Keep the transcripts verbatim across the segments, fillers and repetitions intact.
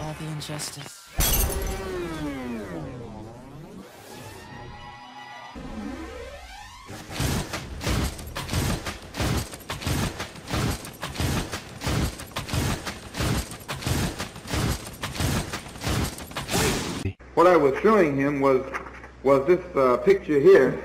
all the injustice. What I was showing him was was this uh, picture here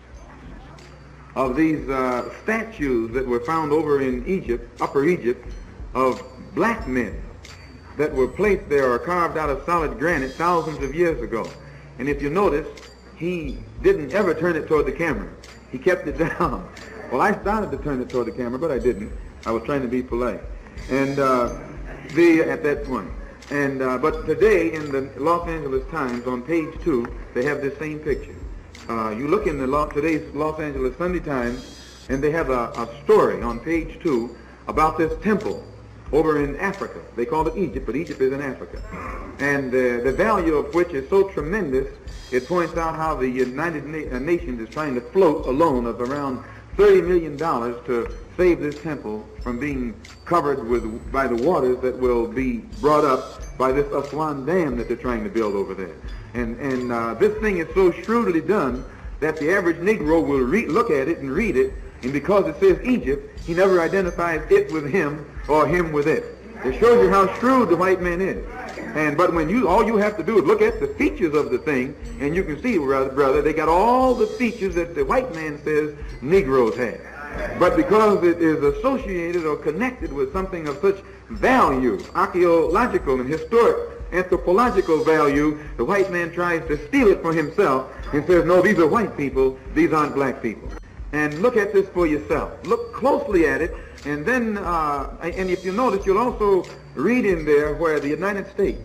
of these uh, statues that were found over in Egypt, Upper Egypt, of black men that were placed there or carved out of solid granite thousands of years ago. And if you notice, he didn't ever turn it toward the camera. He kept it down. Well, I started to turn it toward the camera, but I didn't. I was trying to be polite. And uh, the at that point. And uh, but today in the Los Angeles Times on page two, they have this same picture. Uh, you look in the Los, today's Los Angeles Sunday Times, and they have a, a story on page two about this temple over in Africa. They call it Egypt, but Egypt is in Africa. And uh, the value of which is so tremendous, it points out how the United Na- Nations is trying to float a loan of around thirty million dollars to save this temple from being covered with by the waters that will be brought up by this Aswan Dam that they're trying to build over there. And, and uh, this thing is so shrewdly done that the average Negro will re- look at it and read it, and because it says Egypt, he never identifies it with him or him with it. It shows you how shrewd the white man is. And but when you, all you have to do is look at the features of the thing, and you can see, brother, brother, they got all the features that the white man says Negroes have. But because it is associated or connected with something of such value, archaeological and historic, anthropological value, the white man tries to steal it for himself and says, no, these are white people, these aren't black people. And look at this for yourself. Look closely at it, and then, uh, and if you notice, you'll also read in there where the United States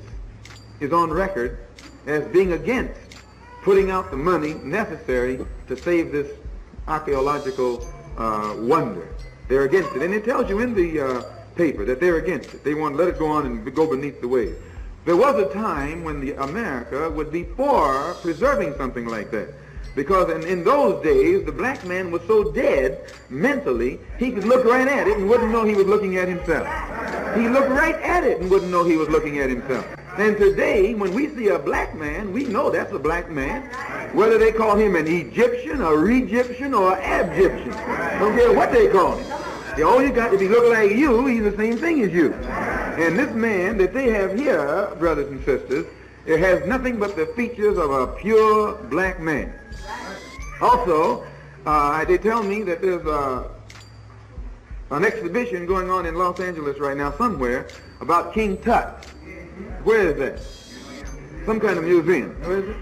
is on record as being against putting out the money necessary to save this archaeological uh, wonder. They're against it. And it tells you in the uh, paper that they're against it. They want to let it go on and go beneath the waves. There was a time when the America would be for preserving something like that. Because in, in those days, the black man was so dead mentally, he could look right at it and wouldn't know he was looking at himself. He looked right at it and wouldn't know he was looking at himself. And today, when we see a black man, we know that's a black man. Whether they call him an Egyptian, a Re-Egyptian, or an Ab-Egyptian. Don't care what they call him. All you got to be looking like you, he's the same thing as you. And this man that they have here, brothers and sisters, it has nothing but the features of a pure black man. Also, uh, they tell me that there's uh, an exhibition going on in Los Angeles right now somewhere about King Tut. Where is that? Some kind of museum. Where is it?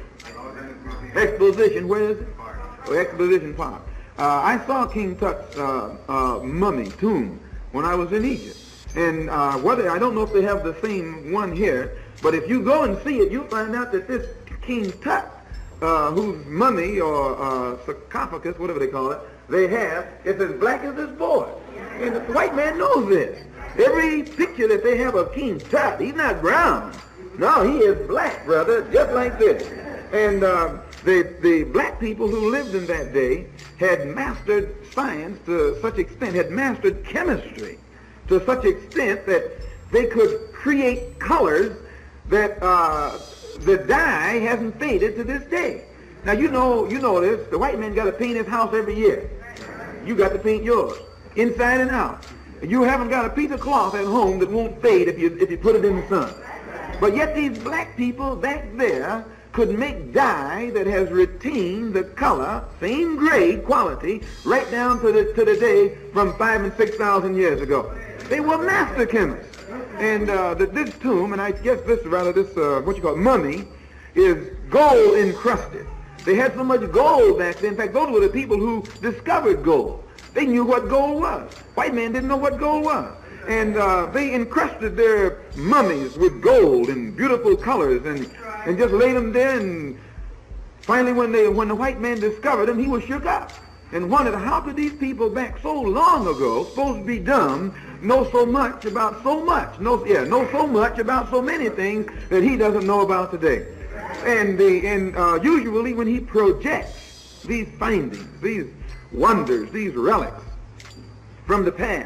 Exposition. Where is it? Oh, Exposition Park. Uh, I saw King Tut's uh, uh, mummy tomb when I was in Egypt. And uh, whether I don't know if they have the same one here, but if you go and see it, you'll find out that this King Tut, uh, whose mummy or uh, sarcophagus, whatever they call it, they have, is as black as this boy. And the white man knows this. Every picture that they have of King Tut, he's not brown. No, he is black, brother, just like this. And uh, the, the black people who lived in that day had mastered science to such extent, had mastered chemistry to such extent that they could create colors that uh, the dye hasn't faded to this day. Now, you know, you know this, the white man got to paint his house every year. You got to paint yours, inside and out. You haven't got a piece of cloth at home that won't fade if you, if you put it in the sun. But yet these black people back there could make dye that has retained the color, same grade quality, right down to the, to the day from five and six thousand years ago. They were master chemists. And uh, the, this tomb, and I guess this, rather this, uh, what you call it, mummy, is gold encrusted. They had so much gold back then. In fact, those were the people who discovered gold. They knew what gold was. White man didn't know what gold was. And uh, they encrusted their mummies with gold and beautiful colors and, and just laid them there. And finally, when, they, when the white man discovered them, he was shook up and wondered, how could these people back so long ago, supposed to be dumb, know so much about so much, know, yeah, know so much about so many things that he doesn't know about today. And, the, and uh, usually when he projects these findings, these wonders, these relics from the past,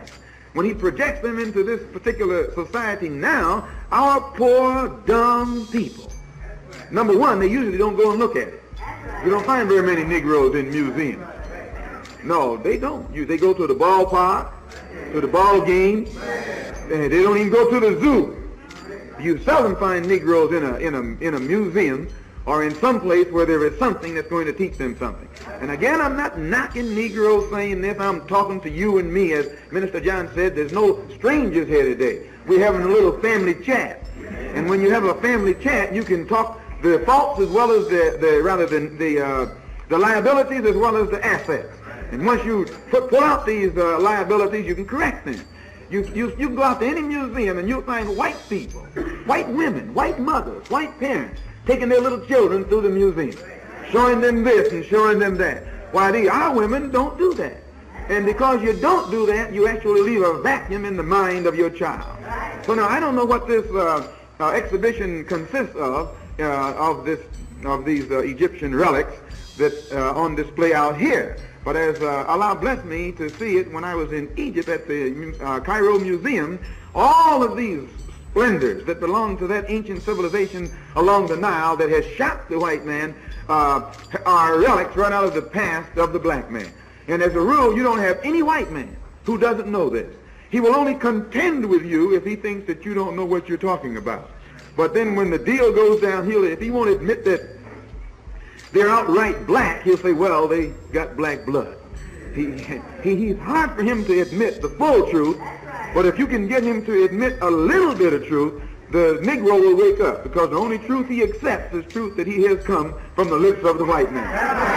when he projects them into this particular society now, our poor, dumb people. Number one, they usually don't go and look at it. You don't find very many Negroes in museums. No, they don't. You, they go to the ballpark, to the ball game. They don't even go to the zoo. You seldom find Negroes in a, in a, in a museum or in some place where there is something that's going to teach them something. And again, I'm not knocking Negroes saying this. I'm talking to you and me. As Minister John said, there's no strangers here today. We're having a little family chat. And when you have a family chat, you can talk the faults as well as the, the rather than the, uh, the liabilities as well as the assets. And once you put, pull out these uh, liabilities, you can correct them. You, you, you can go out to any museum and you'll find white people, white women, white mothers, white parents, taking their little children through the museum, showing them this and showing them that. Why, the, our women don't do that. And because you don't do that, you actually leave a vacuum in the mind of your child. So now, I don't know what this uh, uh, exhibition consists of, uh, of, this, of these uh, Egyptian relics that's uh, on display out here. But as uh, Allah blessed me to see it when I was in Egypt at the uh, Cairo Museum, all of these splendors that belong to that ancient civilization along the Nile that has shocked the white man uh, are relics right out of the past of the black man. And as a rule, you don't have any white man who doesn't know this. He will only contend with you if he thinks that you don't know what you're talking about. But then when the deal goes downhill, if he won't admit that they're outright black, he'll say, well, they got black blood. He, he, he's hard for him to admit the full truth, but if you can get him to admit a little bit of truth, the Negro will wake up, because the only truth he accepts is truth that he has come from the lips of the white man.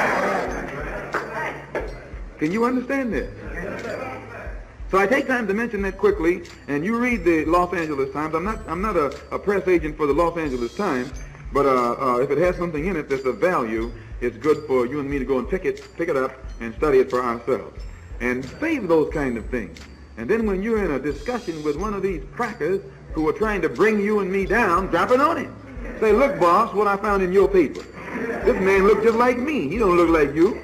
Can you understand this? So I take time to mention that quickly, and you read the Los Angeles Times. I'm not, I'm not a, a press agent for the Los Angeles Times, but uh, uh, if it has something in it that's of value, it's good for you and me to go and pick it, pick it up and study it for ourselves. And save those kind of things. And then when you're in a discussion with one of these crackers who are trying to bring you and me down, drop it on him. Say, look, boss, what I found in your paper. This man looks just like me. He don't look like you.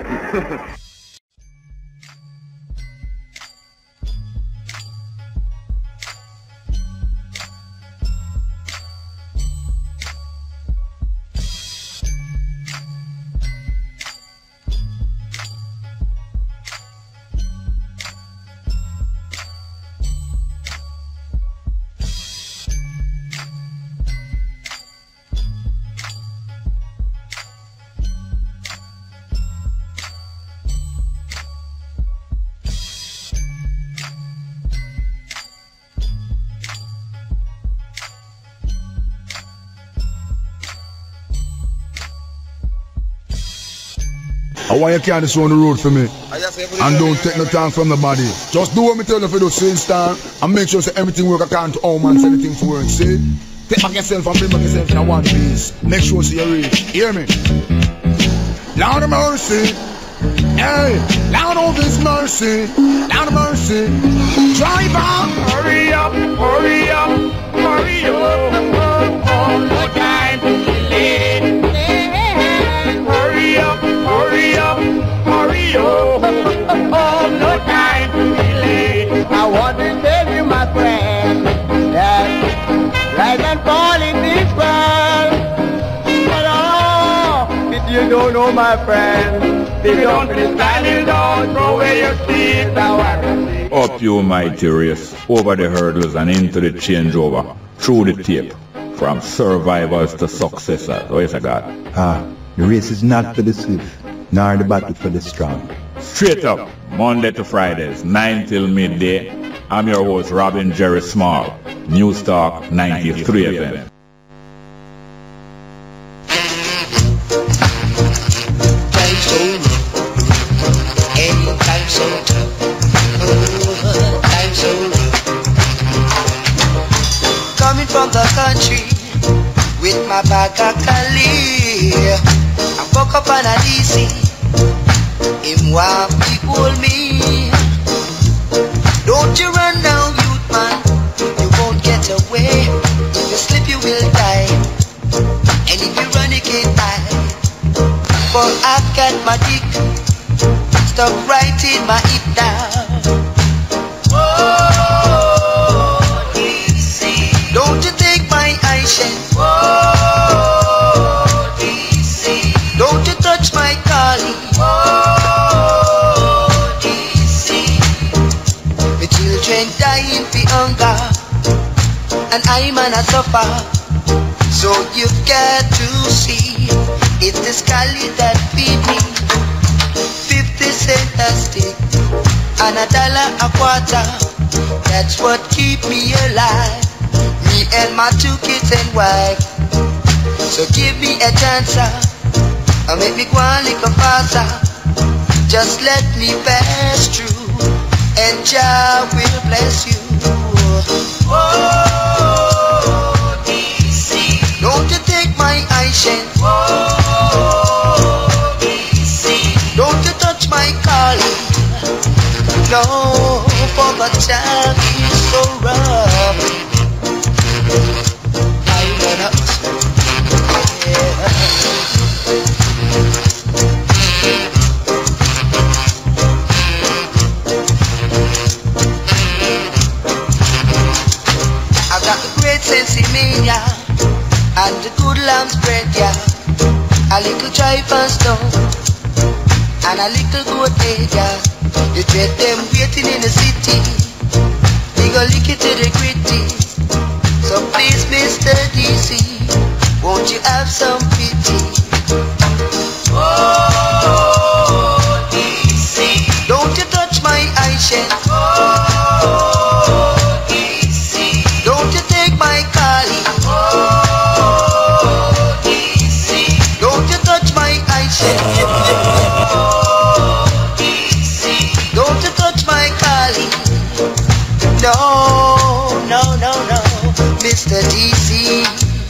I want you to carry this on the road for me. And don't take no time from the body. Just do what me tell you for the same time and make sure that everything work according to how man say the thing for work. See? Take back yourself and bring back yourself in one piece. Make sure you reach. Hear me? Lord of mercy. Hey, Lord of His mercy. Lord of mercy. Driver, hurry up, hurry up, hurry up. Oh, no time to be late. Hurry up, hurry up, hurry up. Oh, no time to be late. I want to tell you, my friend, that rise and fall in this world. But oh, if you don't know, my friend, if you don't understand, you don't throw away your seeds. Up you mighty race, over the hurdles and into the changeover, through the tape, from survivors to successors. What is it, God? Ah, the race is not for the swift, nor the battle for the strong. Straight up, Monday to Fridays, nine till midday. I'm your host, Robin Jerry Small, News Talk ninety-three F M. Coming from the country with my bag of Cali, I woke up on a D C. Him want people me. Don't you run now, youth man. You won't get away. If you slip, you will die. And if you run, you can't hide. For I've got my dick stuck right in my hip now. Whoa. and I'm an a suffer. So you've got to see, it's the Scally that feed me. Fifty cent a stick and a dollar a quarter. That's what keep me alive. Me and my two kids and wife. So give me a chance, uh, make me go on like a faster. Just let me pass through, and Jah will bless you. Oh, D C, don't you take my eyeshade. Oh, D C, don't you touch my calling. No, for the Jah is so rough. I'm gonna I've got the great sensimania and the good lamb's bread, yeah. A little tripe and stone and a little goat egg, yeah. You treat them waiting in the city, they go lick it to the gritty. So please, Mister D C, won't you have some pity? Oh, D C, don't you touch my eyeshade. Oh, D C, don't you take my calling. Oh, D C, don't you touch my eyeshade. Oh, D C, don't you touch my calling. No, no, no, no, Mister D C,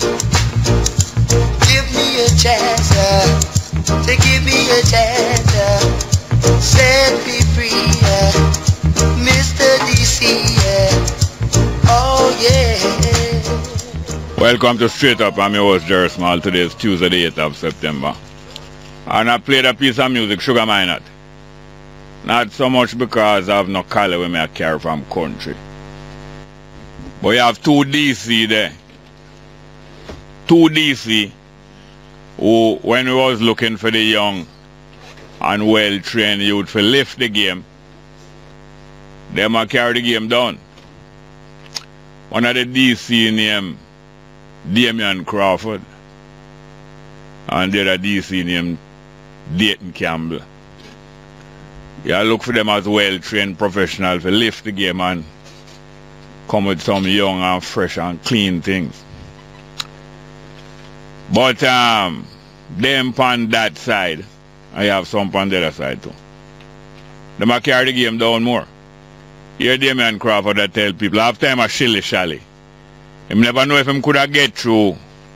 give me a chance, uh, to give me a chance, uh, set me free, uh, Mister D C, uh, oh yeah. Welcome to Straight Up. I'm your host Jerry Small. Today is Tuesday the eighth of September. And I played a piece of music, Sugar Minot. Not so much because I have no color when I carry from country. But you have two D C there. Two D C who, when we was looking for the young and well-trained youth to lift the game, them a carry the game down. One of the D C named Damian Crawford and the other D C named Dayton Campbell. You look for them as well-trained professionals to lift the game and come with some young and fresh and clean things. But um, them on that side, I have some on the other side too. Them a carry the game down more. Here Damian Crawford that tell people, half time a shilly-shally. Him never know if him could have get through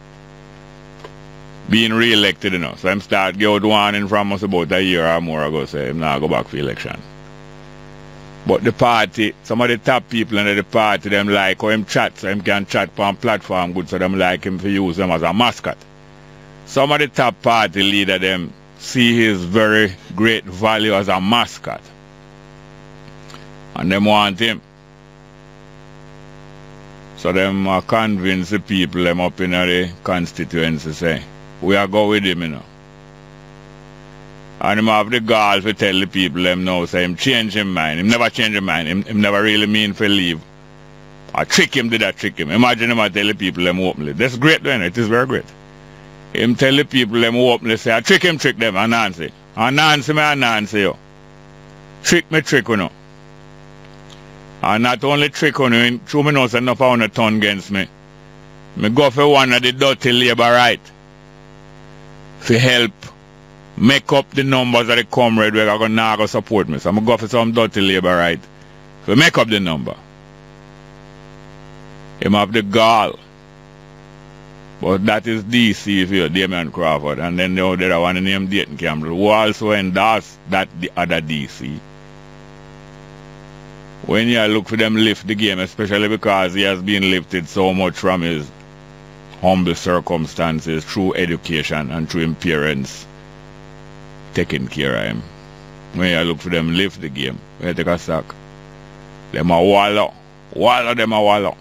being re-elected, you know. So him start get out warning from us about a year or more ago, say him not go back for election. But the party, some of the top people in the party, them like how him chat, so him can chat on platform good, so them like him to use them as a mascot. Some of the top party leader, them see his very great value as a mascot. And them want him. So them uh, convince the people them up in the constituency say, we are go with him, you know. And him have the gall to tell the people them now, say him change his mind. Him never change his mind. Him, him never really mean for leave. I trick him, did I trick him. Imagine him I tell the people them openly. That's great, then. It is very great. Him tell the people them openly, say, I trick him, trick them, and Nancy. And Nancy me and Nancy, yo. Trick me, trick, you know. And not only trick on you, through me know say enough on a turn against me. Me go for one of the dirty labor right. To help make up the numbers of the comrade where are going to support me. So I'm going to go for some dirty labor right. To make up the number. Him have the gall. But that is D C for you, Damian Crawford. And then the other one named Dayton Campbell, who also endorsed that the other D C. When you look for them lift the game, especially because he has been lifted so much from his humble circumstances through education and through his parents taking care of him. When you look for them lift the game, when you take a sack, them a wallow. Wallow them a wallow.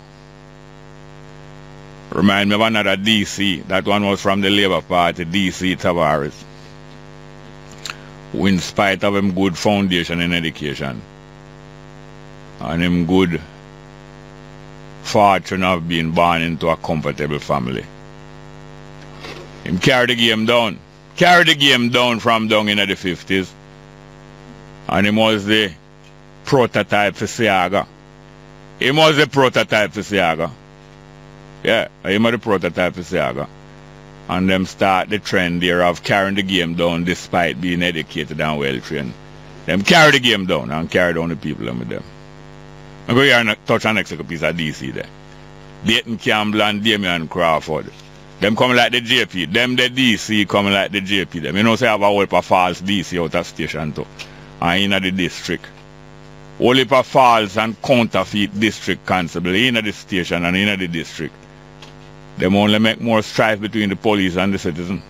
Remind me of another D C. That one was from the Labour Party, D C Tavares. Who in spite of him good foundation in education and him good fortune of being born into a comfortable family. Him carry the game down. Carry the game down from down in the fifties. And he was the prototype for Seaga. He was the prototype for Seaga. Yeah, he was the prototype for Seaga. And them start the trend there of carrying the game down despite being educated and well trained. Them carry the game down and carry down the people with them. I'm going to touch on next piece of D C there. Dayton Campbell and Damian Crawford. Them come like the J P. Them the D C come like the J P. Them. You know say I have a whole heap of false D C out of station too. And in the district. Whole heap of false and counterfeit district constable in the station and in the district. Them only make more strife between the police and the citizen.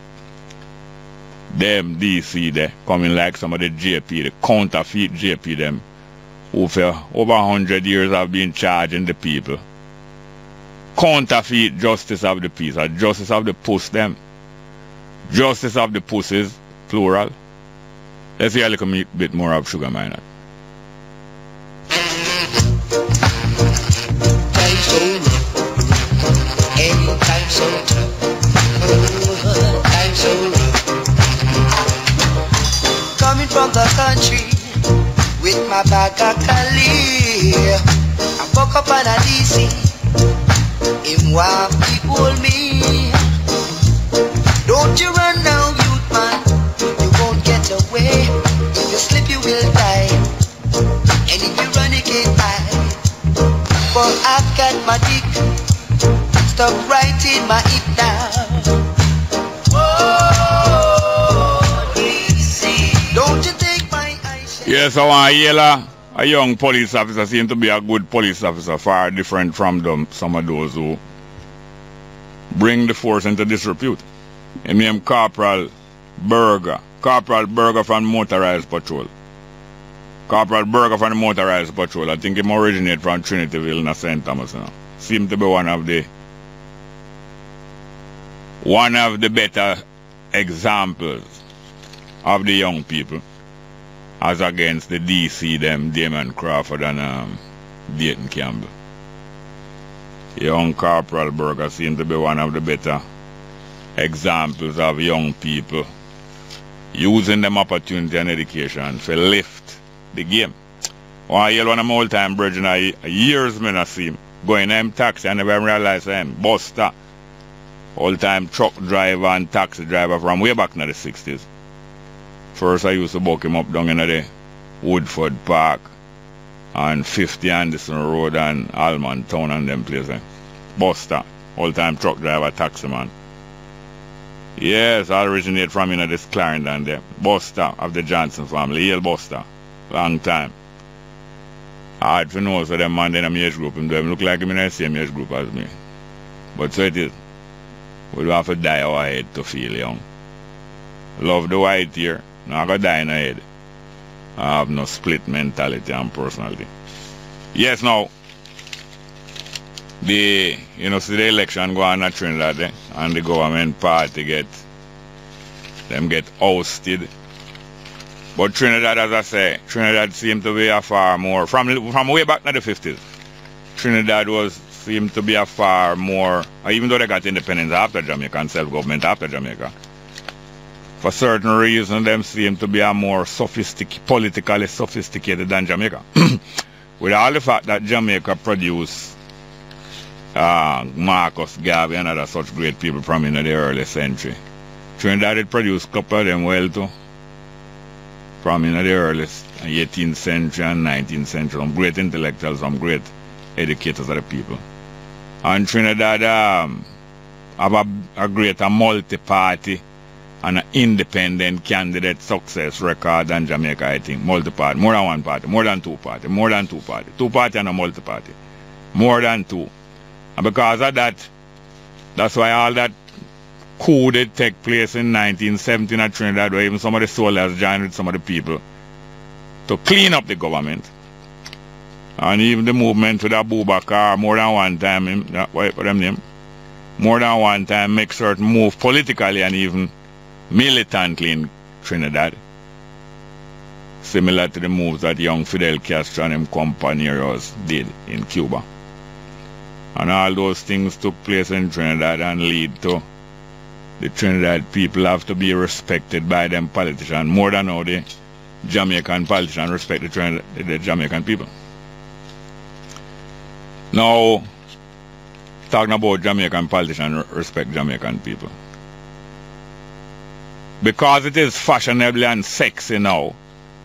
Them D C there coming like some of the J P, the counterfeit J P them, who for over a hundred years have been charging the people. Counterfeit justice of the peace, or justice of the puss them. Justice of the pussies, plural. Let's hear a little bit more of Sugar Minott. Time so tough, time so rough. Coming from the country with my bag of Cali, I woke up on a D C. Him want people me. Don't you run now, youth man. You won't get away. If you slip, you will die. And if you run, you can't hide. But I've got my dick stuck right in my hip now. Whoa, D C. Don't you take my eyes? Yes, I want to yell. A young police officer seems to be a good police officer, far different from them, some of those who bring the force into disrepute. His name Corporal Berger. Corporal Berger from Motorized Patrol. Corporal Berger from the Motorized Patrol. I think he originated from Trinityville in Saint Thomas. You know. Seems to be one of the one of the better examples of the young people as against the D C them, Damian Crawford and um, Dayton Campbell. Young Corporal Berger seems to be one of the better examples of young people using them opportunity and education to lift the game. One of one of my old time brethren, I years me not see him going in taxi. I never realized him. Buster, old time truck driver and taxi driver from way back in the sixties. First I used to buck him up down in the Woodford Park and fifty Anderson Road and Almond Town and them places. Buster, old time truck driver, taxi man. Yes, I originate from in you know, this Clarendon there. Buster of the Johnson family, Yale Buster. Long time. Hard to know so them man in a age group, and them look like him in the same age group as me. But so it is. We don't have to die our head to feel young. Love the white here. Not gonna die in the head. I have no split mentality and personality. Yes, now the you know see the election go on at Trinidad eh? And the government party get them get ousted. But Trinidad, as I say, Trinidad seemed to be a far more from from way back in the fifties. Trinidad was seemed to be a far more, even though they got independence after Jamaica and self-government after Jamaica. For certain reasons, them seem to be a more sophistic, politically sophisticated than Jamaica. With all the fact that Jamaica produced uh, Marcus Garvey and other such great people from in the early century. Trinidad it produced a couple of them well too. From in the early eighteenth century and nineteenth century, some great intellectuals, some great educators of the people. And Trinidad um, have a, a greater multi-party and an independent candidate success record than Jamaica, I think. Multi-party, more than one party, more than two party, more than two party. Two party and a multi-party. More than two. And because of that, that's why all that coup did take place in nineteen seventeen at Trinidad, where even some of the soldiers joined with some of the people to clean up the government. And even the movement with Abubakar more than one time, him, what them name? More than one time make certain move politically and even militantly in Trinidad. Similar to the moves that young Fidel Castro and them compañeros did in Cuba. And all those things took place in Trinidad and lead to the Trinidad people have to be respected by them politicians more than how the Jamaican politicians respect the, Trinidad, the Jamaican people. Now, talking about Jamaican politicians respect Jamaican people. Because it is fashionable and sexy now,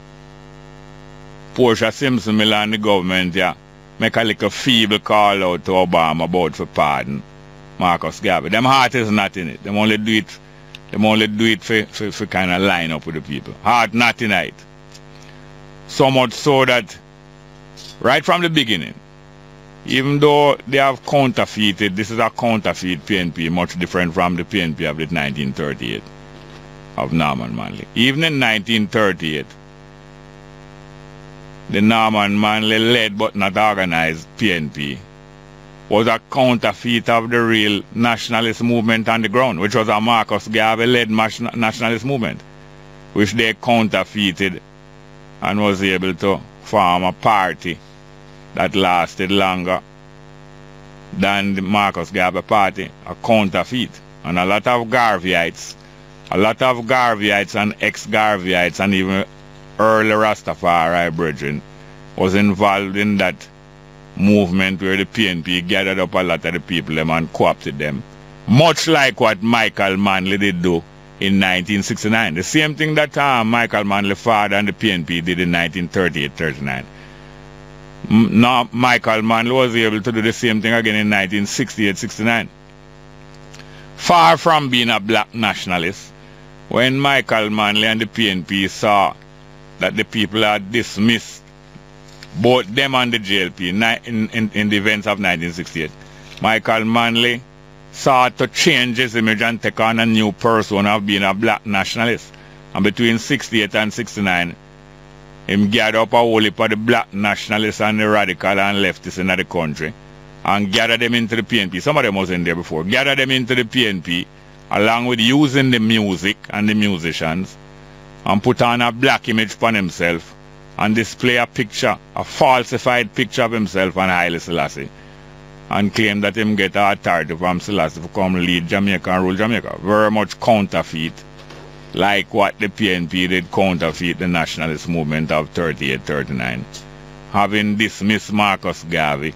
Portia Simpson Miller and the government yeah, make a little feeble call out to Obama about for pardon Marcus Garvey. Them heart is not in it. Them only do it, them only do it for, for, for kind of line up with the people. Heart not in it. So much so that right from the beginning, even though they have counterfeited, this is a counterfeit P N P, much different from the P N P of the nineteen thirty-eight of Norman Manley. Even in nineteen thirty-eight, the Norman Manley led but not organized P N P was a counterfeit of the real nationalist movement on the ground, which was a Marcus Garvey led nationalist movement, which they counterfeited and was able to form a party that lasted longer than the Marcus Garvey party, a counterfeit. And a lot of Garveyites, a lot of Garveyites and ex-Garveyites and even early Rastafari brethren was involved in that movement where the P N P gathered up a lot of the people them and co-opted them. Much like what Michael Manley did do in nineteen sixty-nine. The same thing that uh, Michael Manley father and the P N P did in nineteen thirty-eight thirty-nine. Now Michael Manley was able to do the same thing again in nineteen sixty-eight sixty-nine. Far from being a black nationalist, when Michael Manley and the P N P saw that the people had dismissed both them and the J L P in, in, in, in the events of nineteen sixty-eight, Michael Manley sought to change his image and take on a new persona of being a black nationalist. And between sixty-eight and sixty-nine, him gathered up a whole heap of the black nationalists and the radical and leftists in the country and gathered them into the P N P. Some of them was in there before. Gathered them into the P N P along with using the music and the musicians and put on a black image upon himself and display a picture, a falsified picture of himself and Haile Selassie, and claim that him get authority from Selassie to come lead Jamaica and rule Jamaica. Very much counterfeit, like what the P N P did counterfeit the nationalist movement of thirty-eight thirty-nine. Having dismissed Marcus Garvey.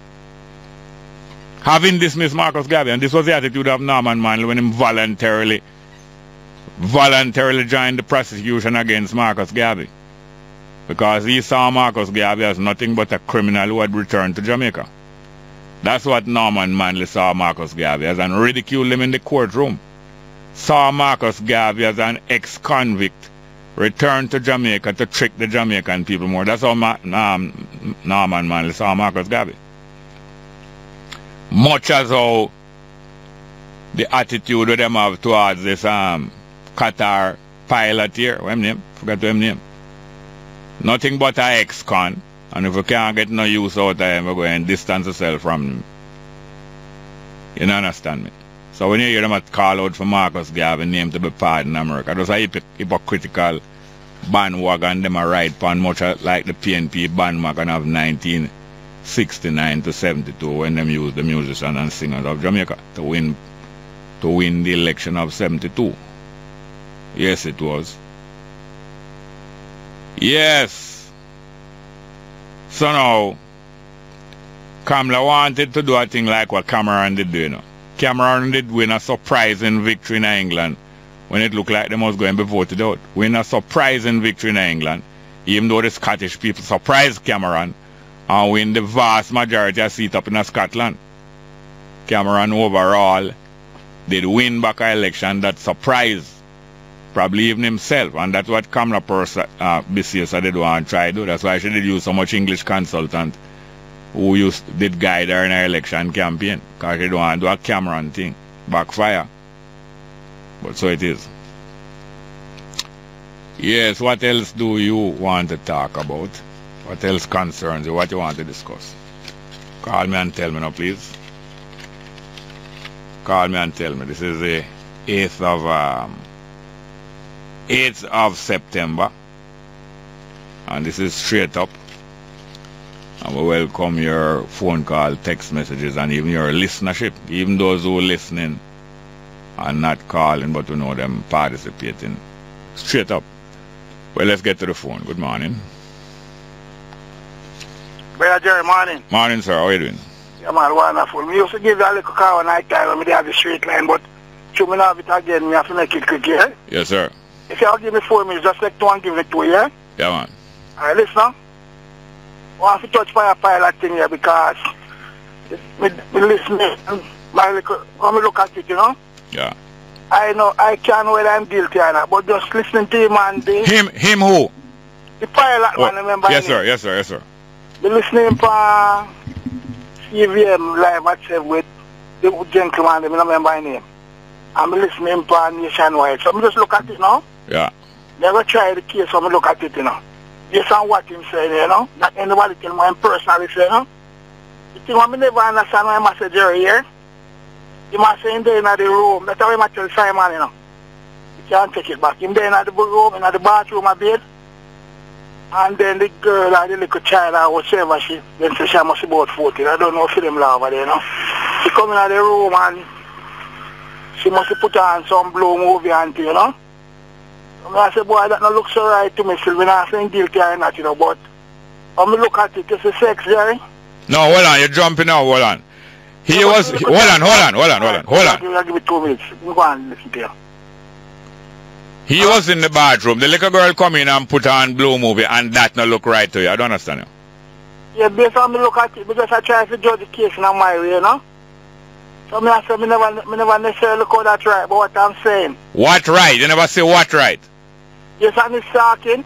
Having dismissed Marcus Garvey, and this was the attitude of Norman Manley when him voluntarily, voluntarily joined the prosecution against Marcus Garvey. Because he saw Marcus Garvey as nothing but a criminal who had returned to Jamaica. That's what Norman Manley saw Marcus Garvey as, and ridiculed him in the courtroom. Saw Marcus Garvey as an ex-convict returned to Jamaica to trick the Jamaican people more. That's how Ma um, Norman Manley saw Marcus Garvey. Much as how the attitude that them have towards this um, Qatar pilot here, what's his name? Forgot his name. Nothing but an ex-con, and if you can't get no use out of him, we're going to distance yourself from him. You don't understand me? So when you hear them call out for Marcus Garvey name to be pardoned in America, that's a hypo hypocritical bandwagon them a ride upon, much like the P N P bandwagon of nineteen sixty-nine to seventy-two when them used the musicians and singers of Jamaica to win to win the election of seventy-two. Yes, it was. Yes. So now, Kamala wanted to do a thing like what Cameron did do, you know. Cameron did win a surprising victory in England when it looked like they was going to be voted out. Win a surprising victory in England, even though the Scottish people surprised Cameron and win the vast majority of seats up in Scotland. Cameron overall did win back an election that surprised probably even himself, and that's what Kamala Purse uh, Bisius did want to try to do. That's why she did use so much English consultant who used did guide her in her election campaign, because she didn't want to do a Cameron thing. Backfire. But so it is. Yes, what else do you want to talk about? What else concerns you? What you want to discuss? Call me and tell me now, please. Call me and tell me. This is the eighth of um, eighth of September, and this is Straight Up. And we welcome your phone call, text messages, and even your listenership. Even those who are listening and not calling, but we know them participating. Straight up. Well, let's get to the phone. Good morning. Brother Jerry, morning. Morning, sir. How are you doing? Yeah, man, wonderful. We used to give that little car when night time when we have the straight line, but should me not have it again, we have to make it quick, yeah? Yes, sir. If you give me four minutes, just like one, give it to you, yeah? Yeah, man. All right, listen now. I want to touch fire pilot thing here because me, me listen, my little, when we look at it, you know? Yeah. I know, I can't know whether I'm guilty or not, but just listening to him and the... Him, him who? The pilot, Oh, man, remember yes, him? sir. Yes, sir. Yes, sir. Me listening for C V M live at seven with the gentleman, I remember his name. I'm listening for Nationwide. So I just look at it now. Yeah. Never try the case, so I look at it, you know. Based on what him saying, you know. Not anybody tell me him personally say, you know. The thing I never understand why I say Jerry here. He must say him there in the room. That's how I tell Simon, you know. You can't take it back. Him there in the room, in the bathroom, a bed. And then the girl and the little child or whatever, she then say she must be about fourteen. I don't know if them love her there, you know. She come in the room and she must put on some blue movie and you know. And I say, boy, that don't look so right to me, still. We're not saying guilty or not, you know, but when I look at it, it's a sex, Jerry. No, hold on, you're jumping now, hold on. He No, was, but- he- hold on, hold on, hold on, hold on, hold on. I'll give it two minutes. Go on, listen to you. He was in the bathroom. The little girl come in and put on blue movie and that not look right to you. I don't understand you. Yeah, based on me look at it, because I try to judge the case in my way, you know. So me I say, me never, me never necessarily look how that's right, but what I'm saying. What right? You never say what right. Yes, I'm talking.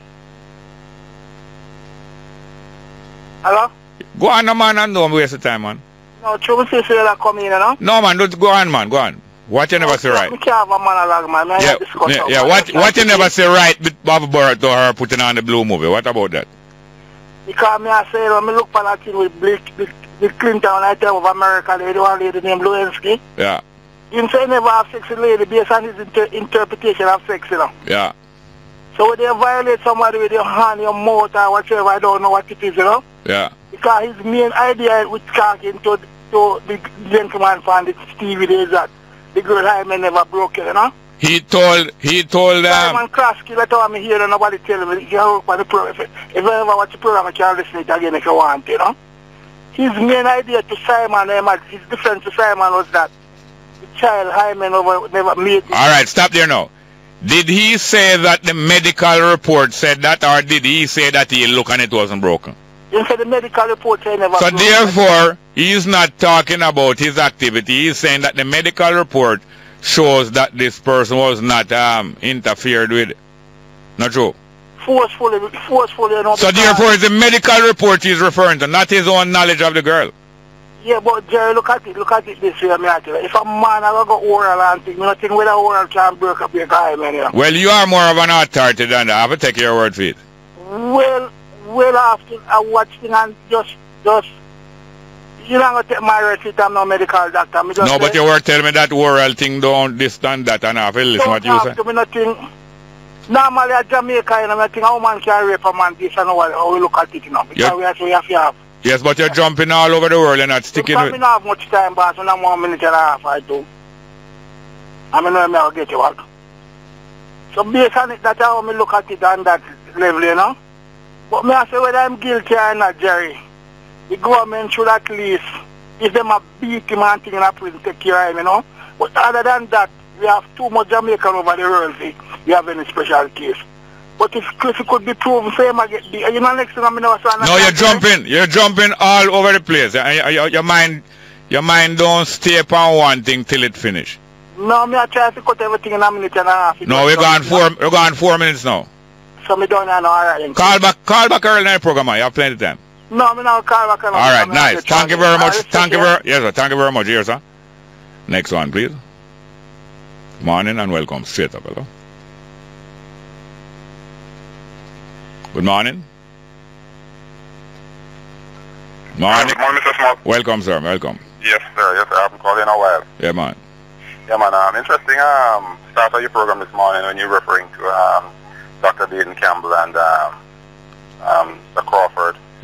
Hello? Go on, no, man, and don't waste the time, man. No, true, me say that come in, you know. No, man, don't go on, man, go on. What you never say right? Me can't have a monologue, man. Me Yeah, have discuss yeah, about yeah. it. What, what you never say right with Bob Burrow to her putting on the blue movie? What about that? Because me I say, you know, me look for that thing with Bill, Bill, Bill Clinton when I tell of America, the one lady named Lewinsky. Yeah, He say he never have sex with a lady based on his inter interpretation of sex, you know. yeah. So when they violate somebody with your hand, your mouth or whatever, I don't know what it is, you know. Yeah. Because his main idea with talking to, to the gentleman from the Stevie is that the girl I may never broke it, you know. He told, he told them. Simon Krasky, that's how I'm here and nobody tell me. You can look at the program. If, if you ever watch the program, you can listen to it again if you want, you know. His main idea to Simon, his defense to Simon was that the child Hyman never, never made it. All right, stop there now. Did he say that the medical report said that, or did he say that he looked and it wasn't broken? He said the medical report said never So broke. therefore, he's not talking about his activity. He's saying that the medical report shows that this person was not um, interfered with. Not true. Forcefully, forcefully, you know. So because- therefore, it's the medical report he's referring to, not his own knowledge of the girl. Yeah, but Jerry, look at it, look at it this way, me I tell you. If a man I go oral and think, me not think whether oral can break up your guy, man, you know. Well, you are more of an authority than that. I have to take your word for it. Well, well after I watch thing and just, just, you not gonna take my receipt, I'm no medical doctor. Me just No, but say, you were telling me that oral thing don't this and that, and I have to listen what you don't say. have to me nothing. Normally at Jamaica, you know, I think a woman can rape a man, this and what, how we look at it, you know. Because Yeah. we have to, we have to have. Yes, but you're jumping all over the world and not sticking Because with. we don't have much time, boss. We don't have one minute and a half, I do. I mean, I'm going to get you work. So based on it, that's how I look at it on that level, you know. But me I say whether I'm guilty or not, Jerry, the government should at least, if them a beat him and thing in a prison, take care of him, you know. But other than that, we have too much Jamaican over the world, see. We have any special case. But if Chris could be proven, same again, you know, next thing I never saw. No, you're jumping. You're jumping all over the place. Your, your, your mind, your mind don't stay upon one thing till it finish. No, me I try to cut everything in a minute and a half. No, we're gone four. We're gone four minutes now. So me done now, all right. Call back. Call back early in the program. You have plenty of time. No, me now call back. All right, nice. Thank you very much. Thank you very. Yes, sir. Thank you very much. Here, sir. Next one, please. Morning and welcome. Straight up, hello. Good morning. Morning. Good morning, Mister Small. Welcome, sir. Welcome. Yes, sir. Yes, sir. I haven't called in a while. Yeah, man. Yeah, man. Um, interesting um, start of your program this morning when you're referring to um, Doctor Baden Campbell and um, um, Mister Crawford.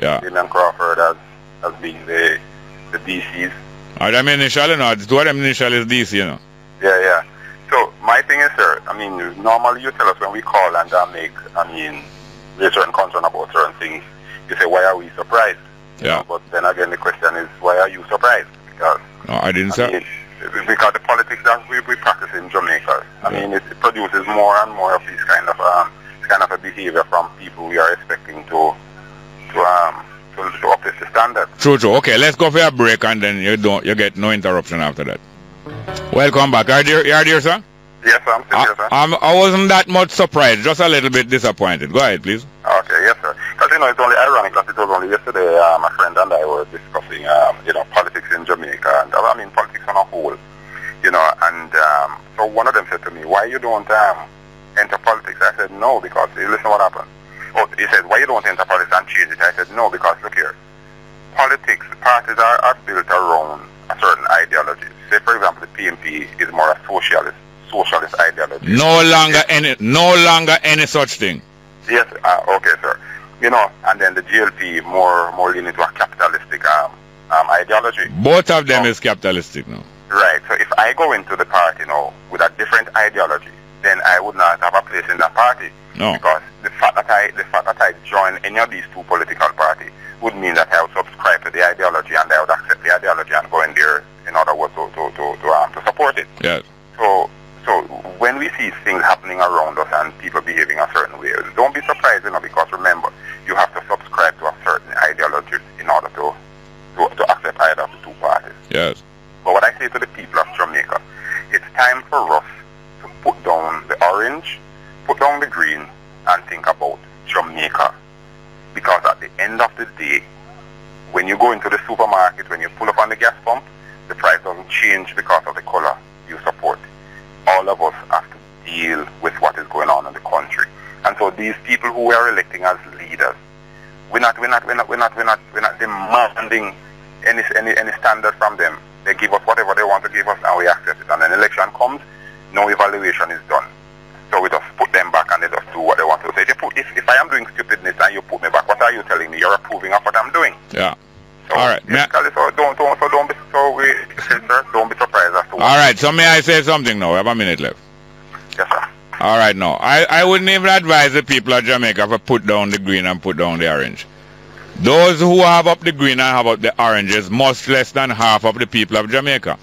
Yeah. Damian Crawford as as being the the D Cs. Are them initial, you know? Two of them initial is D C, you know? Yeah, yeah. So my thing is, sir, I mean, normally you tell us when we call and uh, make, I mean, there's certain concern about certain things. You say, why are we surprised? Yeah. Know, but then again, the question is, why are you surprised? Because no, I didn't say. Mean, because the politics that we, we practice in Jamaica, I yeah. mean, it, it produces more and more of these kind of um, kind of a behavior from people we are expecting to to um to, to uplift the standard. True, true. Okay, let's go for a break and then you don't you get no interruption after that. Welcome back. Are you, are you there, sir? Yes, sir, I'm still I, here, sir. I'm, I wasn't that much surprised, just a little bit disappointed. Go ahead, please. Okay, yes, sir. Because, you know, it's only ironic that it was only yesterday uh, my friend and I were discussing, um, you know, politics in Jamaica, and I mean politics on a whole, you know, and um, so one of them said to me, why you don't um, enter politics? I said, no, because, listen what happened. Oh, he said, why you don't enter politics and change it? I said, no, because, look here, politics, parties are, are built around a certain ideology. Say, for example, the P M P is more a socialist, socialist ideology. No longer any, no longer any such thing. Yes, uh, okay, sir. You know, and then the G L P more more leaning to a capitalistic um, um, ideology. Both of them so, is capitalistic now. Right. So if I go into the party now with a different ideology, then I would not have a place in that party. No. Because the fact that I the fact that I join any of these two political parties would mean that I would subscribe to the ideology and I would accept the ideology and go in there in order to to to to, um, to support it. Yes. So so when we see things happening around us and people behaving a certain way, don't be surprised, you know, because remember, you have to subscribe to a certain ideology in order to to, to accept either of the two parties. Yes. But what I say to the people of Jamaica, it's time for us to put down the orange, put down the green, and think about Jamaica. Because at the end of the day, when you go into the supermarket, when you pull up on the gas pump, the price doesn't change because of the color you support. All of us have to deal with what is going on in the country. And so these people who we are electing as leaders, we're not, we're not, we're not, we're not, we're not, we're not demanding any, any, any standard from them. They give us whatever they want to give us and we accept it. And then election comes, no evaluation is done. So we just put them back and they just do what they want to say. If, put, if, if I am doing stupidness and you put me back, what are you telling me? You're approving of what I'm doing. Yeah. So, all right. So don't, don't, so don't be, so we, sir, don't be surprised as to what. All right. So may I say something now? I have a minute left. Yes, sir. All right. Now, I, I wouldn't even advise the people of Jamaica to put down the green and put down the orange. Those who have up the green and have up the oranges, much less than half of the people of Jamaica.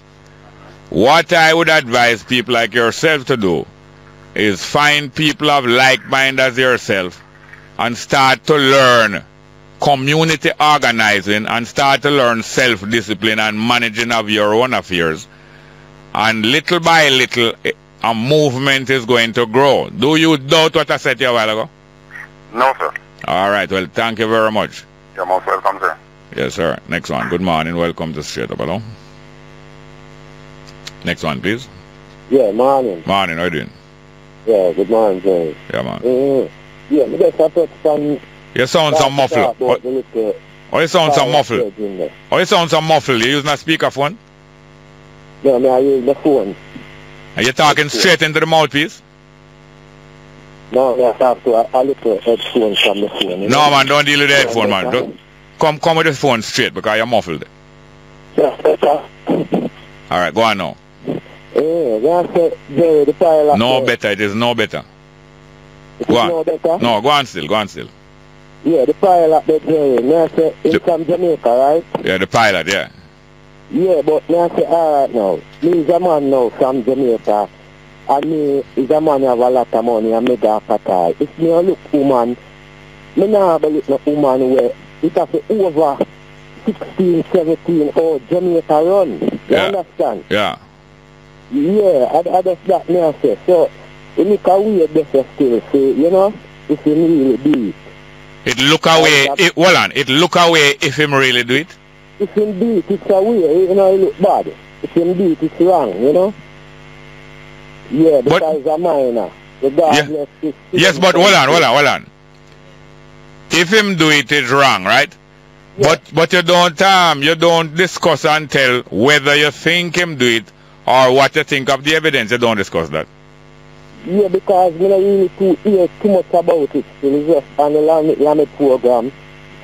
What I would advise people like yourself to do is find people of like mind as yourself and start to learn community organizing and start to learn self-discipline and managing of your own affairs. And little by little, a movement is going to grow. Do you doubt what I said to you a while ago? No, sir. All right. Well, thank you very much. You're most welcome, sir. Yes, sir. Next one. Good morning. Welcome to Straight Up. Hello. Next one, please. Yeah, morning. Morning. How you doing? Yeah, good morning, sir. Yeah, man. Mm-hmm. Yeah, me just have to some... You sound some muffled. Oh, oh, you sound some muffled. Oh, you sound some muffled. You using a speakerphone? No, me I use the phone. Are you talking straight into the mouthpiece? No, I have to a, a little headphone from the phone. No, know? Man, don't deal with the headphone, man. Don't, come, come with the phone straight because you're muffled. Yeah, better. All right, go on now. Yeah, that's it. Jerry, the pilot. No there. better. It is no better. It go is on. No better? No, go on still. Go on still. Yeah, the pilot there, Jerry. Now I say, he's from Jamaica, right? Yeah, the pilot, yeah. Yeah, but now I say, all right now. Me is a man now from Jamaica. And me is a man who have a lot of money and me got a car. If me look woman, me not look no woman where it has over sixteen, seventeen, oh, Jamaica run. You yeah. understand? Yeah. Yeah, I, I just that me I say. So, you look away better still, see, you know, if you really do it. It look away, it, hold on, it look away if him really do it? If him do it, it's away, you know, it look bad. If him do it, it's wrong, you know? Yeah, because but, it's a minor. Yeah. Yes, but hold on, hold on, hold on. If him do it, it's wrong, right? Yeah. But but you don't um you don't discuss and tell whether you think him do it or what you think of the evidence. You don't discuss that. Yeah, because we don't really too hear too much about it. It's just on the Lamed program.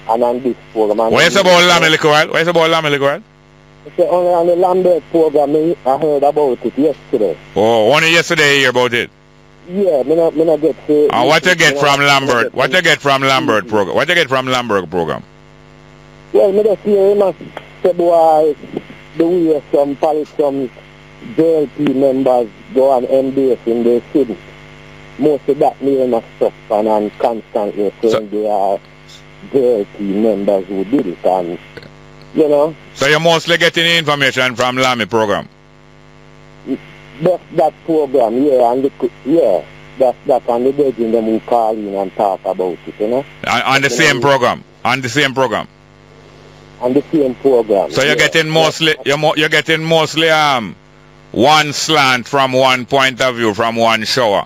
and on this program. What is about Lammy Liquid? What is about Lammy Liquid? It's only on the Lambert program, I heard about it yesterday. Oh, only yesterday you hear about it? Yeah, me not, me not get to... And what you get from Lambert? What you get from Lambert program? What you get from Lambert program? Well, me just hear him say, boy, the way some politics, some J L P members go on M B S in the city. Most of that me and stuff and, and constantly saying so, they are J L P members who did it, and you know. So you're mostly getting information from Lammy program? That's that program, yeah, and the, yeah, that's that, and the begging them who call in and talk about it, you know. On, on the same know, program? On the same program? On the same program. So you're yeah. getting mostly, you're, mo you're getting mostly um one slant from one point of view, from one shower?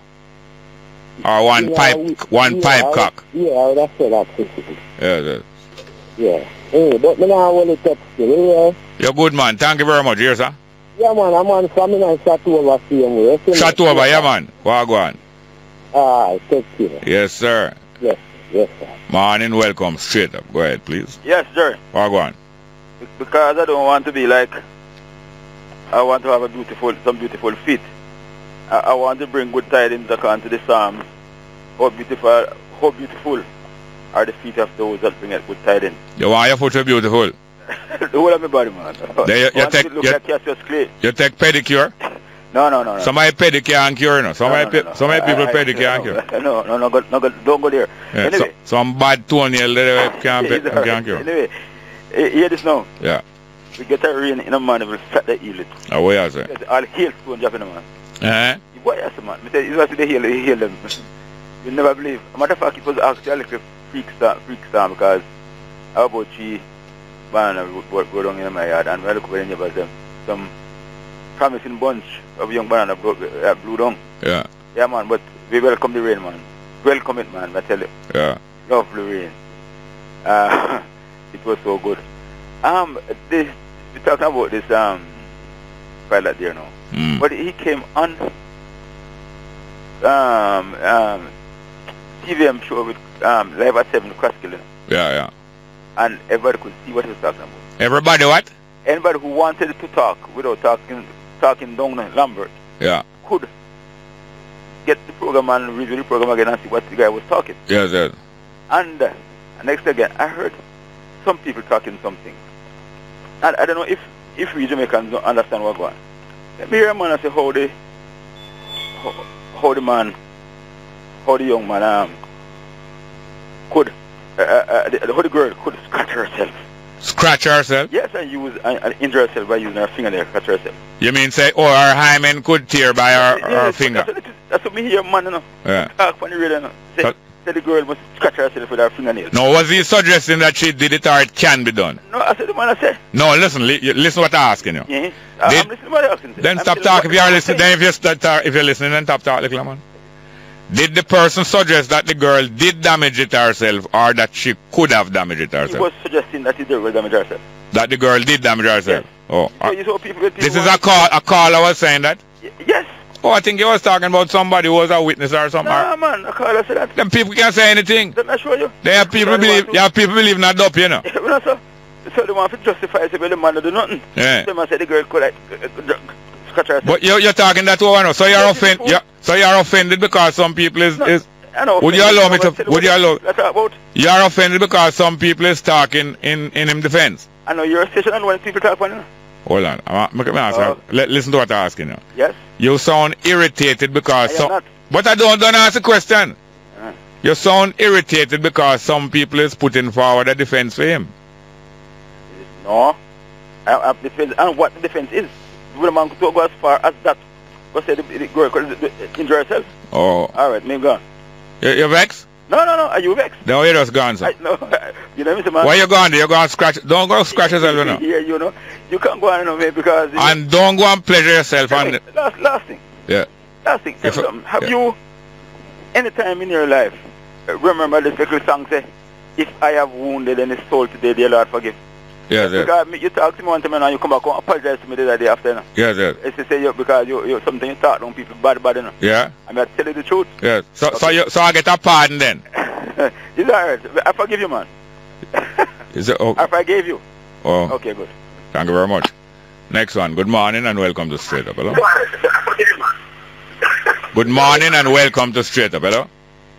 Or one yeah, pipe, we, one yeah, pipe I, cock? Yeah, that's it, that's it. Yeah, that's Yeah. Hey, but me now want to text you, yeah? You're good, man. Thank you very much. Here, sir. Yeah, man. I'm on family and shot over same way. Shot over, yeah, man. Wagwan. Ah, take care. Yes, sir. Yes, yes, sir. Morning, welcome. Straight up. Go ahead, please. Yes, sir. Wagwan. Because I don't want to be like, I want to have a beautiful, some beautiful feet. I, I want to bring good tidings according to the Psalms. How beautiful, how beautiful are the feet of those that bring good tidings. You want your foot to be beautiful? The whole of my body, man. They, you, you, take, look you, like Cassius Clay. You take pedicure? No, no, no, no. Somebody pedicure and cure, no? Somebody, no, no, no, no. Pe somebody people I, pedicure I, and cure? No, no, no, go, no go, don't go there. Yeah, anyway. So, some bad toenail that can't, pe can't cure. Anyway, hear this now. Yeah. We get a rain in a man, we flat the heal it. Oh, what you say? All hailstone drop in a man. Uh-huh. What you say, man? I say, you want to see the heal, heal them. You never believe. A matter of fact, it was actually a little freak star, freak star because how about she banana go, go down in my yard and we look over there about them some promising bunch of young banana blew, uh, blew down. Yeah. Yeah, man, but we welcome the rain, man. Welcome it, man, I tell you. Yeah. Lovely rain. Uh, it was so good. Um, this, we're talking about this um pilot there now. Mm. But he came on um um T V M show with um Live at seven Crosskill. Yeah, yeah. And everybody could see what he was talking about. Everybody what? Anybody who wanted to talk without talking talking down Lambert yeah. could get the program and review the program again and see what the guy was talking. Yes, yes. And uh, next again, I heard some people talking something. And I don't know if, if we Jamaicans don't understand what's going on. Let me hear a man and say how the, how, how the man, how the young man um, could, uh, uh, the, how the girl could scratch herself. Scratch herself? Yes, and use and, and injure herself by using her finger there, scratch herself. You mean say, oh, her hymen could tear by her, yeah, her finger? That's what, that's what me hear, man, you know. Yeah. Talk on the radio, you know. Say, so, say the girl must scratch herself with her fingernail. No, was he suggesting that she did it or it can be done? No, I said the man I said. No, listen, li listen what I'm asking you. Yeah. Uh, did, I'm listening to what I'm asking. Then I'm stop talking. If you're listening, then if you're, start, if you're listening, then stop talking, little man. Did the person suggest that the girl did damage it herself or that she could have damaged it herself? He was suggesting that the girl will damage herself. That the girl did damage herself? Yes. Oh. So uh, you saw people, people this is a call, a caller was saying that? Y yes. Oh, I think he was talking about somebody who was a witness or something. Nah, man, a caller said that. Then people can't say anything. Let me show you. They have people believe, you have people believe not up, you know. Yeah, well, so, so they want to justify it, the man do nothing. Yeah. They must say the girl could like, uh, scratch herself. But you're, you're talking that over now. So you're offended. You're, so you're offended because some people is. No, is I know. Would you allow me to? Would you allow? About? You're offended because some people is talking in in him defense. I know you're a station and when people talk about it. Hold on. I'm, I'm answer. Uh, Let, listen to what I'm asking you. Yes. You sound irritated because I some. am not. But I don't don't answer the question. Uh. You sound irritated because some people is putting forward a defense for him. No. I, I defense and what the defense is. Will a man to go as far as that? Go say the, the girl could injure herself. Oh. All right, maybe gone. You, you vexed? No, no, no. Are you vexed? No, you're just gone, sir. I, no, you know, Mister Man. Why you going? You're going to scratch. Don't go scratch yourself, you know. Yeah, you know. You can't go on, you know, maybe because. And know, don't go and pleasure yourself. Okay, And last, last thing. Yeah. Last thing. If, um, have yeah. you, any time in your life, uh, remember this little song say, if I have wounded any soul today, dear Lord, forgive. Yes, yes. Because me, you talk to me one time and you come back and apologize to me the day after. You know? Yes, yes. It's to say you, because you, you something you talk on people bad, bad, you know. Yeah. I mean, I tell you the truth. Yes. So, okay. so, you, so I get a pardon then? It's alright. I forgive you, man. Is it? Oh. If I gave you. Oh. Okay, good. Thank you very much. Next one. Good morning and welcome to Straight Up. Hello. Good morning and welcome to Straight Up. Hello.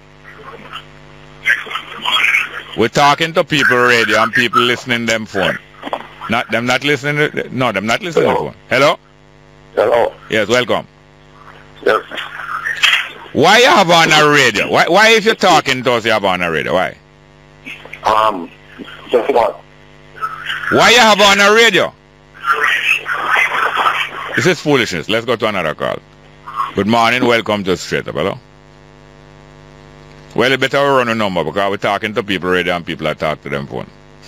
We're talking to people radio and people listening them phone. Not them not listening to, no, them not listening to the phone. Hello? Hello. Yes, welcome. Yes. Why you have on a radio? Why why if you're talking to us you have on a radio? Why? Um just what? Why you have on a radio? This is foolishness. Let's go to another call. Good morning, welcome to Straight Up. Hello? Well, you better run a number because we're talking to people radio and people are talking to them phone.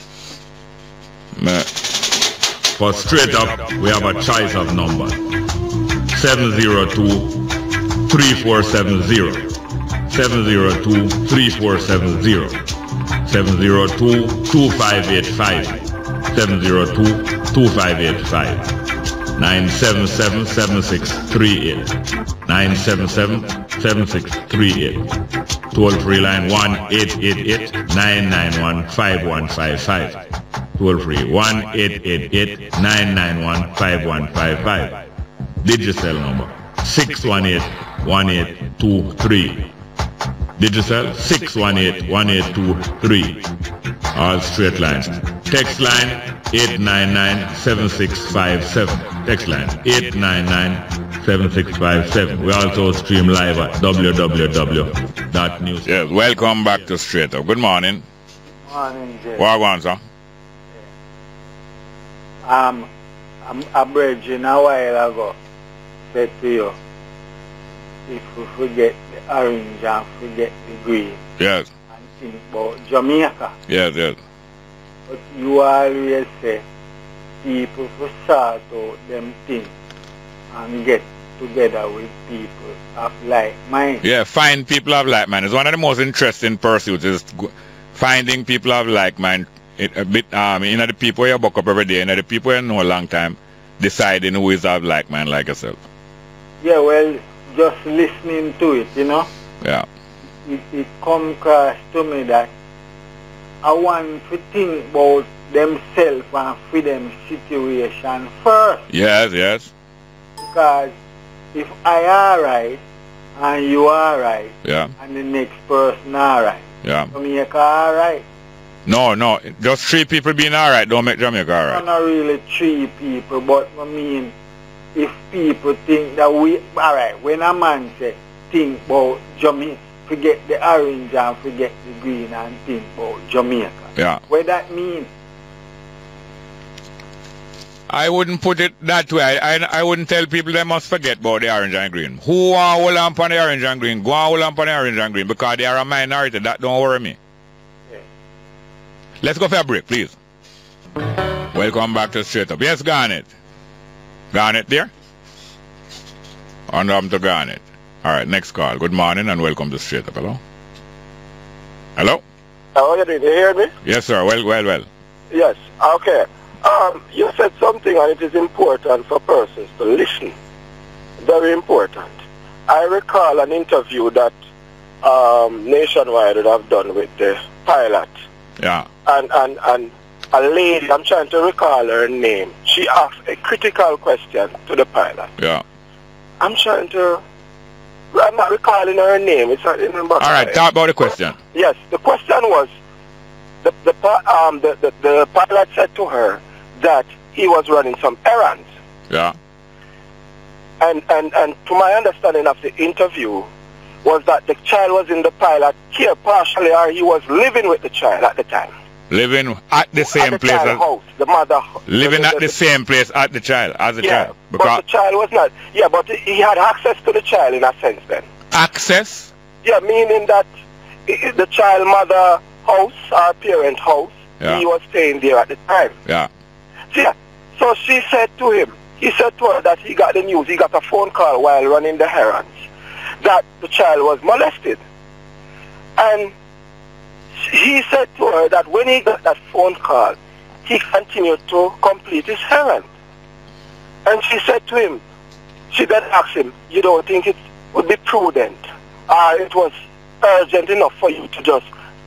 For Straight Up, we have a choice of number. seven zero two, three four seven zero. seven zero two, three four seven zero. seven zero two, two five eight five. seven zero two, two five eight five. nine seven seven, seven six three eight. nine seven seven, seven six three eight. Toll-free line one eight eight eight, nine nine one, five one five five. Toll-free one eight eight eight, nine nine one, five one five five. Digicel number six one eight, one eight two three. Digicel six one eight, one eight two three. All straight lines. Text line eight nine nine, seven six five seven. Text line eight nine nine, seven six five seven. We also stream live at w w w dot news. Yes, welcome back to Straight Up. Good morning. Morning, Jay. What on, sir? Um, I'm a bridging a while ago said to you, if we forget the orange and forget the green, yes, and think about Jamaica. Yes, yes. But you always say people for sort out them things and get together with people of like mind. Yeah, find people of like mind. It's one of the most interesting pursuits is finding people of like mind. It, a bit, um, you know, the people you buck up every day, you know, the people you know a long time, deciding who is of like mind like yourself. Yeah, well, just listening to it, you know. Yeah. It, it come across to me that I want to think about themselves and for them situation first. Yes, yes. Because if I alright and you alright, yeah, and the next person alright, yeah, Jamaica alright. No, no, just three people being alright don't make Jamaica alright. Not really three people, but I mean, if people think that we, alright, when a man say, think about Jamaica, forget the orange and forget the green and think about Jamaica. Yeah. What that mean? I wouldn't put it that way. I, I, I wouldn't tell people they must forget about the orange and green. Who want to hold on for the orange and green, go and hold on for the orange and green because they are a minority. That don't worry me. Yeah. Let's go for a break, please. Welcome back to Straight Up. Yes, Garnet. Garnet there? On up to Garnet. All right, next call. Good morning and welcome to Straight Up. Hello? Hello? How are you doing? You hear me? Yes, sir. Well, well, well. Yes. Okay. Um, you said something and it is important for persons to listen. Very important. I recall an interview that um, Nationwide would have done with the pilot. Yeah. And, and, and a lady, I'm trying to recall her name, she asked a critical question to the pilot. Yeah. I'm trying to... I'm not recalling her name. It's not in the book. All right, talk about the question. Yes, the question was, the the, um, the, the, the pilot said to her that he was running some errands. Yeah. And, and, and to my understanding of the interview was that the child was in the pilot care partially, or he was living with the child at the time. Living at the same at the place as house, the mother. Living the, at the, the same place as the child, as the yeah, child. Because but the child was not. Yeah, but he had access to the child in a sense then. Access? Yeah, meaning that the child mother house or parent house, yeah, he was staying there at the time. Yeah. See, so she said to him, he said to her that he got the news, he got a phone call while running the errands, that the child was molested. And he said to her that when he got that phone call, he continued to complete his errand. And she said to him, she then asked him, you don't think it would be prudent, or it was urgent enough for you to just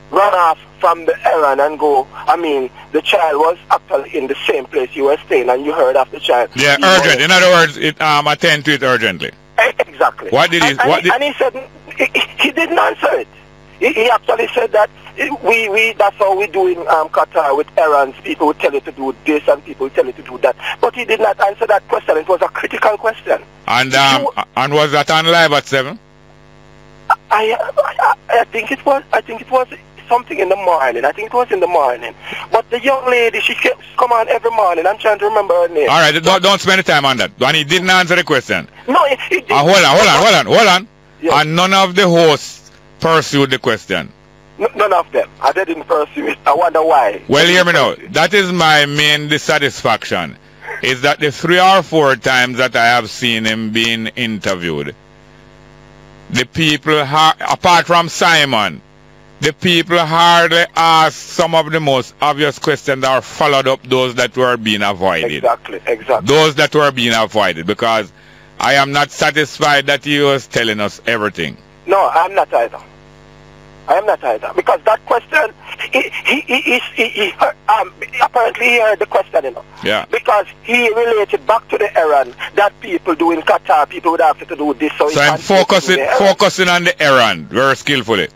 run off from the errand and go. I mean, the child was actually in the same place you were staying, and you heard of the child. Yeah, he urgent. Was, in other words, it um attend to it urgently. Exactly. What did he? And, and what he, did? And he said he, he didn't answer it. He, he actually said that we we that's how we do in um, Qatar with errands. People will tell you to do this, and people will tell you to do that. But he did not answer that question. It was a critical question. And um you, and was that on live at seven? I, I I think it was. I think it was. Something in the morning. I think it was in the morning. But the young lady, she kept come on every morning. I'm trying to remember her name. All right, don't, don't spend time on that. And he didn't answer the question. No, he, he didn't. Uh, hold on, hold on, hold on, hold on. Yes. And none of the hosts pursued the question. No, none of them. I didn't pursue it. I wonder why. Well, hear me now. That is my main dissatisfaction. Is that the three or four times that I have seen him being interviewed, the people, apart from Simon, the people hardly ask some of the most obvious questions that are followed up those that were being avoided. Exactly, exactly. Those that were being avoided, because I am not satisfied that he was telling us everything. No, I'm not either. I am not either. Because that question, he, he, he, he, he, he heard, um, apparently he heard the question, you know. Yeah. Because he related back to the errand that people do in Qatar, people would have to do this. So, so I'm focusing, focusing on the errand very skillfully.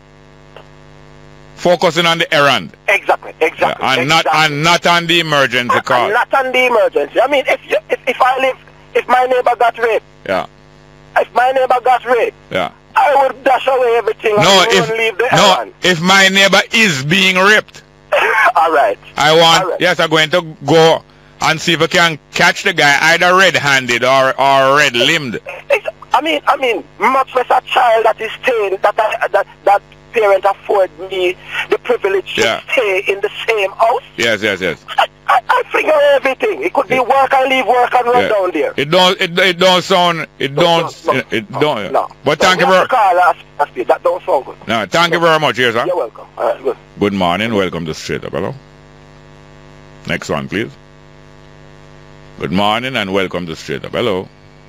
Focusing on the errand. Exactly, exactly. Yeah, and exactly. not and not on the emergency call. And not on the emergency. I mean, if you, if if I live, if my neighbor got raped. Yeah. If my neighbor got raped. Yeah. I would dash away everything. No, and if leave the no, errand. if my neighbor is being raped. All right. I want. All right. Yes, I'm going to go and see if I can catch the guy either red-handed or or red-limbed. I mean, I mean, much less a child that is staying that I, that that. parent afford me the privilege yeah. to stay in the same house. Yes, yes, yes. I, I, I figure everything. It could be work and leave work and run yeah. down there. It don't. It, it don't sound. It don't. No, no, it, it no, don't. No. But no, thank you very. That don't sound good. No, thank you very much, yes, sir. You're welcome. All right, good. Good morning. Welcome to Straight Up. Hello. Next one, please. Good morning and welcome to Straight Up. Hello.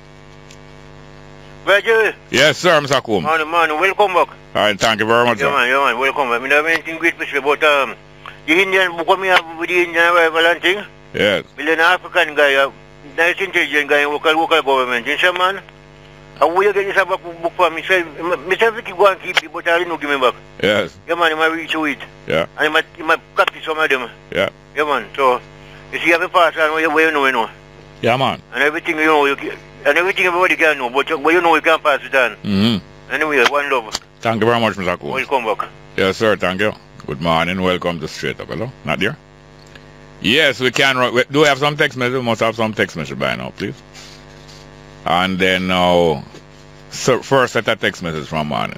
Roger. Yes, sir, Mister Kum. Morning, morning. Welcome back. All right, thank you very much, yeah, sir. Man, yeah, man. Welcome back. I mean, I have anything great to say about um, the Indian book coming up with the Indian arrival and thing. Yes. With an African guy, a nice intelligent guy in local, local government. You see, man? And we get this book for me. Mister Vicky go and keep it, but I didn't give me back. Yes. Yeah, man, he might reach to it. Yeah. And he might, he might copy some of them. Yeah. Yeah, man. So, you see, you have a pass on where you know, you know. Yeah, man. And everything, you know, you can. And everything everybody can know, but you, but you know you can pass it on. Mm-hmm. Anyway, one love. Thank you very much, Mister Kum. Welcome back. Yes, sir, thank you. Good morning, welcome to Straight Up. Hello? Not there? Yes, we can. We, do we have some text message? We must have some text message by now, please. And then now, so first set a text message from morning.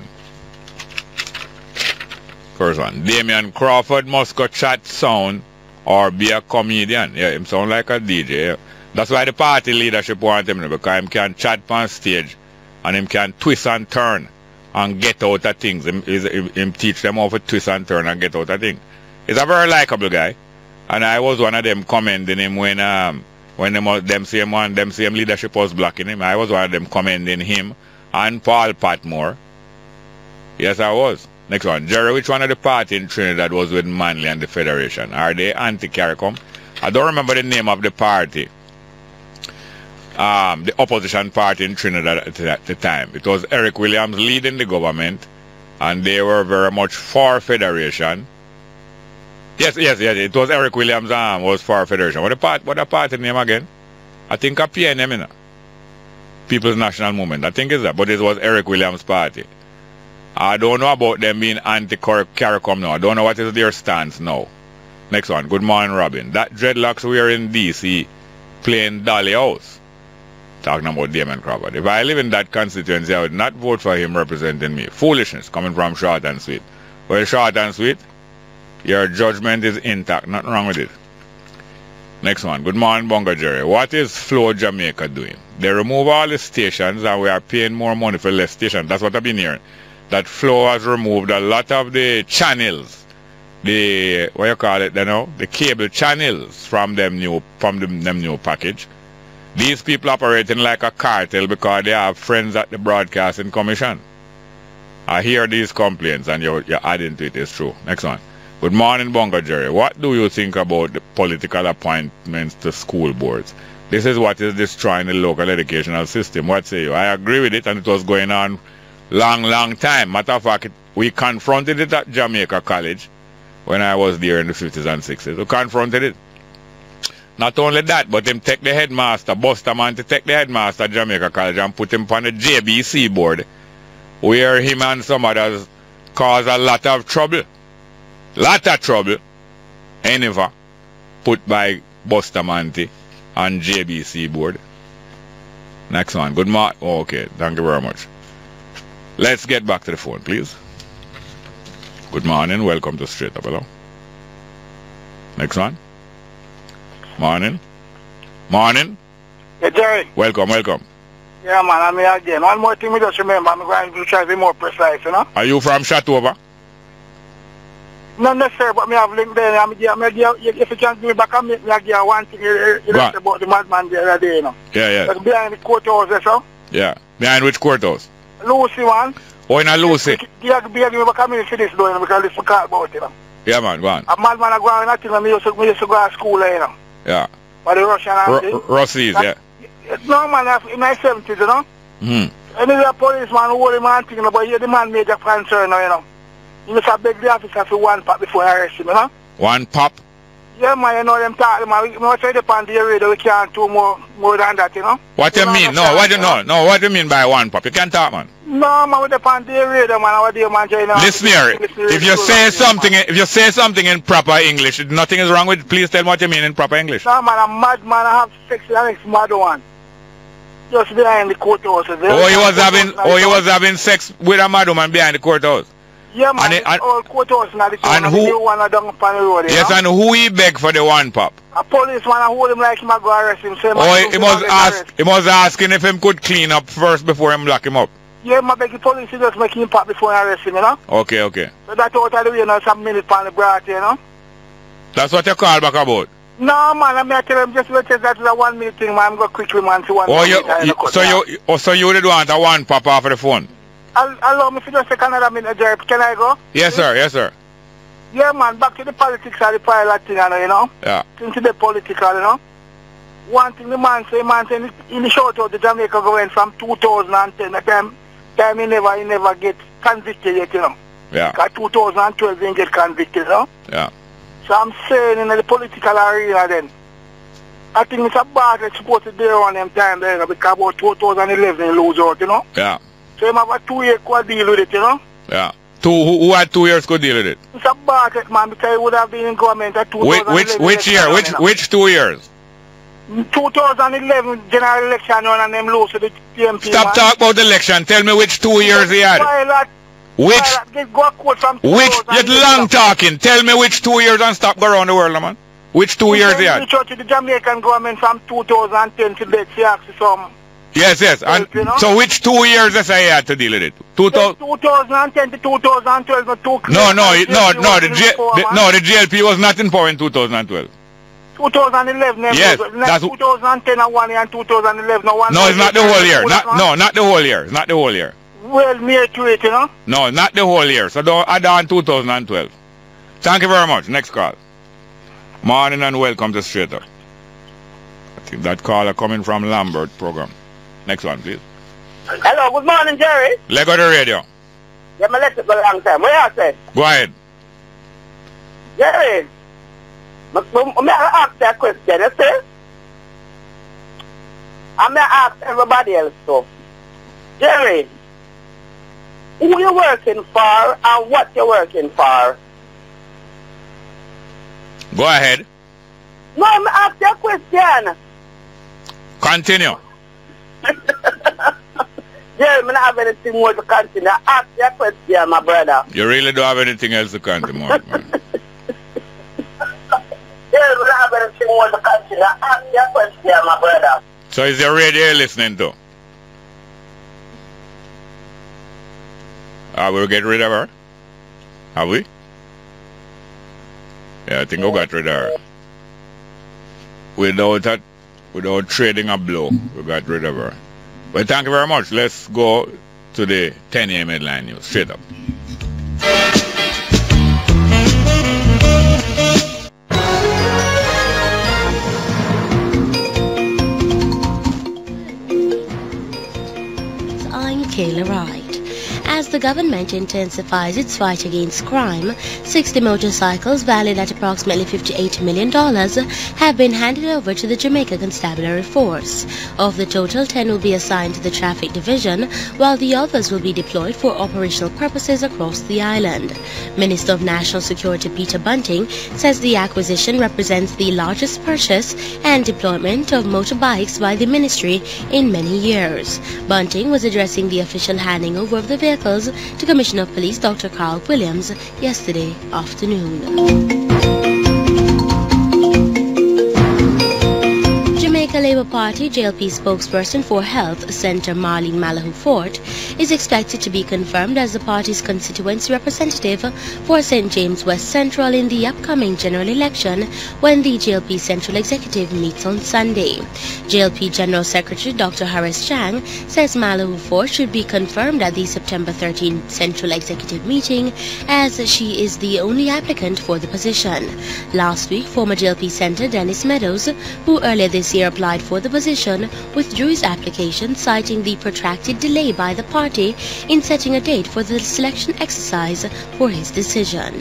First one. Damian Crawford must go chat sound or be a comedian. Yeah, him sound like a D J. Yeah. That's why the party leadership want him, because him can chat on stage and him can twist and turn and get out of things. Him, him, him teach them how to twist and turn and get out of things. He's a very likable guy. And I was one of them commending him when um when them, them same one, them same leadership was blocking him. I was one of them commending him and Paul Patmore. Yes, I was. Next one. Jerry, which one of the party in Trinidad was with Manley and the Federation? Are they anti-CARICOM? I don't remember the name of the party. Um, the opposition party in Trinidad at the, at the time. It was Eric Williams leading the government, and they were very much for Federation. Yes, yes, yes. It was Eric Williams um, was for Federation. What the part? What the party name again? I think a P N M, you know? People's National Movement. I think it's that, but it was Eric Williams' party. I don't know about them being anti-CARICOM now. I don't know what is their stance now. Next one. Good morning, Robin. That dreadlocks we are in D C playing Dolly House. Talking about Damian Crawford. If I live in that constituency, I would not vote for him representing me. Foolishness coming from Short and Sweet. Well, Short and Sweet, your judgment is intact. Nothing wrong with it. Next one. Good morning, Bongo Jerry. What is Flow Jamaica doing? They remove all the stations and we are paying more money for less stations. That's what I've been hearing. That Flow has removed a lot of the channels. The, what you call it, you know? The cable channels from them new, from them, them new package. These people operating like a cartel because they have friends at the Broadcasting Commission. I hear these complaints and you're, you're adding to it. It's true. Next one. Good morning, Bongo Jerry. What do you think about the political appointments to school boards? This is what is destroying the local educational system. What say you? I agree with it, and it was going on long, long time. Matter of fact, it, we confronted it at Jamaica College when I was there in the fifties and sixties. We confronted it. Not only that, but him take the headmaster, Buster man to take the headmaster at Jamaica College and put him on the J B C board, where him and some others caused a lot of trouble. Lot of trouble. Anyway, put by Bustamante on J B C board. Next one. Good morning. Oh, okay. Thank you very much. Let's get back to the phone, please. Good morning. Welcome to Straight Up. Hello. Next one. Morning. Morning. Yeah, Jerry. Welcome, welcome. Yeah, man, I'm here again. One more thing, we just remember, I'm going to try to be more precise, you know? Are you from Shatova? Not necessarily, but me have link there. I'm here, I'm here, if you can give me back a minute, I give one thing you you know, about the madman the other day, you know? Yeah, yeah. Like behind the courthouse, there, so? Yeah. Behind which courthouse? Lucy one. Oh, in a Lucy? Yeah, give me back a minute for this, though, you know, because this is call about it, you know? Yeah, man, go on. A madman I go on nothing, and me used to, me used to go to school, you know? Yeah. For the Russian army. Rossies, yeah. No, man, in my seventies, you know? Mm-hmm. And there's a policeman who hold him and thing, but here the man made a concern now, you know? You must have beg the officer for one pop before I arrest him, you know? One pop? Yeah, man, you know them talking, man. We must say the on the radio, we can't do more more than that, you know? What you, you mean? No, what you know? No, what do you mean by one pop? You can't talk, man. No, man, with the on the radio, man, our dear man, you know? Listen here, if you say something, if you say something in proper English, nothing is wrong with it, please tell me what you mean in proper English. No, man, I'm mad, man, I have sex with an ex-mad one. Just behind the courthouse. Oh, he was having, oh, he was having sex with a mad woman behind the courthouse? Yeah, man, and it, and, all courthouse now, the and who, one down upon the road, yes, know? And who he beg for the one pop? A policeman, I hold him like him, I go arrest him. So oh, he, he, was ask, he was asking if him could clean up first before him lock him up? Yeah, I beg the police to just make him pop before I arrest him, you know? Okay, okay. So that's out of the way, you know, some minutes on the brat, you know? That's what you call back about? No, man, I'm tell him just because that's a one minute thing, man. I'm going to quickly, man, to one oh, you, you, so now. you, oh, so you did want a one pop off of the phone? I'll, allow me to just take another minute, Jerry. Can I go? Yes, sir, yes, sir. Yeah, man, back to the politics of the pilot thing, you know? Yeah. Into the political, you know? One thing the man say, man, say, in the shout out, the Jamaica going from two thousand ten, the time, time he never, he never get convicted yet, you know? Yeah. Because two thousand twelve, he didn't get convicted, you know? Yeah. So I'm saying in the political arena then, I think Mister Bartlett supposed to do on them time there, you know, because about two thousand eleven he lose out, you know? Yeah. So he have a two-year could deal with it, you know? Yeah. Two, who, who had two years could deal with it? Mister Bartlett, man, because he would have been in government at two thousand eleven. Which, which year? Which, which two years? two thousand eleven general election run and them lose to the T M P. Stop talking about the election. Tell me which two years he had. Pilot, which? Pilot, get go quote from which? You're long talking. Tell me which two years and stop go around the world, man. Which two years he had? Reach out to the Jamaican government from two thousand ten to date. She asked some. Yes, yes. And you know? So which two years does I had to deal with it? two thousand ten to two thousand twelve. No, no, no, no, no. The, G the, no, the J L P was not in power in two thousand twelve. two thousand eleven. Yes, that's two thousand ten and one year and two thousand eleven. No, one no, it's not the whole year. Not, no, not the whole year. It's not the whole year. Well, near to it, you know. No, not the whole year. So don't add on two thousand twelve. Thank you very much. Next call. Morning and welcome to Straight Up. I think that caller coming from Lambert program. Next one, please. Hello, good morning, Jerry. Let go the radio. Yeah, I let it go a long time. What you say? Go ahead. Jerry, may I ask that question, you see? I may ask everybody else so. Jerry, who you working for and what you working for? Go ahead. No, I'm ask you a question. Continue. Jerry, I don't have anything more to continue. Ask your question, my brother. You really don't have anything else to continue, man. Jerry, I don't have anything more to continue. Ask your question, my brother. So is your radio listening to? Are we get rid of her? Have we? Yeah, I think we got rid of her. Without that, without trading a blow, we got rid of her. But thank you very much. Let's go to the ten A M headline news. Straight up. I'm Kayla Wright. As the government intensifies its fight against crime, sixty motorcycles valued at approximately fifty-eight million dollars have been handed over to the Jamaica Constabulary Force. Of the total, ten will be assigned to the Traffic Division, while the others will be deployed for operational purposes across the island. Minister of National Security Peter Bunting says the acquisition represents the largest purchase and deployment of motorbikes by the ministry in many years. Bunting was addressing the official handing over of the vehicles to Commissioner of Police Doctor Carl Williams yesterday afternoon. Jamaica Labour Party J L P spokesperson for Health, Senator Marlene Malahoo Fort, is expected to be confirmed as the party's constituency representative for Saint James West Central in the upcoming general election when the J L P Central Executive meets on Sunday. J L P General Secretary Doctor Harris Chang says Malahoo Fort should be confirmed at the September thirteenth Central Executive meeting, as she is the only applicant for the position. Last week, former J L P Senator Dennis Meadows, who earlier this year applied for the position, withdrew his application, citing the protracted delay by the party in setting a date for the selection exercise for his decision.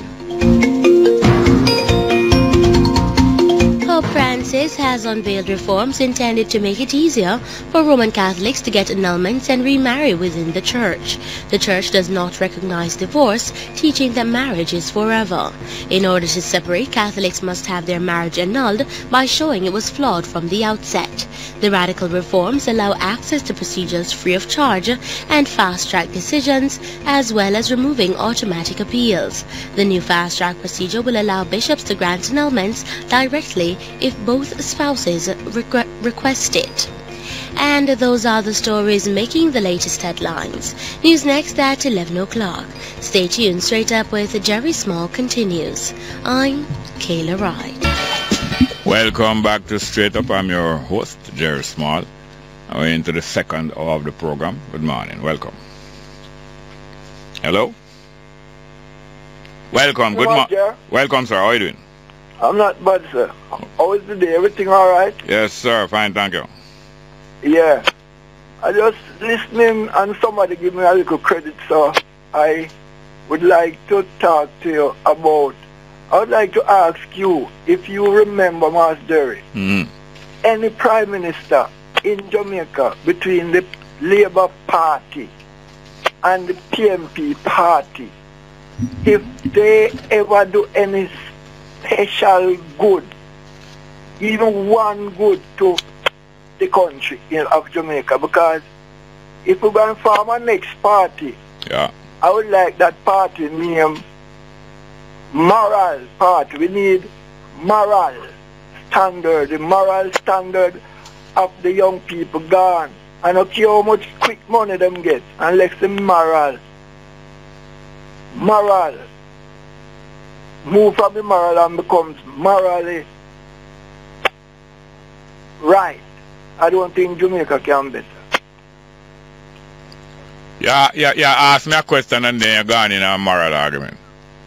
Pope Francis has unveiled reforms intended to make it easier for Roman Catholics to get annulments and remarry within the Church. The Church does not recognize divorce, teaching that marriage is forever. In order to separate, Catholics must have their marriage annulled by showing it was flawed from the outset. The radical reforms allow access to procedures free of charge and fast-track decisions, as well as removing automatic appeals. The new fast-track procedure will allow bishops to grant annulments directly if both spouses requ request it. And those are the stories making the latest headlines. News next at eleven o'clock. Stay tuned. Straight Up with Jerry Small continues. I'm Kayla Wright. Welcome back to Straight Up. I'm your host, Jerry Small. We're into the second hour of the program. Good morning. Welcome. Hello? Welcome. Good morning. Welcome, sir. How are you doing? I'm not bad, sir. How is the day? Everything all right? Yes, sir. Fine, thank you. Yeah. I just listening and somebody give me a little credit, so I would like to talk to you about, I would like to ask you if you remember, Mas Derry, mm-hmm. any prime minister in Jamaica between the Labour Party and the P M P Party, if they ever do any special good, even one good to the country of Jamaica, because if we're going to form a next party, yeah, I would like that party name Moral Party. We need moral standard, the moral standard of the young people gone. I don't care how much quick money them get, unless the moral, moral, move from the moral and becomes morally right. I don't think Jamaica can better. Yeah, yeah, yeah. Ask me a question and then you're gone in a moral argument.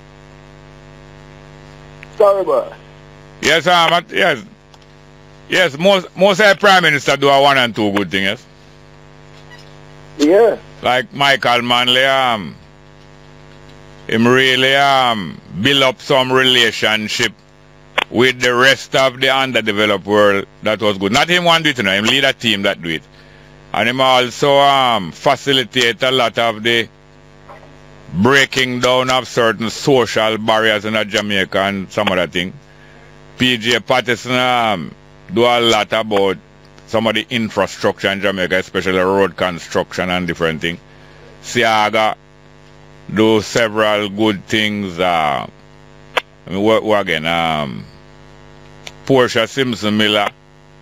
Sorry, boy. Yes, um, yes. Yes, most most of the prime minister do a one and two good things. Yeah. Like Michael Manley, um, him really um build up some relationship with the rest of the underdeveloped world. That was good. Not him one do it, you know, him lead a team that do it. And him also um facilitate a lot of the breaking down of certain social barriers in Jamaica and some other thing. P J Patterson um, do a lot about some of the infrastructure in Jamaica, especially road construction and different things. Siaga do several good things. Uh, I mean, what, what again? Um, Portia Simpson Miller.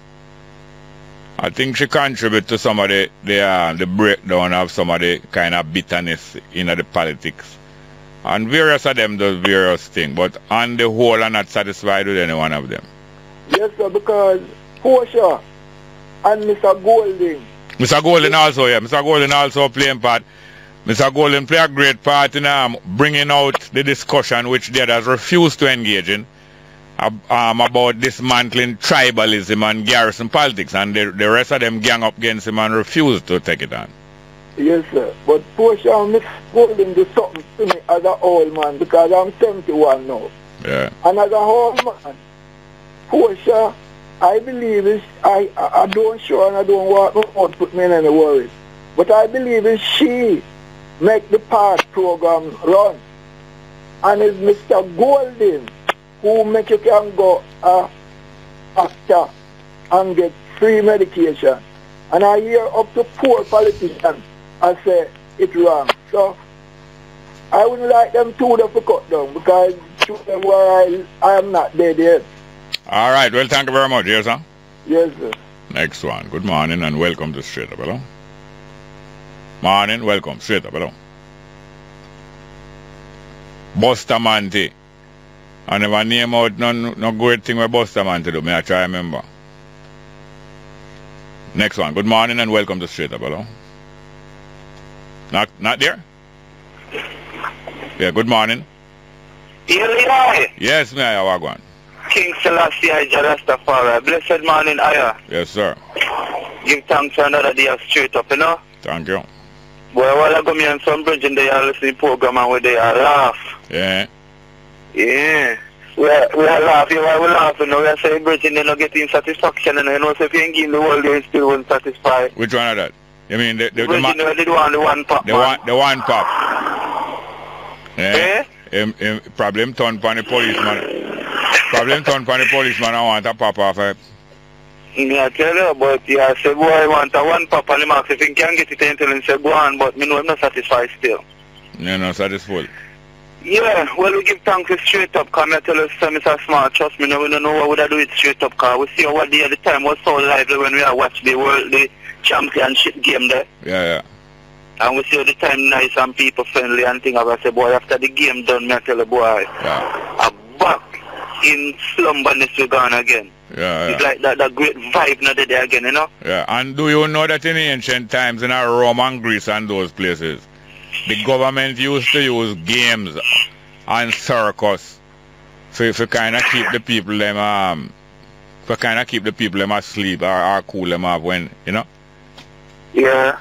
I think she contribute to some of the the, uh, the breakdown of some of the kind of bitterness in the politics. And various of them do various things, but on the whole I'm not satisfied with any one of them. Yes, sir, because Portia and Mister Golding. Mister Golding also, yeah. Mister Golding also playing part. Mister Golden play a great part in um, bringing out the discussion which the others refused to engage in um, about dismantling tribalism and garrison politics, and the, the rest of them gang up against him and refused to take it on. Yes, sir. But Portia, Mister Golden do something to me as an old man because I'm seventy-one now. Yeah. And as a old man, Portia, I believe is I, I I don't sure and I don't want to put me in any worries. But I believe is she make the past program run. And it's Mister Golden who make you can go uh, after and get free medication. And I hear up to four politicians I say it wrong. So I wouldn't like them two to cut down because them where I, I am not dead yet. All right, well, thank you very much. Yes, sir? Yes, sir. Next one. Good morning and welcome to Straight Up, hello? Morning, welcome. Straight Up, hello? Bustamante. I never name out no, no great thing with Bustamante do. May I try remember? Next one. Good morning and welcome to Straight Up, hello? Not, not there? Yeah, good morning. Eli. Yes, may I have one? King Selassie I Rastafari. Blessed morning, Aya. Yes, sir. Give thanks for another day of Straight Up, you know? Thank you. Boy, while I go me on some bridge and they are listening to the program and where they are laugh. Yeah. Yeah. We are, we are laughing while we're laughing. Now we are saying bridge and they're not getting satisfaction. And you know, so if you ain't giving the world, they still won't satisfy. Which one of that? You mean the, the, the, the, the, the, the one, the one pop, the one, the one pop. Yeah. Eh? Him, him, problem turn for the policeman. Problem turn for the policeman. I want a pop off. Eh? I tell you, but yeah, say boy, I want a one pop and the max. If you can get it, then tell him say go on. But me know I'm not satisfied still. You're not satisfied. Yeah, well, we give thanks to Straight Up, because I tell you, Mister Smart, trust me, now we don't know what would I do with Straight Up, because we see what day at the time was so lively when we are watching the world, the championship game there. Yeah, yeah. And we see the time nice and people friendly and things. I say, boy, after the game done, me I tell you, boy, yeah. I'm back in slumberness we're gone again. Yeah, yeah. It's like that, that great vibe now there again, you know? Yeah, and do you know that in ancient times, in our Rome and Greece and those places, the government used to use games and circus, so if you kind of keep the people them um, if you kind of keep the people them asleep or, or cool them off when you know. Yeah.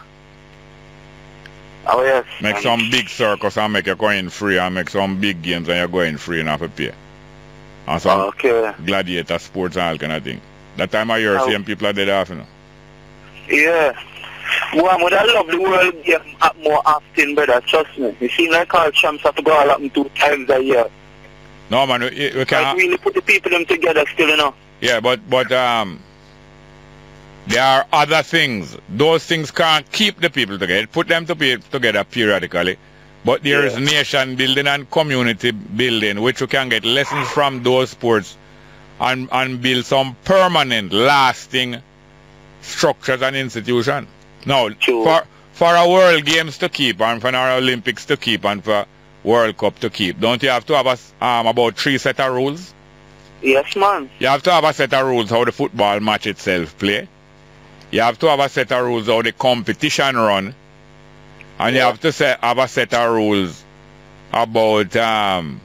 Oh yes. Make some big circus and make you go in free, and make some big games and you go in free and have to pay. And some okay. gladiator sports and all kind of thing. That time of year, oh. same people are dead off, you know. Yeah. Well, I would have loved the world game more often, brother, trust me. You seem like all champs have to go all happen two times a year. No, man, we, we can't... Like really put the people them together still, you know. Yeah, but, but, um... there are other things. Those things can't keep the people together. Put them to be together periodically. But there yeah. is nation building and community building, which we can get lessons from those sports and, and build some permanent, lasting structures and institutions. Now, for, for our World Games to keep, and for our Olympics to keep, and for World Cup to keep, don't you have to have a, um, about three set of rules? Yes, man. You have to have a set of rules how the football match itself play. You have to have a set of rules how the competition run. And yeah. you have to set, have a set of rules about um,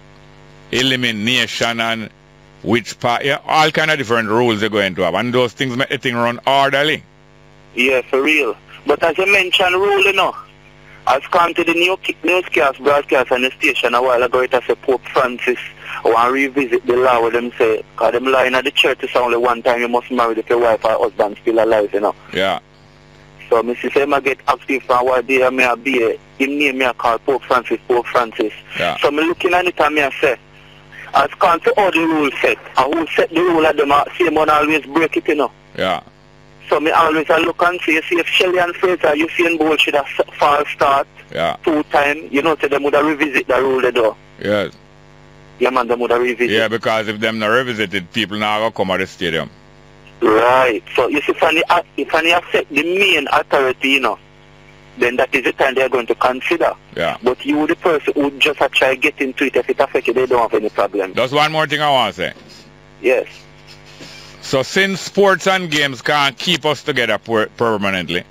elimination and which part, yeah, all kind of different rules they're going to have. And those things make the thing run orderly. Yeah, for real. But as you mentioned rule, you know, I've come to the new newscast broadcast on the station a while ago, it has a Pope Francis want to revisit the law where them say, because them law in the church is only one time you must marry if your wife or husband still alive, you know. Yeah. So, Missus say, I get active from what day I may be, him name me I call Pope Francis, Pope Francis. Yeah. So, I'm looking at it and I say, I've come to all the rules set, and who set the rule at them, same one always break it, you know. Yeah. So me always I look and see, see if Shelly and Fraser, Usain Bolt should have false start yeah. two times, you know, so them would have revisit the rule they do. Yes. Yeah, man, them would have revisit. Yeah, because if them not revisited, people now will come at the stadium. Right. So you see, if any, if any affect the main authority, you know, then that is the time they are going to consider. Yeah. But you, the person who just a try get into it, if it affects you, they don't have any problem. There's one more thing I want to say. Yes. So since sports and games can't keep us together per permanently,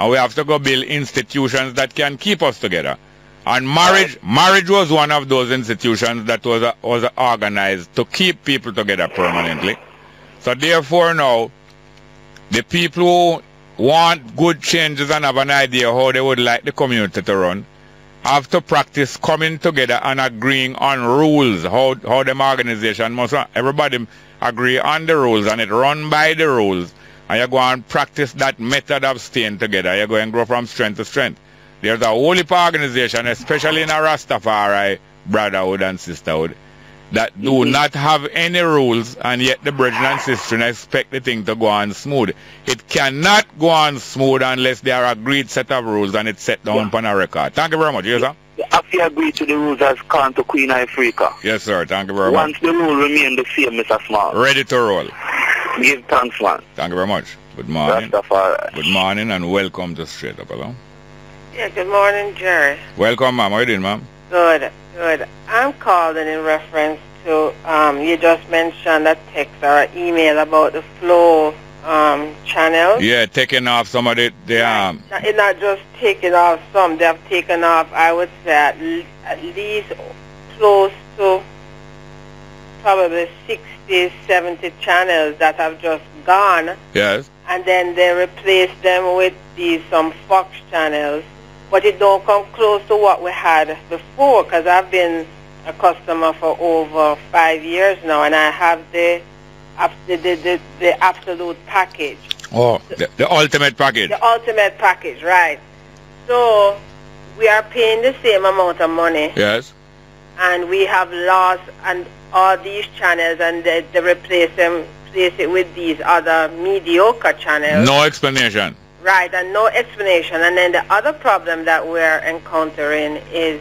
And we have to go build institutions that can keep us together. And marriage marriage was one of those institutions that was, uh, was organized to keep people together permanently. So therefore now, the people who want good changes and have an idea how they would like the community to run, have to practice coming together and agreeing on rules, how, how them organization must run. Everybody agree on the rules and it run by the rules. And you go and practice that method of staying together. You go and grow from strength to strength. There's a whole heap of organization, especially in a Rastafari brotherhood and sisterhood, that do mm-hmm. not have any rules, and yet the brethren and sisters expect the thing to go on smooth. It cannot go on smooth unless there are agreed set of rules and it's set down yeah. upon a record. Thank you very much. Yes, sir? After you agree to the rules as come to Queen Africa. Yes, sir. Thank you very Once much. Once the rule remain the same, Mister Small. Ready to roll. Give thanks, man. Thank you very much. Good morning. Rastafari. Good morning and welcome to Straight Up, hello. Yeah, good morning, Jerry. Welcome, ma'am. How are you doing, ma'am? Good, good. I'm calling in reference to, um, you just mentioned a text or an email about the Flow um, channel. Yeah, taking off some of the, the um... It's not just taking off some, they have taken off, I would say, at, le at least close to probably sixty, seventy channels that have just gone. Yes. And then they replace them with these some Fox channels. But it don't come close to what we had before, because I've been a customer for over five years now, and I have the the, the, the, the absolute package. Oh, the, the ultimate package. The ultimate package, right. So we are paying the same amount of money. Yes. And we have lost and all these channels, and they, they replace them, replace it with these other mediocre channels. No explanation. Right, and no explanation. And then the other problem that we're encountering is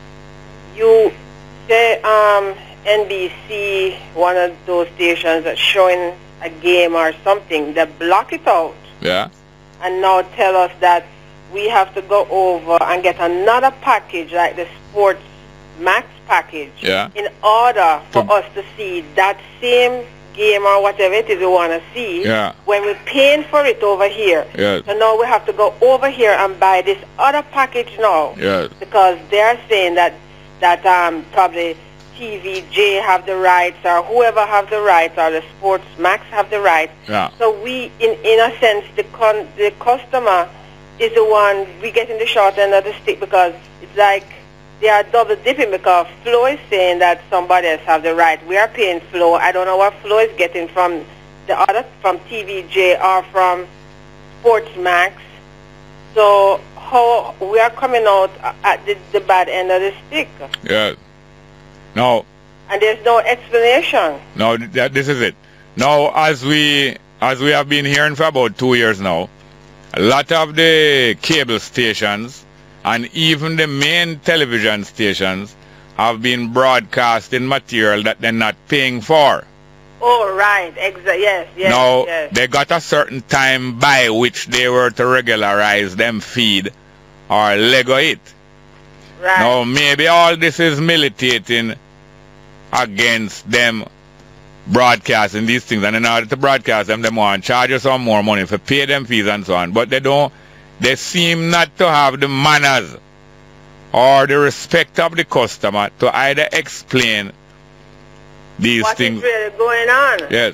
you say um, N B C, one of those stations that's showing a game or something, they block it out. Yeah. And now tell us that we have to go over and get another package like the Sports Max package yeah. in order for to us to see that same game or whatever it is we want to see yeah. when we're paying for it over here. Yes. So now we have to go over here and buy this other package now. Yes. Because they're saying that that um, probably T V J have the rights or whoever have the rights or the Sports Max have the rights. Yeah. So we, in, in a sense, the, con the customer is the one we get in the short end of the stick, because it's like they are double dipping, because Flow is saying that somebody else have the right. We are paying Flow. I don't know what Flow is getting from the other, from T V J or from Sports Max. So how we are coming out at the, the bad end of the stick. Yeah. No. And there's no explanation. No, th this is it. Now, as we as we have been hearing for about two years now, a lot of the cable stations and even the main television stations have been broadcasting material that they're not paying for. Oh, right. Exa yes, yes, now, yes. they got a certain time by which they were to regularize them feed or Lego it. Right. Now, maybe all this is militating against them broadcasting these things, and in order to broadcast them, they want to charge you some more money for pay them fees and so on. But they don't, they seem not to have the manners or the respect of the customer to either explain these what things. What is really going on? Yes.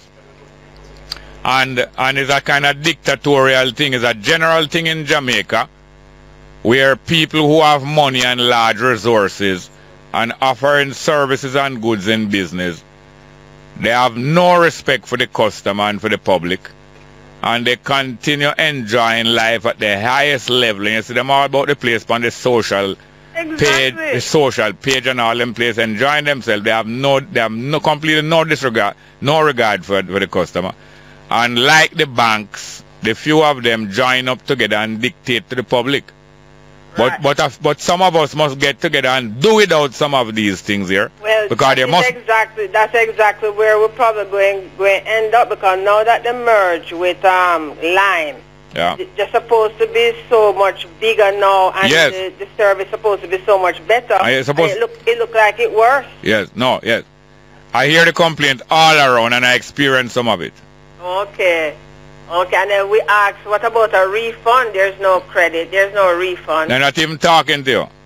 And, and it's a kind of dictatorial thing. It's a general thing in Jamaica where people who have money and large resources and offering services and goods in business, they have no respect for the customer and for the public, and they continue enjoying life at the highest level. And you see them all about the place on the social exactly. page, the social page and all them place, enjoying themselves. They have no, they have no completely no disregard, no regard for, for the customer. And like the banks, the few of them join up together and dictate to the public. But but uh, but some of us must get together and do without some of these things here. Well, because they must exactly that's exactly where we're probably going going to end up, because now that they merge with um Lime, yeah, they're supposed to be so much bigger now, and yes. the, the service supposed to be so much better. I suppose it look it look like it worse. Yes, no, yes. I hear the complaint all around, and I experience some of it. Okay. Okay, and then we asked, what about a refund? There's no credit. There's no refund. They're not even talking to you.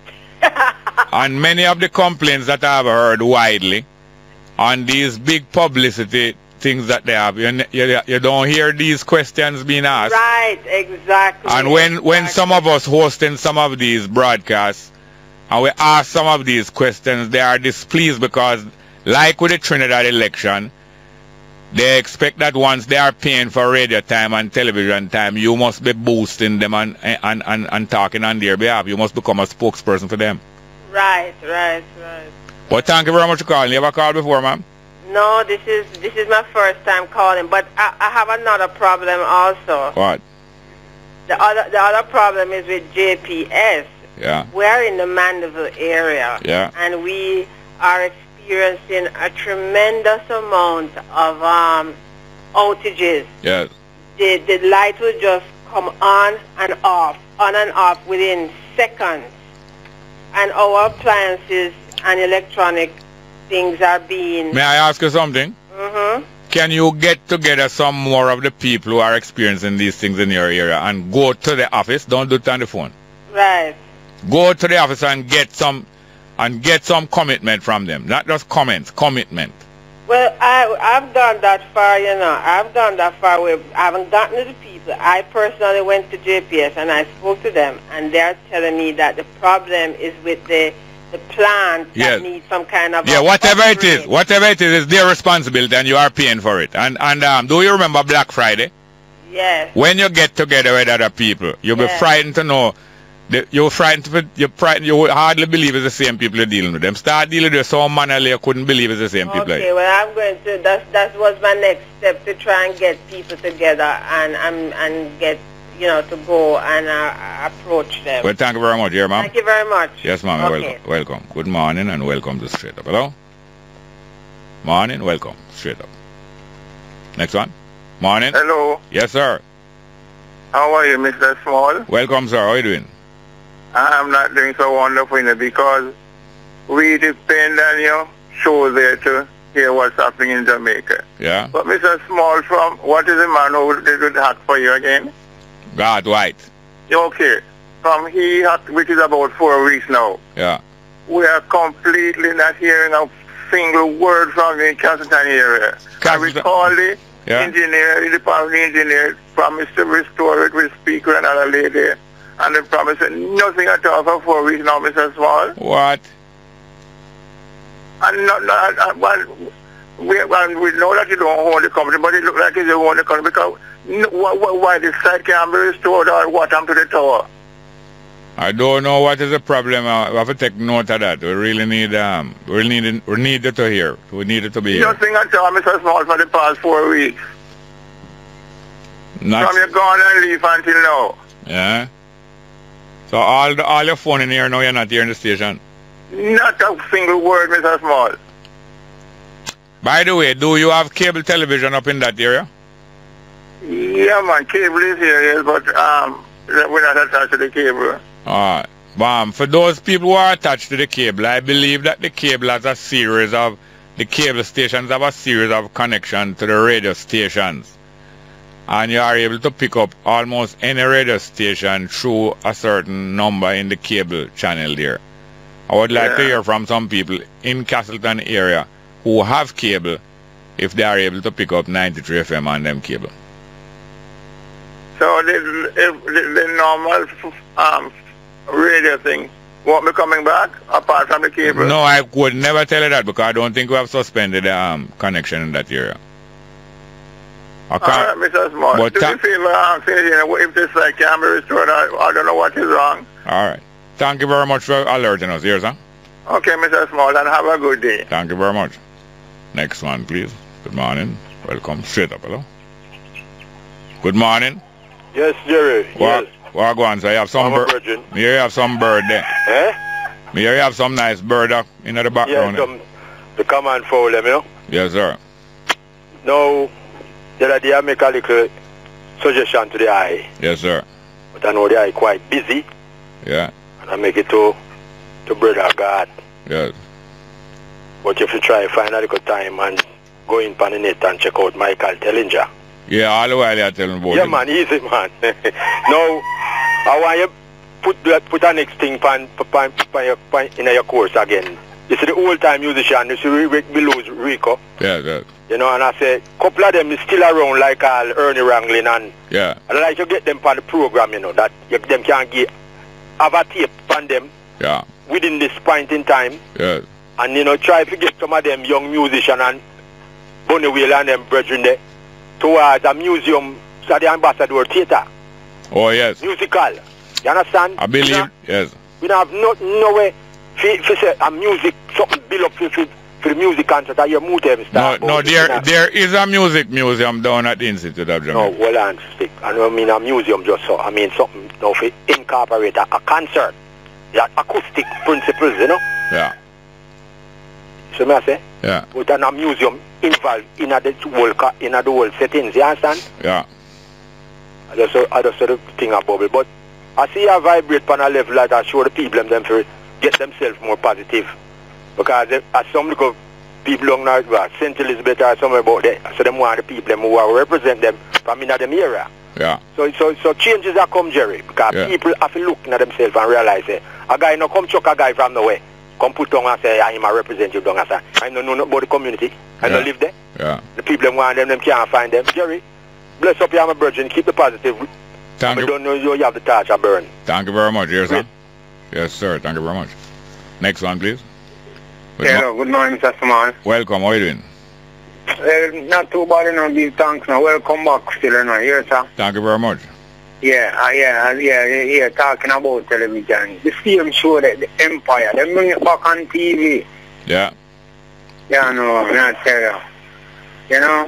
And many of the complaints that I've heard widely on these big publicity things that they have, you, you, you don't hear these questions being asked. Right, exactly. And when, exactly. when some of us hosting some of these broadcasts, and we ask some of these questions, they are displeased because, like with the Trinidad election, they expect that once they are paying for radio time and television time, you must be boosting them and, and, and, and talking on their behalf. You must become a spokesperson for them. Right, right, right. Well, thank you very much for calling. You ever called before, ma'am? No, this is this is my first time calling, but I, I have another problem also. What? The other the other problem is with J P S. Yeah. We're in the Mandeville area. Yeah. And we are experiencing a tremendous amount of um, outages. Yes. The, the light will just come on and off, on and off within seconds. And our appliances and electronic things are being... May I ask you something? Mm-hmm. Can you get together some more of the people who are experiencing these things in your area and go to the office? Don't do it on the phone. Right. Go to the office and get some and get some commitment from them. Not just comments, commitment. Well, I, I've gone that far, you know. I've gone that far where I haven't gotten to the people. I personally went to J P S and I spoke to them, and they're telling me that the problem is with the the plant Yes. that needs some kind of... Yeah, a whatever it upgrade. is, whatever it is, it's their responsibility and you are paying for it. And and um, do you remember Black Friday? Yes. When you get together with other people, you'll be Yes. frightened to know. The, you're frightened to, you're frightened, you would hardly believe it's the same people you're dealing with. Them start dealing with some man you couldn't believe it's the same people. Okay, well, I'm going to... That's, that was my next step, to try and get people together and, and, and get, you know, to go and uh, approach them. Well, thank you very much, dear ma'am. Thank you very much. Yes, ma'am. Okay. Welcome. Welcome. Good morning and welcome to Straight Up. Hello? Morning. Welcome. Straight Up. Next one. Morning. Hello. Yes, sir. How are you, Mister Small? Welcome, sir. How are you doing? I'm not doing so wonderful because we depend on your show there to hear what's happening in Jamaica. Yeah. But Mister Small, from what is the man who did the hack for you again? God White. Okay. From he hacked, which is about four weeks now. Yeah. We are completely not hearing a single word from the Castleton area. I recall the Yeah. engineer, the department engineer promised to restore it with speaker and other lady. And they promised nothing at all for four weeks now, Mister Small. What? And not, not, uh, well, we, well, we know that you don't own the company, but it looks like you own the company because no, why, why the site can't be restored or what happened to the tower? I don't know what is the problem. Uh, we have to take note of that. We really need um we really need we need it to hear. We need it to be here. Nothing at all, Mister Small, for the past four weeks. Not, From you gone and leave until now. yeah. So all the all your phone in here now, you're not here in the station. Not a single word, Mister Small. By the way, do you have cable television up in that area? Yeah, man, cable is here, yes, but um, we're not attached to the cable. Alright. Um, for those people who are attached to the cable, I believe that the cable has a series of, the cable stations have a series of connection to the radio stations. And you are able to pick up almost any radio station through a certain number in the cable channel there. I would like Yeah. to hear from some people in Castleton area who have cable if they are able to pick up ninety-three F M on them cable. So the, if the, the normal um, radio thing won't be coming back apart from the cable? No, I would never tell you that because I don't think we have suspended the um, connection in that area. I All right, Mister Small. But Do ta- you feel uh, finish, you know, if this site can be restored, I, I don't know what is wrong. Alright. Thank you very much for alerting us here, sir. Okay, Mister Small, and have a good day. Thank you very much. Next one, please. Good morning. Welcome. Straight up, hello. Good morning. Yes, Jerry. What, what go on, sir? You have some I'm a bird. virgin. Me hear you have some bird there. Eh? Me hear you have some nice bird up in the Yeah, background. there. some, the command foul them, you know. Yes, sir. Now, the other day I make a little suggestion to the eye, Yes, sir. but I know the eye quite busy, Yeah. and I make it to, to Brother God. Yes. But if you try find a little time and go in on the net and check out Michael Tellinger, Yeah, all the while you're telling about Yeah, it. man, easy, man. Now, I want you put that, put the next thing pan, pan, pan, pan, in your course again. You see the old-time musician, you see Rick Belows, Rico. Yeah, yeah. You know, and I say, a couple of them is still around like uh, Ernie Wrangling, and Yeah. I'd like to get them for the program, you know, that you, them can get, have a tape on them Yeah. within this point in time. Yeah. And, you know, try to get some of them young musicians and Bunny Wheel and them brethren there towards a museum, so the Ambassador Theatre. Oh, yes. Musical. You understand? I believe, You know, yes. we don't have no, no way for say a music, something build up for, for, for the music concert that you move them No, start. no, there, there is a music museum down at the Institute of No, Jamaica. well, and stick. I don't mean a museum just so. I mean something, you know, for incorporate a, a concert. Yeah, acoustic principles, you know. Yeah. So me I say? Yeah. But then a museum involved in a the whole, ca- in a the whole settings, you understand? Yeah. I just, I just said the thing about it. But I see you vibrate on a level like that, show the people them, them for get themselves more positive. Because they, as some little people long now, well, Saint Elizabeth or somewhere about there, so them want the people them who are represent them from in them area. Yeah. So so so changes are come, Jerry, because Yeah. people have to look at themselves and realize eh, a guy no come chuck a guy from nowhere. Come put down and say, I am a representative down and say, I don't know about the community. I don't Yeah. live there. Yeah. The people them want them, them can't find them. Jerry, bless up your my virgin, keep the positive. Thank I you. don't know you have the touch and burn. Thank you very much. Yes, sir. Yes, sir. Thank you very much. Next one, please. Good mo- Hello, good morning, Mister Saman. Welcome. How are you doing? Uh, not too bad, you know, give thanks now. Welcome back still, you know, here, sir. Thank you very much. Yeah, uh, yeah, uh, yeah, yeah, yeah, talking about television. The same show, that the Empire, they bring it back on T V. Yeah. Yeah, no, I'm not tell you. You know?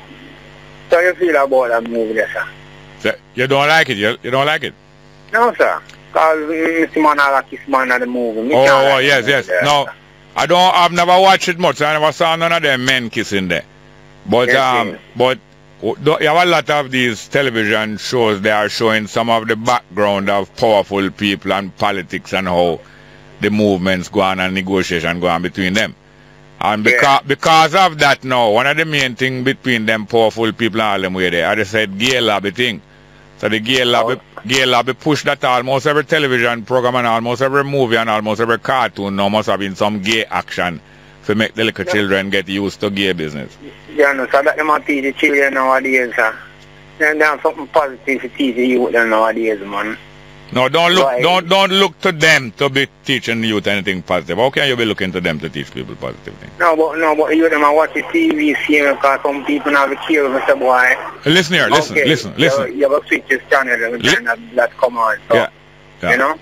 So you feel about that movie there, sir? So, you don't like it? You, you don't like it? No, sir. Because Mister Man I like his man of the movie. Me Oh, can't oh like yes, the yes. movie there, No, sir. I don't. I've never watched it much. I never saw none of them men kissing there. But Yes, um, yes. but w- do- you have a lot of these television shows. They are showing some of the background of powerful people and politics and how the movements go on and negotiation go on between them. And because because of that now, one of the main thing between them powerful people and all them way there, I just said gay lobby thing. So the gay lobby, gay lobby push that almost every television program and almost every movie and almost every cartoon now must have been some gay action to make the little children get used to gay business. Yeah, no, so that them are teach the children nowadays, sir. Then they have something positive to teach the youth them nowadays, man. No, don't look Right. don't don't look to them to be teaching youth anything positive. How can you be looking to them to teach people positive things? No, but no, but you them are watch the T V see because some people have a care of Mister Boy. Listen here, listen, Okay, listen, you- listen. You have a switch this channel every time that, that come on. So, Yeah. Yeah. you know?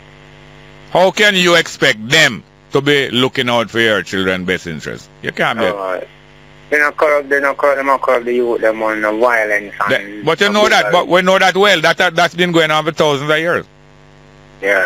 How can you expect them to be looking out for your children's best interest? You can't be. Uh, they not corrupt, they not corrupt, they not corrupt the youth them on the violence and... That- but you know that, but we know that well. That that- that's been going on for thousands of years. Yeah.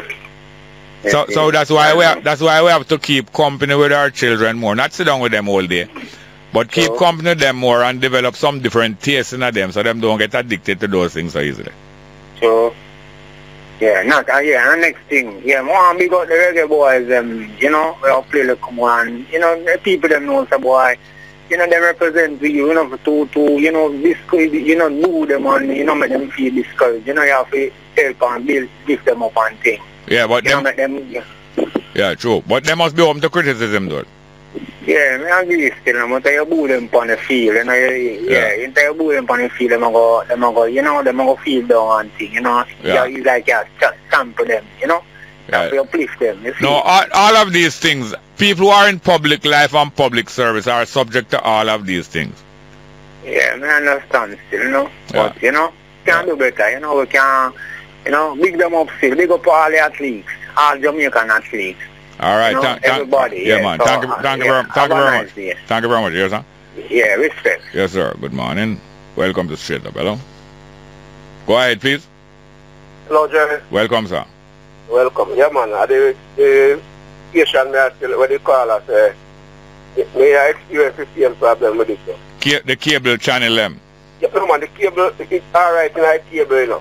So Yes, so yes. that's why we have, that's why we have to keep company with our children more. Not sit down with them all day, but keep So? company with them more and develop some different tastes in them so them don't get addicted to those things so easily. So, yeah, not, uh, yeah, and the next thing, yeah, more big out the reggae boys, um, you know, we all play like come on, you know, the people them know some boy, you know, they represent to you, you know, to, to, you know, discourage, you know, do them and, you know, make them feel discouraged, you know, you have to help and build, lift them up and things. Yeah, but You know, them, make them, yeah, yeah, true. But they must be open to criticism, though. yeah, I agree still, but you boo them on the field, you know, you, yeah, you you boo them on the field, them a go, them a go, you know, them a go feel down and thing, you know, Yeah. yeah, it's like you just sample them, you know, Yeah. you have to uplift them, you see. No, all, all of these things, people who are in public life and public service are subject to all of these things. Yeah, I understand still, you know. Yeah. But, you know, can do better, you know, we can, you know, big them up still. Big up all the athletes, all Jamaican athletes. All right, You know, thank, thank, everybody, yeah, yeah, man. so, thank you, uh, thank you yeah, very, thank you have a very nice much. day. Thank you very much. Yes, sir. Yeah, respect. Yes, sir. Good morning. Welcome to Straight Up. Hello. Go ahead, please. Hello, Jerry. Welcome, sir. Welcome. Yeah, man. Uh, the, the station may I still, what they call us, uh, may I experience the same problem with it, sir. Ca- the cable channel M. Yeah, no, man, the cable, it's alright in like cable, you know.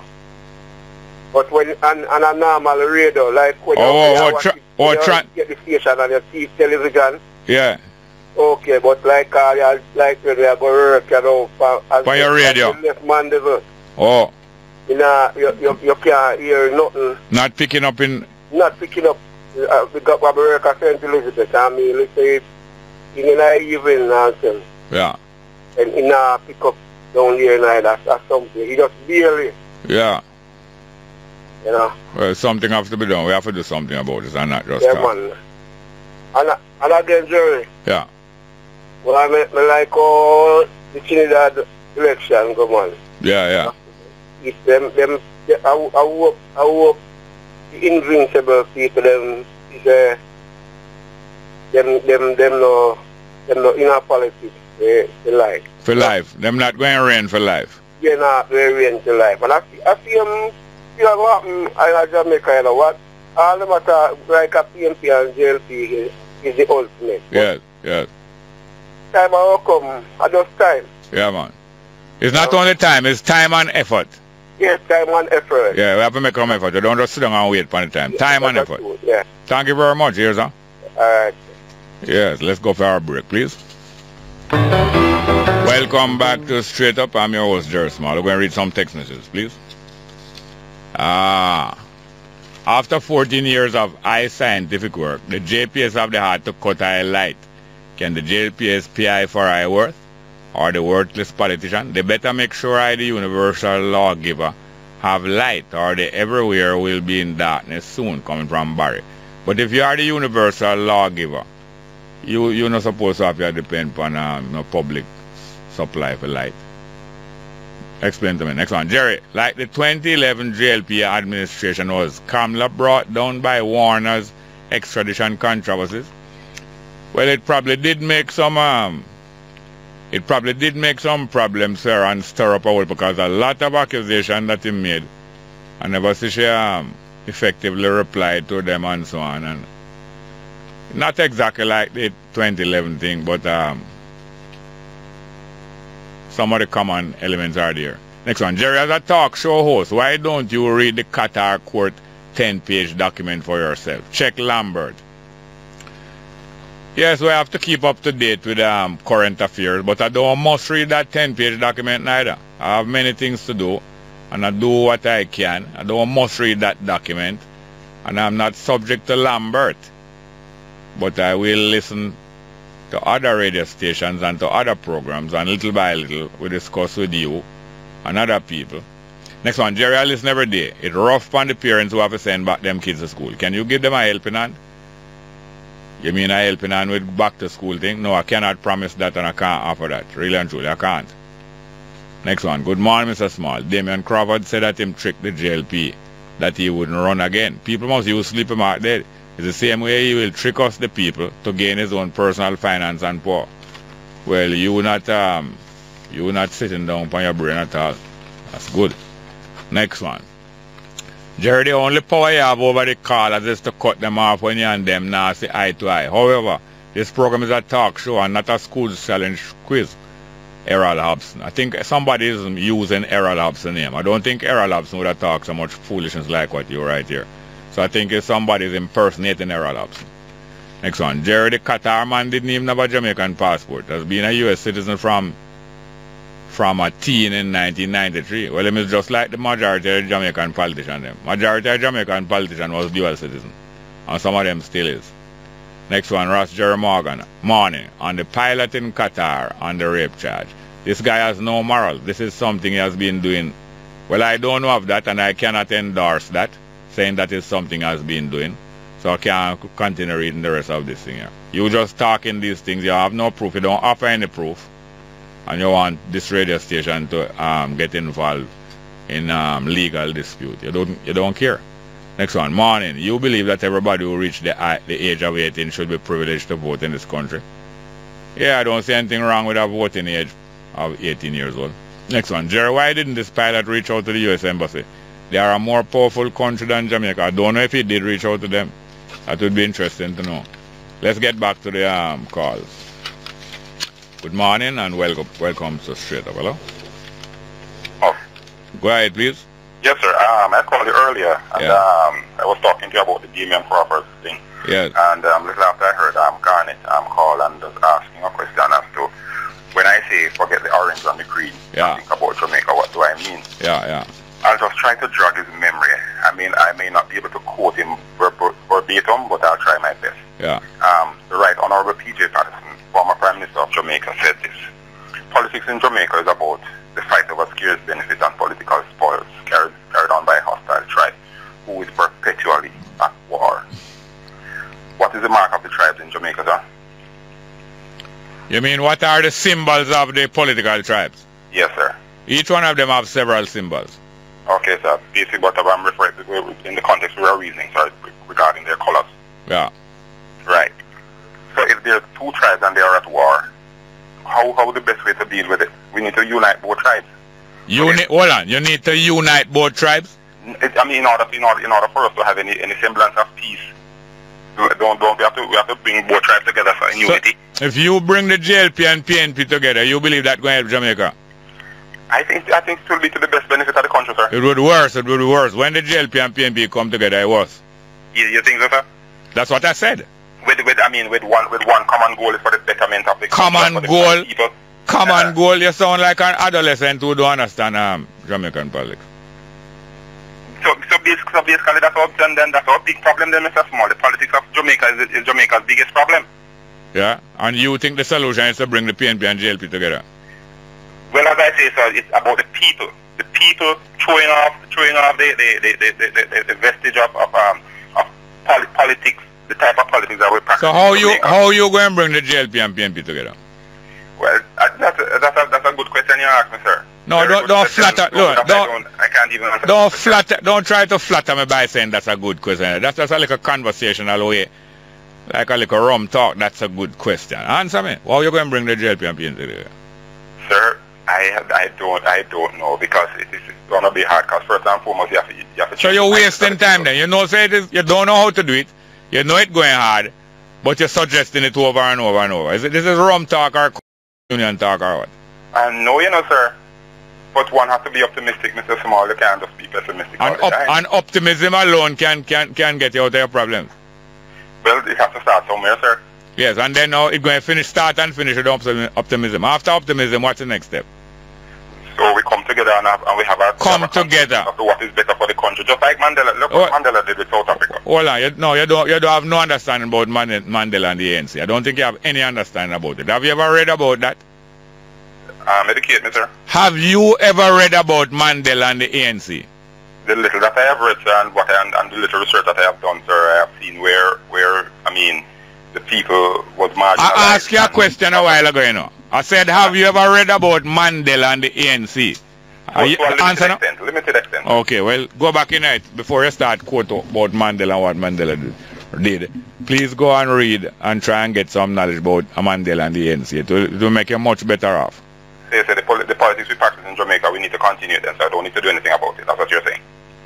But when, on, on a normal radio, like when Oh, you, oh, you oh, watch tra- it, oh, you tra- get the station and you see television, Yeah. Okay, but like uh, like when we are going to work, you know, for, as by your radio. Left Mandeville. Oh. You know, you, you, you can't hear nothing. Not picking up in... Not picking up. Uh, we got my work at Saint Elizabeth, and me listen it in the evening nonsense. Yeah. And in a pick up down here night, that's, that's something. He just barely. Yeah. You know. Well, something has to be done. We have to do something about this and not just Yeah, talk. man. And, and again, Jerry. Yeah. Well, I mean, I like all the Trinidad election, come on. Yeah, yeah. It's them, them, I, I hope, I hope the invincible people, them, is, uh, them, them, them, no, them, no inner politics, they, they like. For life. Them not going to reign for life. They're not very into life. And I see, I see them, see what happen in Jamaica, you know what? All the matter, like a P M P and J L P is, is the ultimate. Yes, yes. Time will come, I just time. Yeah, man. It's not only time, it's time and effort. Yes, time and effort. Yeah, we have to make some effort. You don't just sit down and wait for the time. Yeah, time and effort. Good, yeah. Thank you very much, here's sir. Alright. Yes, let's go for our break, please. Welcome back to Straight Up. I'm your host, Jerry Small. We're going to read some text messages, please. Ah. After fourteen years of high scientific work, the J P S have the heart to cut I light. Can the J P S P I for I worth? Or the worthless politician? They better make sure I, the universal lawgiver, have light, or they everywhere will be in darkness soon, coming from Barry. But if you are the universal lawgiver, you, you're not supposed to have to depend upon um, no public supply for light. Explain to me. Next one. Jerry, like the twenty eleven J L P administration was Kamla brought down by Warner's extradition controversies, well, it probably did make some um, it probably did make some problems, sir, and stir up a whole, because a lot of accusations that he made, and never see she um, effectively replied to them and so on, and not exactly like the twenty eleven thing, but um, some of the common elements are there. Next one. Jerry, as a talk show host, why don't you read the Qatar court ten page document for yourself? Check Lambert. Yes, we have to keep up to date with um, current affairs, but I don't must read that ten page document neither. I have many things to do, and I do what I can. I don't must read that document, and I'm not subject to Lambert. But I will listen to other radio stations and to other programs, and little by little we discuss with you and other people. Next one. Jerry, I listen every day. It's rough on the parents who have to send back them kids to school. Can you give them a helping hand? You mean a helping hand with back to school thing? No, I cannot promise that, and I can't offer that. Really and truly, I can't. Next one. Good morning, Mister Small. Damian Crawford said that him tricked the J L P, that he wouldn't run again. People must use sleeper mark there. It's the same way he will trick us, the people, to gain his own personal finance and power. Well, you not um, you not sitting down upon your brain at all. That's good. Next one. Jerry, the only power you have over the callers is to cut them off when you and them nasty eye to eye. However, this program is a talk show and not a school challenge quiz. Errol Hobson. I think somebody is using Errol Hobson's name. I don't think Errol Hobson would have talked so much foolishness like what you right here. So I think if somebody is impersonating Errol Hobson. Next one. Jerry, the Qatar man didn't even have a Jamaican passport. Has been a U S citizen from from a teen in nineteen ninety-three. Well, it is just like the majority of the Jamaican politicians. Them. Majority of Jamaican politicians was dual citizen. And some of them still is. Next one, Ross Jerry Morgan. Morning. On the pilot in Qatar on the rape charge. This guy has no morals. This is something he has been doing. Well, I don't know of that, and I cannot endorse that, saying that is something he has been doing. So I can't continue reading the rest of this thing here. You just talking these things. You have no proof. You don't offer any proof. And you want this radio station to um, get involved in um, legal dispute. You don't you don't care. Next one. Morning. You believe that everybody who reached the, uh, the age of eighteen should be privileged to vote in this country? Yeah, I don't see anything wrong with a voting age of eighteen years old. Next one. Jerry, why didn't this pilot reach out to the U S Embassy? They are a more powerful country than Jamaica. I don't know if he did reach out to them. That would be interesting to know. Let's get back to the um, calls. Good morning and welcome welcome to Straight Up. Hello? Oh. Go ahead, please. Yes, sir. Um, I called you earlier, and yeah. um, I was talking to you about the Damian Crawford thing. Yes. And um, little after I heard um, Garnet um, call and just asking a orange and the green yeah. and think about Jamaica. What do I mean? Yeah, yeah. I'll just try to jog his memory. I mean, I may not be able to quote him verb- verbatim, but I'll try my best. Yeah. Um, the Right Honorable P J Patterson, former Prime Minister of Jamaica, said this. Politics in Jamaica is about the fight over scarce benefits and political spoils carried, carried on by a hostile tribe who is perpetually at war. What is the mark of the tribes in Jamaica, sir? You mean what are the symbols of the political tribes? Yes, sir. Each one of them have several symbols. Okay, sir. Basically what I'm referring to in the context we are reasoning, sir, regarding their colors. Yeah. Right. So if there are two tribes and they are at war, how how the best way to deal with it? We need to unite both tribes. Uni hold on, you need to unite both tribes? It, I mean, in order, in order in order for us to have any any semblance of peace, don't don't we have to we have to bring both tribes together for in so unity. If you bring the J L P and P N P together, you believe that going to help Jamaica? I think I think it will be to the best benefit of the country, sir. It would be worse. It would be worse. When the J L P and P N P come together, it was. You, you think so, sir? That's what I said. With with I mean with one with one common goal is for the betterment of the common country, goal. People. Common uh, goal. You sound like an adolescent who don't understand um, Jamaican politics. So so basically, so basically that's our then, then that's our big problem then, Mister Small. The politics of Jamaica is, is Jamaica's biggest problem. Yeah, and you think the solution is to bring the P N P and J L P together? Well, as I say, sir, it's about the people. The people throwing off, throwing off the the the the, the, the, the vestige of of, um, of poli politics, the type of politics that we practice. So how you how you going to bring the J L P and P N P together? Well, uh, that's a, that's a, that's a good question you ask me, sir. No, Very don't don't flatter. Look, I don't, don't. I can't even answer. Don't flatter. Don't try to flatter me by saying that's a good question. That's just a little conversational way, like a little rum talk. That's a good question. Answer me. How you going to bring the J L P and P N P together? Sir, I I don't I don't know because it is gonna be hard. Cause first and foremost, you have to you have to. So you're wasting time then. You know, say it is. You don't know how to do it. You know it going hard, but you're suggesting it over and over and over. Is it this is rum talk or union talk or what? I know, you know, sir. But one has to be optimistic, Mister Small. You can't just be pessimistic all And, the op time. and optimism alone can can can get you out of your problems. Well, it has to start somewhere, sir. Yes, and then now it's going to finish, start and finish with optimism. optimism. After optimism, what's the next step? So we come together and, have, and we have a come have a together. Of what is better for the country, just like Mandela. Look what, what Mandela did with South Africa. Hold on, you, no, you don't. You don't have no understanding about Man Mandela and the A N C. I don't think you have any understanding about it. Have you ever read about that? Um, educate me, sir. Have you ever read about Mandela and the A N C? The little that I have read, sir, and what I, and, and the little research that I have done, sir, I have seen where, where I mean, the people was marginalized. I asked you a question a while ago, you know. I said, have you ever read about Mandela and the A N C? To, you, to a limited answer extent, limited extent. Okay, well, go back in it before you start quote about Mandela and what Mandela did. Please go and read and try and get some knowledge about Mandela and the A N C. It will, it will make you much better off. They say the, poli the politics we practice in Jamaica, we need to continue then, so I don't need to do anything about it. That's what you're saying.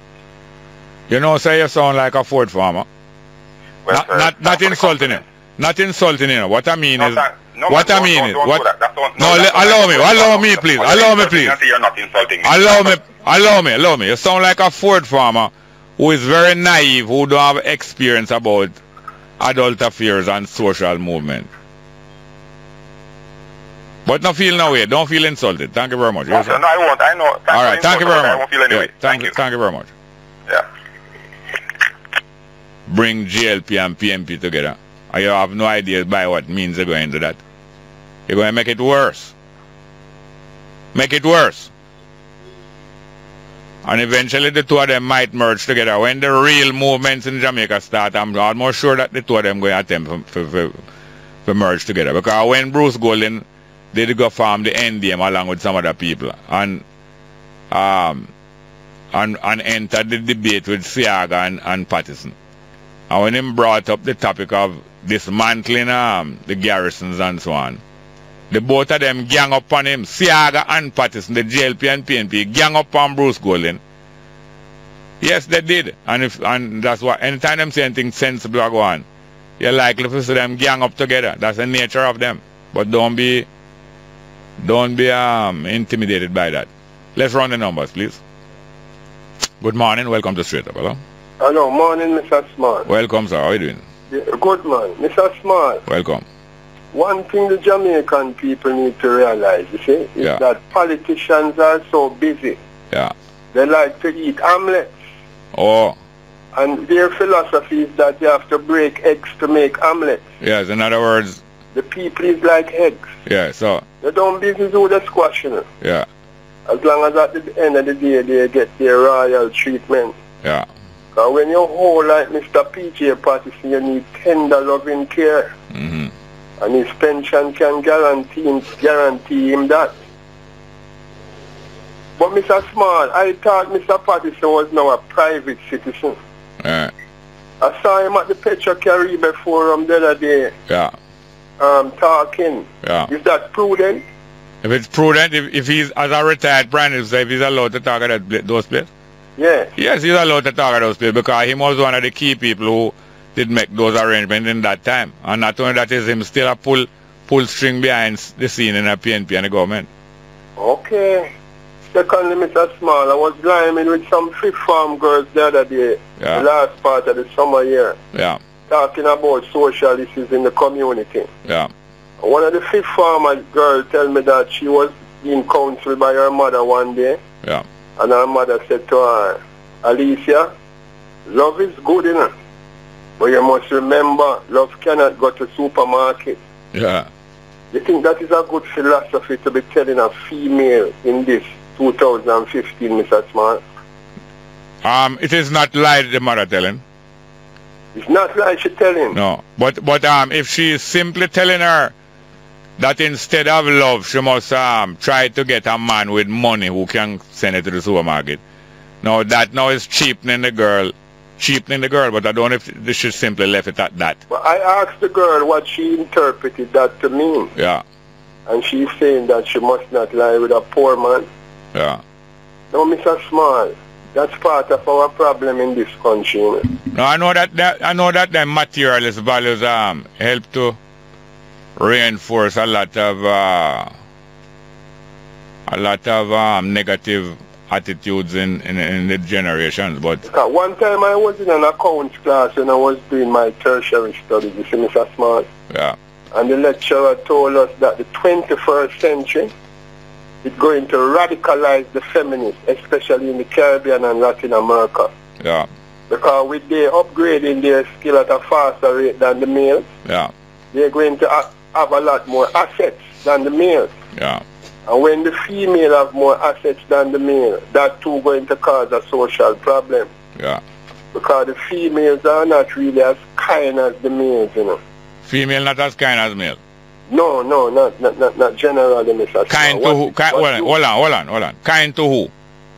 You know, say you sound like a Ford farmer. Well, not sir, not, not insulting you. Not insulting you. What I mean no, is, no, what man, I mean don't, is, don't what? Do that. That's don't, no, no that's allow me, not allow me, please, allow me, please. You're not insulting me. Allow me, allow me, allow me. You sound like a Ford farmer who is very naive, who don't have experience about adult affairs and social movement. But not feel no way. Don't feel insulted. Thank you very much. No, sir, no, I won't. I know. Thank All right. Thank you very much. I won't feel anyway. Yeah, thank, thank you. Thank you very much. Yeah. Bring J L P and P N P together. And you have no idea by what means they're going to do that. You're going to make it worse. Make it worse. And eventually the two of them might merge together. When the real movements in Jamaica start, I'm almost sure that the two of them going to attempt to, to, to merge together. Because when Bruce Golding did go form the N D M along with some other people and um and, and entered the debate with Siaga and, and Patterson. And when him brought up the topic of dismantling um, the garrisons and so on, the both of them gang up on him, Siaga and Patterson, the J L P and P N P, gang up on Bruce Golding. Yes, they did. And if and that's why anytime them say anything sensible go on, you're likely to see them gang up together. That's the nature of them. But don't be don't be um intimidated by that. Let's run the numbers, please. Good morning, welcome to Straight Up. Hello? Hello, morning, Mister Smart. Welcome, sir. How are you doing? Yeah, good man. Mister Smart. Welcome. One thing the Jamaican people need to realize, you see, is Yeah. that politicians are so busy. Yeah. They like to eat omelets. Oh. And their philosophy is that you have to break eggs to make omelets. Yes, in other words, The people is like eggs. yeah, so, They don't business with the squash, you know. yeah, As long as at the end of the day they get their royal treatment. yeah, Because when you hold like Mister P J Patterson, you need tender loving care. mm-hmm. And his pension can guarantee him, guarantee him that. But Mister Small, I thought Mister Patterson was now a private citizen. yeah, I saw him at the Petro-Caribe Forum the other day, yeah, um, talking. yeah. Is that prudent? If it's prudent, if, if he's, as a retired prime minister, if he's allowed to talk at that, those places? Yeah. Yes, he's allowed to talk at those places because he was one of the key people who did make those arrangements in that time. And not only that is him still a pull, pull string behind the scene in the P N P and the government. Okay. Secondly, Mister Small, I was climbing with some fifth farm girls the other day, Yeah. the last part of the summer year, Yeah, talking about social issues in the community. yeah, One of the fifth farmer girls tell me that she was being counseled by her mother one day, yeah, and her mother said to her, Alicia, love is good enough, but you must remember, love cannot go to supermarket. yeah. You think that is a good philosophy to be telling a female in this two thousand fifteen, Mister Small? Um, it is not like the mother telling. It's not like she telling. No, but but um, if she is simply telling her that instead of love, she must um try to get a man with money who can send it to the supermarket. Now that now is cheapening the girl, cheapening the girl. But I don't know if they should simply left it at that. But I asked the girl what she interpreted that to mean. Yeah, And she's saying that she must not lie with a poor man. yeah. No, Mister Small, that's part of our problem in this country. You know? No, I know that, that I know that the materialist values um help to reinforce a lot of uh, a lot of um negative attitudes in, in in the generations. But Because one time I was in an accounts class and I was doing my tertiary studies, you see, Mister Small, yeah, and the lecturer told us that the twenty-first century is going to radicalize the feminists, especially in the Caribbean and Latin America. yeah, Because with their upgrading their skill at a faster rate than the males, yeah, they're going to ha- have a lot more assets than the males. yeah, And when the female have more assets than the male, that too going to cause a social problem. yeah. Because the females are not really as kind as the males, you know. Female not as kind as male. No, no, not not not, not generally, Mister Kind to who? Kind, hold on, hold on, hold on, hold on. Kind to who?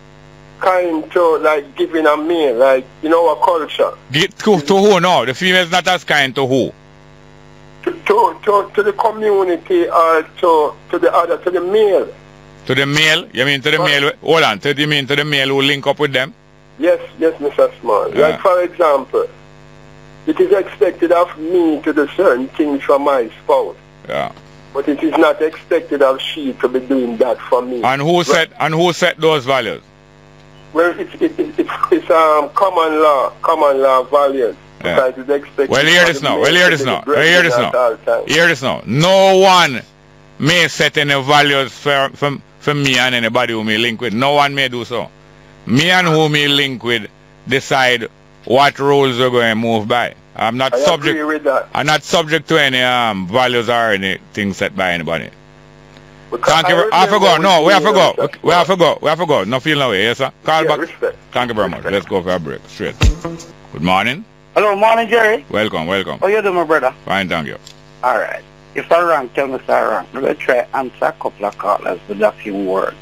Kind to, like, giving a male, like, you know, a culture. Get to, to who? No, the female's not as kind to who? To, to, to, to the community or to, to the other, to the male. To the male? You mean to the male? Hold on. To, you mean to the male who link up with them? Yes, yes, Mister Small. Yeah. Like, for example, it is expected of me to do certain things for my spouse. Yeah. But it is not expected of she to be doing that for me. And who set and who set those values? Well, it's, it, it, it's, it's um, common law, common law values. Yeah. Because it's expected Well, hear for this the now. male Well, hear to this be the now. Well, hear this breadwinner at now. all times. Hear this now. No one may set any values for, for, for me and anybody who may link with. No one may do so. Me and who may link with decide what rules we're going to move by. I'm not I subject. agree with that. I'm not subject to any um, values or anything set by anybody. Because Thank you. I Very, I remember forgot. No, with we have you, to go. Mister We have to go. We have to go. No feel no way. Yes, sir. Call Yeah, back. respect. Thank you very much. Let's go for a break. Straight. Good morning. Hello, morning, Jerry. Welcome. Welcome. How you doing, my brother? Fine. Thank you. All right. If I wrong, tell me if I wrong. I'm going to try to answer a couple of callers with a few words.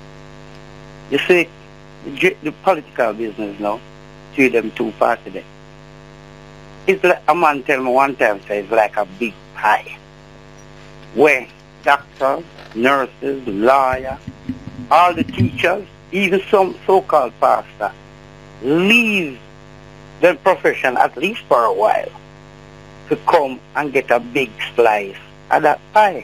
You see, the, the political business now, see them two parts of it. It's like a man tell me one time, say it's like a big pie. Where doctors, nurses, lawyers, all the teachers, even some so-called pastors, leave their profession at least for a while to come and get a big slice of that pie.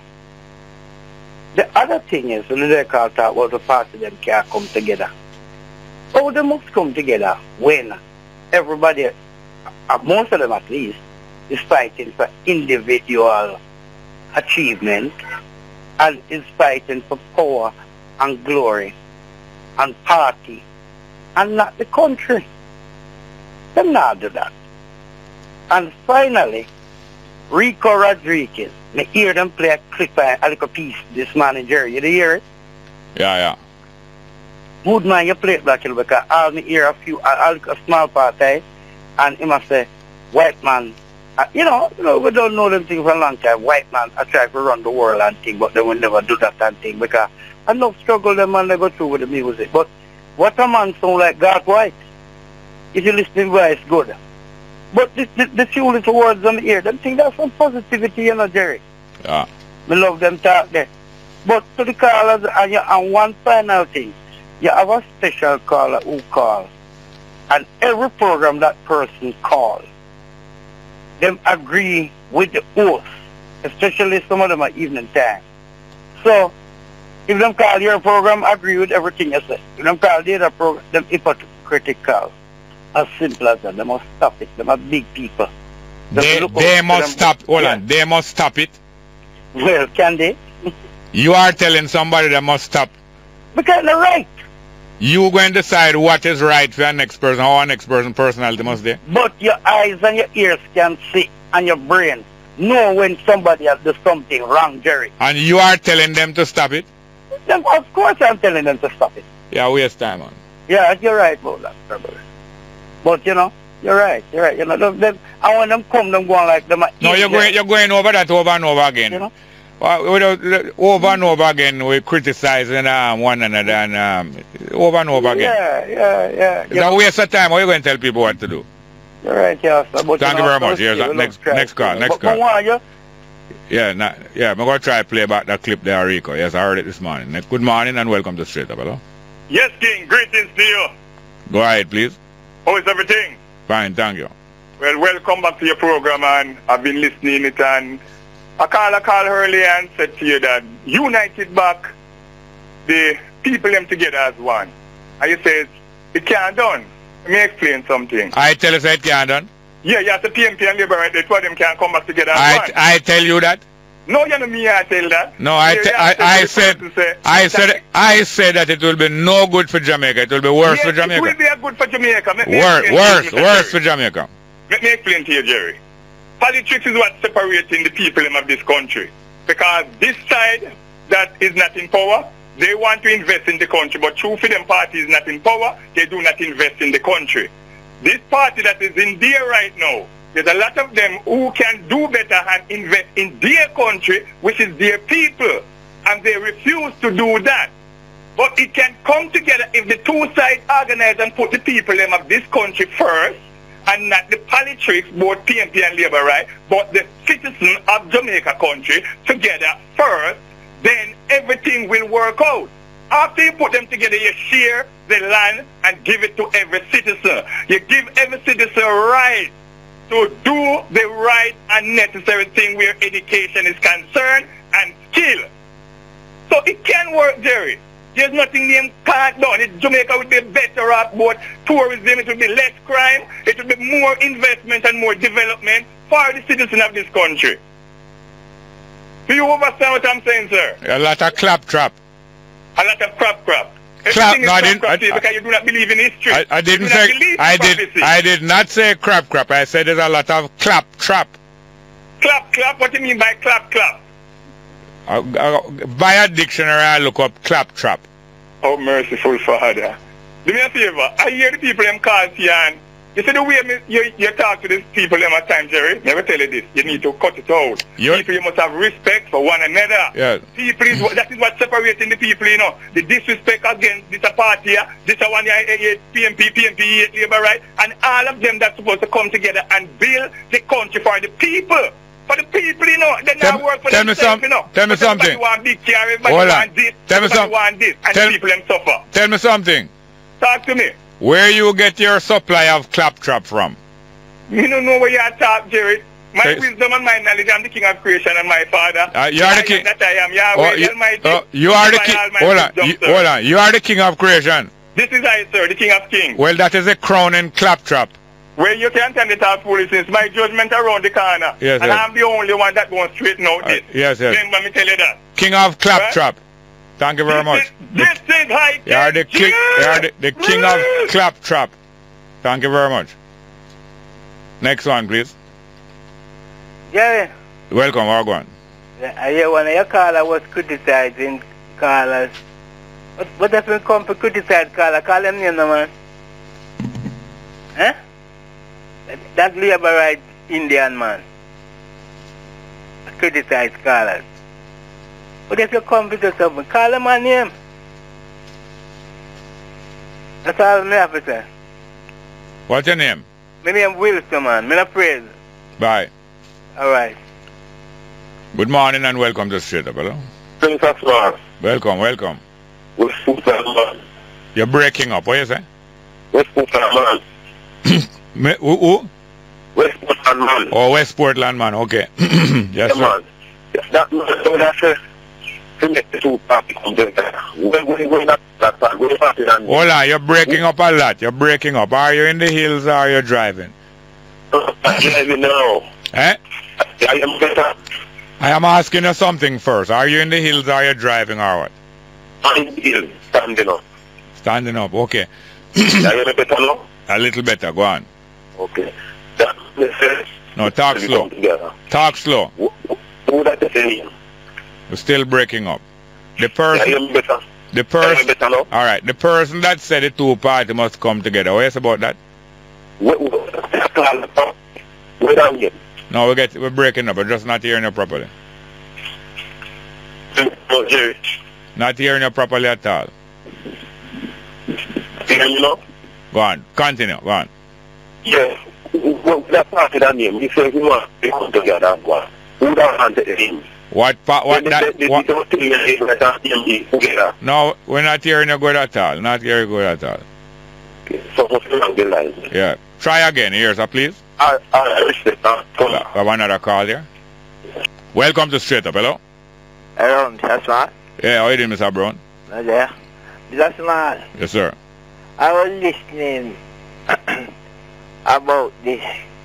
The other thing is, when they call talk about the party them can't come together. Oh, they must come together when everybody, uh, most of them at least, is fighting for individual achievement and is fighting for power and glory and party and not the country. Them not do that. And finally, Rico Rodriguez. I hear them play a clip, a little piece this morning, Jerry. You hear it? Yeah, yeah. Good man, you play it back here because I'll hear a few, I'll a small part, eh? And he must say, white man, uh, you know, you know, we don't know them things for a long time. White man, I try to run the world and thing, but they will never do that and thing because I know struggle them and they go through with the music. But what a man sound like God White. If you listen to voice, good. But the, the, the few little words on the ear, them think that's some positivity, you know, Jerry. Yeah. We love them talk there. But to the callers, and, you, and one final thing, you have a special caller who calls. And every program that person calls, them agree with the host, especially some of them at evening time. So, if them call your program, agree with everything you say. If them call the other program, them hypocritical. As simple as that. They must stop it. Them are big people. They, they must stop, hold yeah. on, they must stop it. Well, can they? You are telling somebody they must stop. Because they're right. You going to decide what is right for your next person, how our next person personality must be. But your eyes and your ears can see, and your brain know when somebody has done something wrong, Jerry. And you are telling them to stop it? Then of course I'm telling them to stop it. Yeah, waste time on. Yeah, you're right about that, brother. But you know, you're right, you're right. You know, them, them, and when them come, them going like them. No, you're going, you're going over that over and over again. You know? Uh, over and over again, we're criticizing um, one another and um, over and over again. Yeah, yeah, yeah. It's a waste of time. How are you going to tell people what to do? You're right, yeah. Sir, but Thank you, you know, very much. Here's that next, next call, next call. You? Yeah, nah, yeah, I'm going to try to play back that clip there, Rico. Yes, I heard it this morning. Good morning and welcome to Straight Up, hello? Yes, King. Greetings to you. Go ahead, please. How is everything? Fine, thank you. Well, welcome back to your program, and I've been listening it, and I called a call earlier and said to you that united back the people them together as one. And you said it can't done. Let me explain something. I tell you that it can't done? Yeah, you have the P M P and Labour right there, two of them can come back together as I, one. I tell you that? No, you know me, I tell that. No, I, I, I said, I said, I said that it will be no good for Jamaica. It will be worse yes, for Jamaica. It will be a good for Jamaica. Let worse, worse, worse for Jamaica. Let me explain to you, Jerry. Politics is what's separating the people of this country. Because this side that is not in power, they want to invest in the country. But true for them party is not in power, they do not invest in the country. This party that is in there right now, there's a lot of them who can do better and invest in their country, which is their people. And they refuse to do that. But it can come together if the two sides organize and put the people of this country first, and not the politics, both P M P and Labour, right, but the citizens of Jamaica country together first, then everything will work out. After you put them together, you share the land and give it to every citizen. You give every citizen right to do the right and necessary thing where education is concerned and skill. So it can work, Jerry. There's nothing named can't done. It, Jamaica would be better off, but tourism, it would be less crime, it would be more investment and more development for the citizens of this country. Do you understand what I'm saying, sir? A lot of claptrap. A lot of crap crap. Clap, Everything no, I is didn't, crap crap I, because you do not believe in history. I, I didn't you say, do I did, I did not say crap crap. I said there's a lot of clap trap. Clap clap? What do you mean by clap clap? Uh, uh, by a dictionary, I look up clap trap. Oh, merciful Father. Do me a favor. I hear the people them call to you, and you see the way me, you, you talk to these people them at times, Jerry. Never tell you this. You need to cut it out. You're, people, you must have respect for one another. Yeah. People is that is what's separating the people, you know. The disrespect against this a party here, this a one here, P M P, P M P, Labour, right? And all of them that's supposed to come together and build the country for the people. For the people, you know, they not work for tell themselves, me some, you know. Tell me something. Everybody want big car, everybody Hold want on. this, tell me everybody some, want this, and tell, the people them suffer. Tell me something. Talk to me. Where you get your supply of claptrap from? You don't know where you are talk, Jerry. My Hey. wisdom and my knowledge, I'm the king of creation and my father. Uh, you are the king. That I am Yahweh, Oh, you, Almighty. oh, you are the by king. all my Hold on. wisdom, You, sir. hold on. You are the king of creation. This is I, sir, the king of kings. Well, that is a crown and claptrap. Well, you can't tell it all foolishness. My judgment around the corner. Yes, and yes. I'm the only one that going to straighten out Uh, this. yes, yes. Then let me tell you that. King of Claptrap. Thank you very much. This is high. You are the king, you are the, the king of Claptrap. Thank you very much. Next one, please. Yeah. Welcome, Wagwan. I hear one of your callers was criticizing callers. What, what if you come to criticize caller? Call them name, no, man. Huh? That, that labor right Indian man. Criticize callers. What if you come to do something? Call them my name. That's all I have to say. What's your name? My name Wilson, man. Me not praise. Bye. All right. Good morning and welcome to Straight Up, hello? Princess Man. Welcome, welcome. Westport Man. You're breaking up, what you say? Westport Man. Me, who, who? Westport Man. Oh, West Portland man, okay. Yes, Yeah, sir. man. That man, so that's a... To make the two parties come together. When we go in that that part, we're party than... Hold on, you're breaking up a lot. You're breaking up. Are you in the hills or are you driving? I'm driving now. Eh? I am better. I am asking you something first. Are you in the hills or are you driving or what? I'm in the hill, standing up. Standing up, okay. Are you better now? A little better, go on. Okay. That makes sense. No, talk We slow. come together. Talk slow. Who that is saying? You're still breaking up. The I person... am better. The I person... am better now. Alright, the person that said the two parties must come together. What is about that? What, what, where are you? No, we get, we're breaking up. We're just not hearing you properly. Oh, Jerry. Not hearing you properly at all. Hear me now? Go on. Continue. Go on. Yes. Well, that party that name, he says he wants to come together and one. Who that wanted him? What part? What When that? they, they, What? they don't think that they that him be together. No, we're not hearing you good at all. Not hearing you good at all. So what's wrong the line? Yeah. Try again. Here's a please. I, I respect that. We have another call here. Welcome to Straight Up. Hello? Hello, Mister Smart. Yeah, how are you doing, Mister Brown? No, there. Mister Smart, Yes, sir. I was listening about this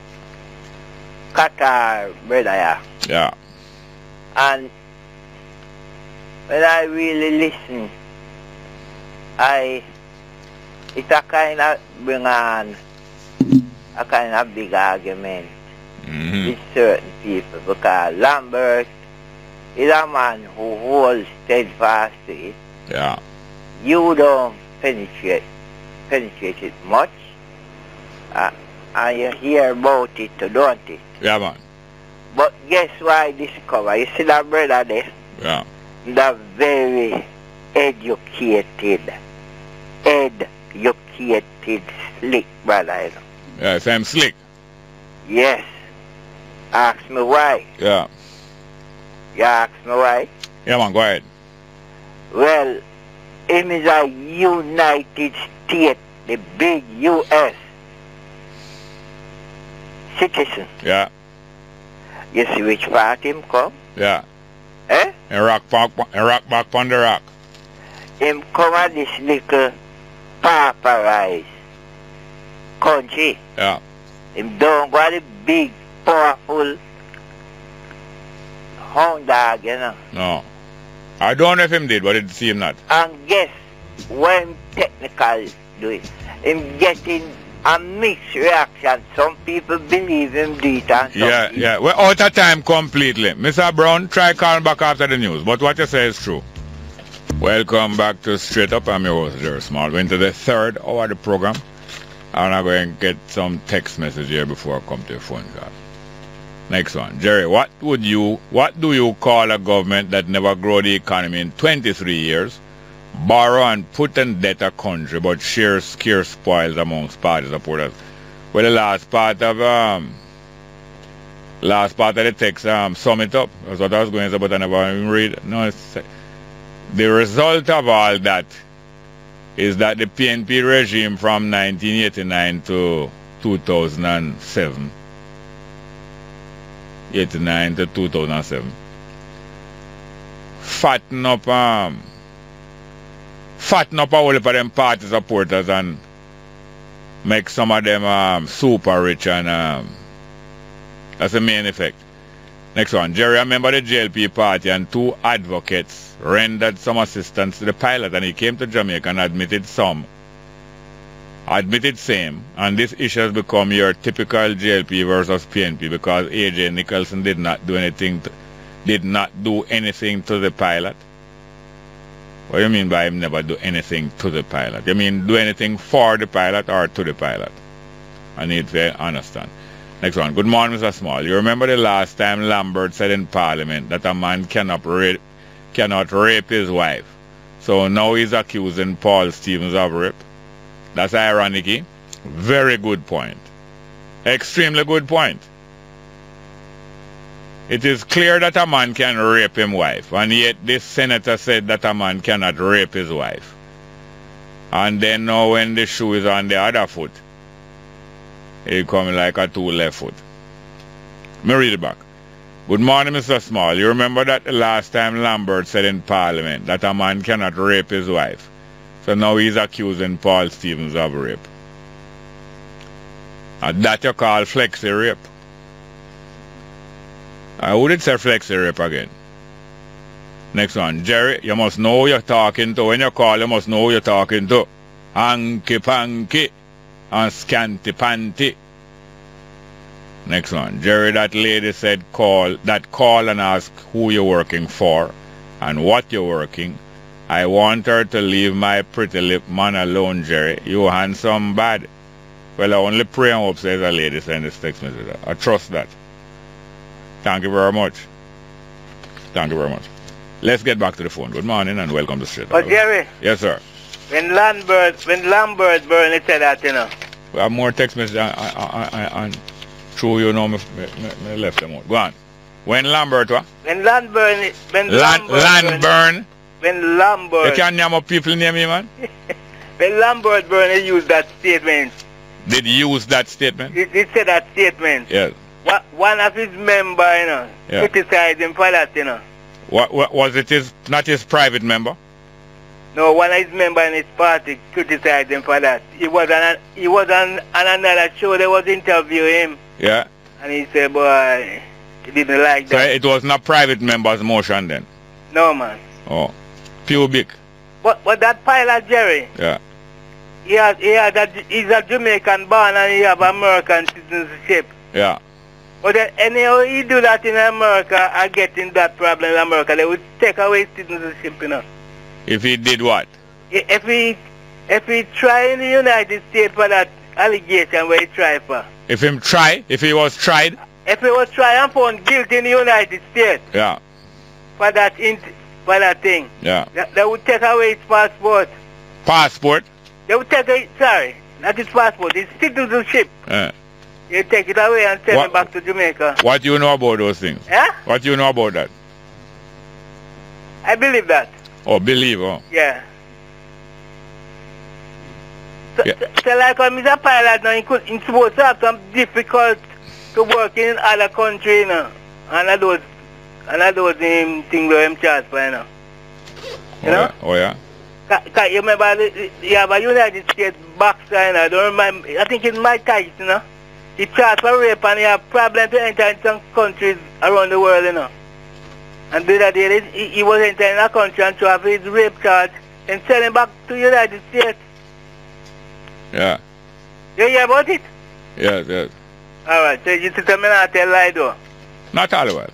Qatar brother, yeah. Yeah. And when I really listen, I, it's a kind of bring on a kind of big argument Mm-hmm. with certain people because Lambert is a man who holds steadfast to it. Yeah. You don't penetrate, penetrate it much, uh, and you hear about it, don't it? Yeah, man. But guess why I discover? You see that brother there? Yeah. The very educated, educated, slick brother, you know. Yeah, same slick. Yes. Ask me why. Yeah. You ask me why? Yeah, man, go ahead. Well, him is a United States, the big U S citizen. Yeah. You see which part him come? Yeah. Eh? And rock back, and rock back on the rock. Him come at this little pauperized country. Yeah. Him don't got a big, powerful hound dog, you know. No. I don't know if him did, but it seemed not. And guess when technical do it, him getting a mixed reaction. Some people believe him do it and some Yeah, people yeah. We're out of time completely. Mister Brown, try calling back after the news. But what you say is true. Welcome back to Straight Up. I'm your host, Jerry Small. We're into the third hour of the program. And I'm going to get some text message here before I come to the phone call. Next one. Jerry, what would you, what do you call a government that never grow the economy in twenty-three years, borrow and put in debt a country, but share scarce spoils amongst party supporters? Well, the last part of, um, last part of the text, um, sum it up. That's what I was going to say, but I never even read. No, it's, the result of all that is that the P N P regime from nineteen eighty-nine to two thousand seven, eighty-nine to two thousand seven, fatten up, um, fatten up a whole heap of them party supporters and make some of them um, super rich, and um, that's the main effect. Next one. Jerry, I remember the J L P party and two advocates rendered some assistance to the pilot, and he came to Jamaica and admitted some. Admitted same, and this issue has become your typical J L P versus P N P because A J Nicholson did not do anything to, did not do anything to the pilot. What do you mean by him never do anything to the pilot? You mean do anything for the pilot or to the pilot? I need to understand. Next one. Good morning, Mister Small. You remember the last time Lambert said in Parliament that a man cannot rape, cannot rape his wife. So now he's accusing Paul Stevens of rape. That's ironic. Eh? Very good point. Extremely good point. It is clear that a man can rape his wife, and yet this senator said that a man cannot rape his wife. And then now when the shoe is on the other foot, it comes like a two left foot. Let me read it back. Good morning, Mister Small. You remember that the last time Lambert said in Parliament that a man cannot rape his wife. So now he's accusing Paul Stevens of rape. And that you call flexi rape. I wouldn't say flexi rape again. Next one. Jerry, you must know who you're talking to. When you call, you must know who you're talking to. Hanky panky and scanty panty. Next one. Jerry, that lady said call, that call and ask who you're working for and what you're working. I want her to leave my pretty lip man alone, Jerry. You handsome bad. Well, I only pray and hope says a lady send this text message. I trust that. Thank you very much. Thank you very much. Let's get back to the phone. Good morning and welcome to Straight. But Jerry. Yes, sir. When Lambert, when Lambert burned, it said that, you know. We have more text messages and true, you know, me, me, me left them out. Go on. When Lambert, what? When Lambert, when Land, Lambert land burn. When Lambert. You can't name up people near me, man. When Lambert burned, he used that statement. Did he use that statement? He, he said that statement. Yes. What, one of his members, you know, Yeah. criticized him for that, you know. What, what was it? His not his private member? No, one of his members in his party criticized him for that. He was on, a, he was on, on another show. They was interviewing him, Yeah. and he said, boy, he didn't like So that. it was not private member's motion then? No, man. Oh. Pubic. But but that pilot, Jerry, Yeah. he has, he has a, he's a Jamaican born and he have American citizenship. Yeah. But then anyhow he do that in America and getting that problem in America, they would take away citizenship, you know. If he did what? If he if he try in the United States for that allegation where he try for. If him try, if he was tried? If he was tried and found guilty in the United States Yeah. for that int for that thing, Yeah. they, they would take away his passport. Passport? They would take it, sorry, not his passport, his citizenship. Yeah. You take it away and send What- it back to Jamaica. What do you know about those things? Yeah? What do you know about that? I believe that. Oh, believe, oh. Yeah. So, Yeah. so, so like when he's a pilot now, he could, he's supposed to have some difficult to work in other country, you know. And of those, and of those um, things where him charge for, you know. You oh, know? Yeah. Oh, yeah? Cause you remember, the- the- you have a United States boxer, you know, I don't remember, I think it's Mike Tyson, you know. He charged for rape and he have problems to enter in some countries around the world, you know. And the other day, he, he was entering a country and tried for his rape charge and send him back to the United States. Yeah. You hear about it? Yes, yes. Alright, so you tell me not tell lie though. Not all of it.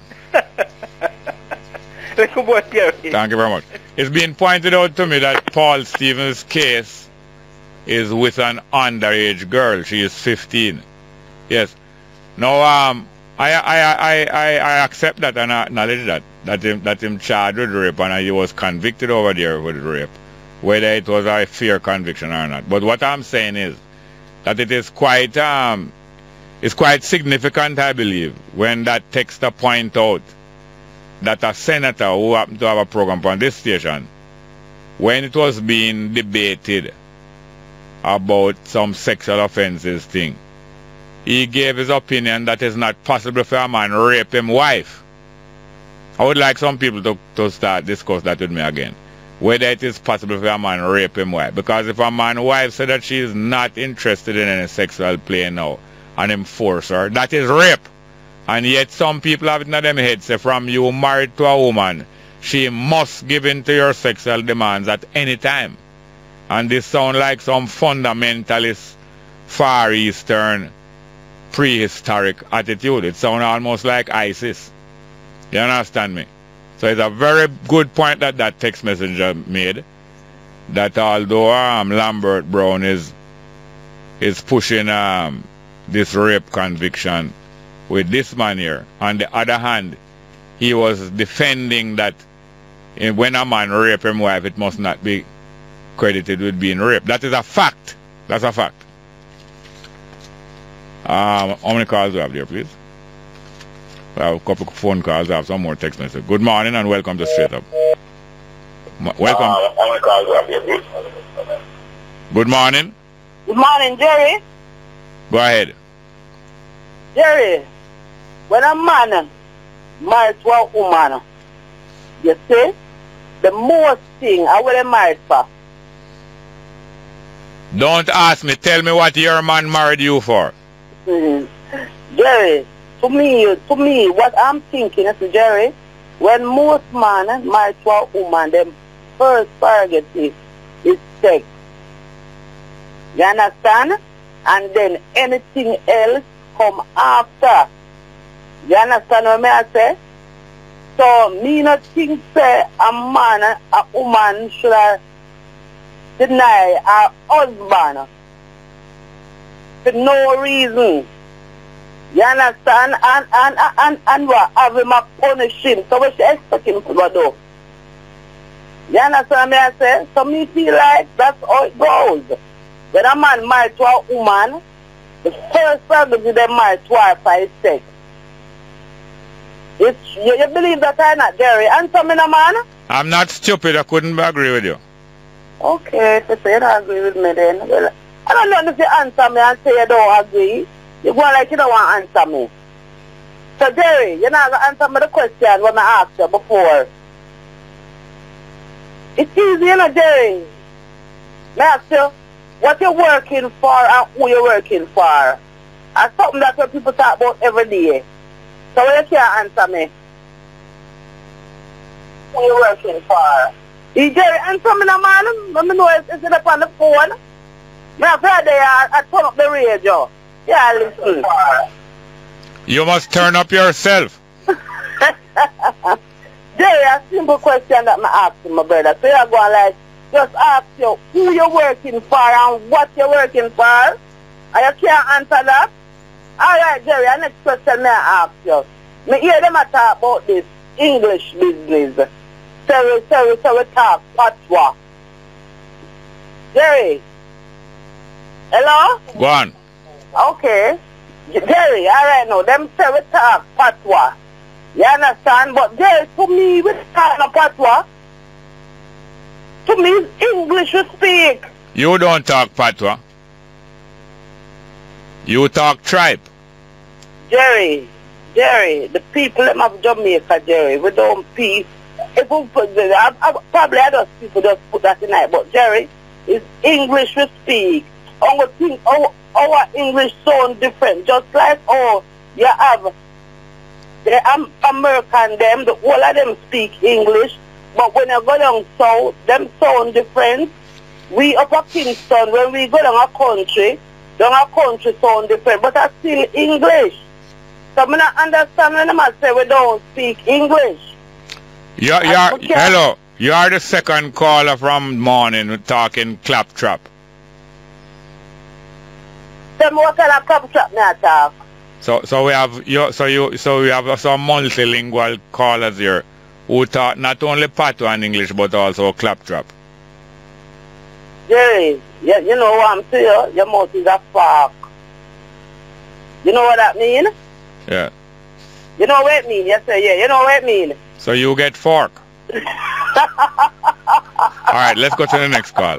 Look about Jerry. Thank you very much. It's been pointed out to me that Paul Stevens' case is with an underage girl. She is fifteen. Yes. Now, um, I, I, I, I, I accept that and I acknowledge that, that him, that him charged with rape and he was convicted over there with rape, whether it was a fair conviction or not. But what I'm saying is that it is quite, um, it's quite significant, I believe, when that texter point out that a senator who happened to have a program on this station, when it was being debated about some sexual offenses thing, he gave his opinion that it's not possible for a man to rape his wife. I would like some people to, to start discuss that with me again. whether it is possible for a man to rape him wife. Because if a man's wife said that she is not interested in any sexual play now and him force her, that is rape. And yet some people have it in them heads say from you married to a woman, she must give in to your sexual demands at any time. And this sounds like some fundamentalist, Far Eastern, prehistoric attitude. It sounds almost like ISIS. You understand me? So it's a very good point that that text messenger made, that although um, Lambert Brown is is pushing um, this rape conviction with this man here, on the other hand, he was defending that when a man rape his wife, it must not be credited with being raped. That is a fact. That's a fact. Um, how many calls do we have there, please? We have a couple of phone calls. I have some more text messages. Good morning and welcome to Straight Up. Welcome. Uh, how many calls do we have there, please? Good morning. Good morning, Jerry. Go ahead. Jerry, when a man married to a woman, you see, the most thing I would have married for. Don't ask me. Tell me what your man married you for. Mm-hmm. Jerry, to me, to me, what I'm thinking is, Jerry, when most men married to a woman, their first prerogative is sex. You understand? And then anything else come after. You understand what I say? So, me not think say a man, a woman should have deny her husband for no reason. You understand? And and and and what have him a punish him. So what she expect him to go do? You understand what I say? So me feel like that's how it goes. When a man married to a woman, the first person they married to her for his sex. It's, you, you believe that I'm not, Jerry? Answer me, no, man? I'm not stupid. I couldn't agree with you. Okay, if you say you don't agree with me then. Well, I don't know if you answer me and say you don't agree. You go like you don't want to answer me. So, Jerry, you're not going to answer me the question when I asked you before. It's easy, you know, Jerry. May I ask you, what you're working for and who you're working for? That's something that what people talk about every day. So you can't answer me. Who you working for? You Jerry, answer me now, man. Let me know if it's up on the phone. I'm afraid I, I turn up the radio. Yeah, listen. You must turn up yourself. Jerry, a simple question that I'm asking my brother. So you're going like, just ask you who you're working for and what you're working for. And you can't answer that. Alright, Jerry, the next question may I ask you. Me hear them talk about this English business. So we, so we, so we talk patois. Jerry? Hello? Go on. Okay. Jerry, alright now, them say we talk patois. You understand? But Jerry, to me, we talk no patois. To me, it's English we speak. You don't talk patois. You talk tribe. Jerry, Jerry, the people of Jamaica, Jerry, we don't peace. If we put, I, I, probably other people just put that in there, but Jerry, it's English we speak. Our, thing, our, our English sound different, just like oh, you have the um, American, them, the whole of them speak English, but when you go down south, them sound different. We up at Kingston, when we go down a country, down a country sound different, but that's still English. So I don't understand when I say we don't speak English. You're, you're, hello, you are the second caller from morning talking claptrap. Then what kind of claptrap may I talk? So, so we have you, so you, so we have some multilingual callers here who talk not only patois and English but also claptrap. Jerry, you, you know what I'm saying? Your mouth is a fork. You know what that mean? Yeah. You know what it mean? Yes, sir, yeah. You know what it mean? So you get fork. Alright, let's go to the next call.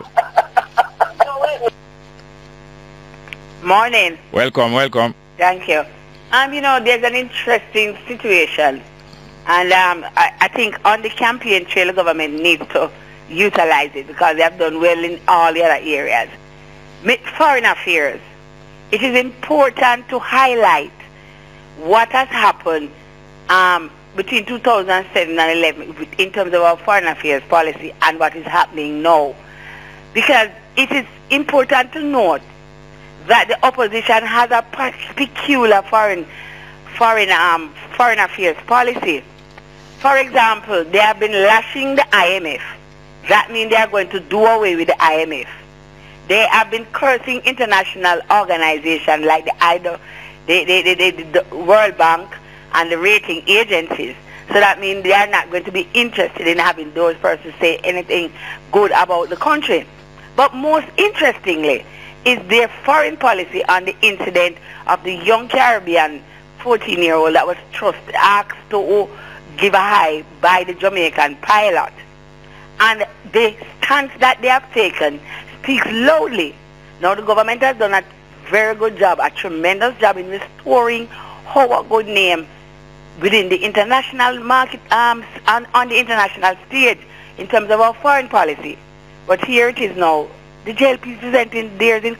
Morning. Welcome, welcome. Thank you. Um, you know, there's an interesting situation. And um, I, I think on the campaign trail, the government needs to utilize it because they have done well in all the other areas. Foreign affairs. It is important to highlight what has happened um, between two thousand seven and eleven in terms of our foreign affairs policy and what is happening now. Because it is important to note that the opposition has a peculiar foreign foreign um, foreign affairs policy. For example, they have been lashing the I M F. That means they are going to do away with the I M F. They have been cursing international organizations like the I D O, the, the, the, the, the World Bank and the rating agencies. So that means they are not going to be interested in having those persons say anything good about the country. But most interestingly is their foreign policy on the incident of the young Caribbean fourteen-year-old that was trust asked to give a high by the Jamaican pilot. And the stance that they have taken speaks loudly. Now the government has done a very good job, a tremendous job in restoring our good name within the international market, um, and on the international stage in terms of our foreign policy. But here it is now. The J L P is presenting theirs in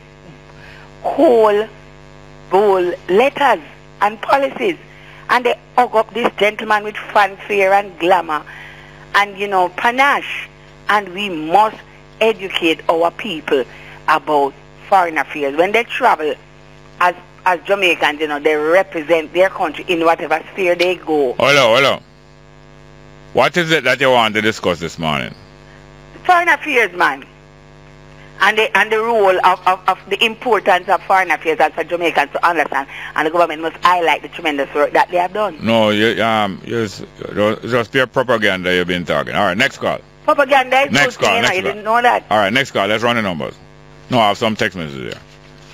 whole, bold letters and policies. And they hug up this gentleman with fanfare and glamour and, you know, panache. And we must educate our people about foreign affairs. When they travel as as Jamaicans, you know, they represent their country in whatever sphere they go. Hello, hello. What is it that you want to discuss this morning? Foreign affairs, man. And the, and the role of, of, of the importance of foreign affairs as for Jamaicans to understand. And the government must highlight the tremendous work that they have done. No, you, um, just, just pure propaganda you've been talking. All right, next call. Propaganda is next good, call, you know, next you call. didn't know that. All right, next call. Let's run the numbers. No, I have some text messages there.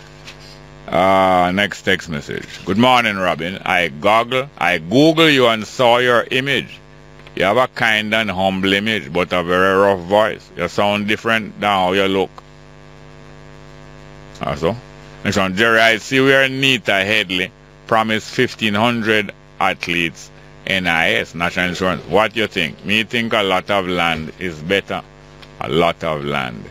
Uh, next text message. Good morning, Robin. I Google, I Google you and saw your image. You have a kind and humble image, but a very rough voice. You sound different than how you look. Also, next one. Jerry, I see where Nita Headley promised fifteen hundred athletes N I S, National Insurance. What do you think? Me think a lot of land is better. A lot of land.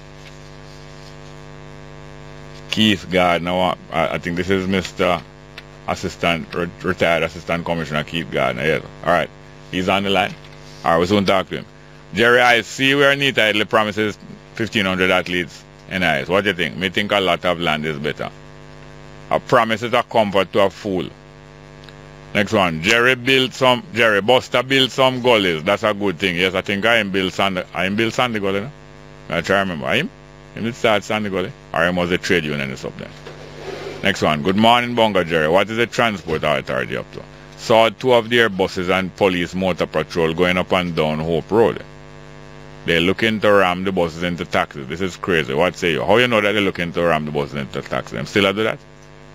Keith Gardner, I think this is Mister Assistant, retired Assistant Commissioner Keith Gardner. Yes. All right. He's on the line. All right, we'll soon talk to him. Jerry, I see where Nita Headley promises fifteen hundred athletes N I S. What do you think? Me think a lot of land is better. A promise is a comfort to a fool. Next one. Jerry built some, Jerry Buster built some gullies. That's a good thing. Yes, I think I am built Sandy, I am built Sandy Gully. No? I try to remember. I am? Him did start Sandy Gully. Or him was the trade unionist up there. Next one. Good morning, Bunga Jerry. What is the transport authority up to? Saw two of their buses and police motor patrol going up and down Hope Road. They're looking to ram the buses into taxis. This is crazy. What say you? How you know that they're looking to ram the buses into taxis? Them still do that?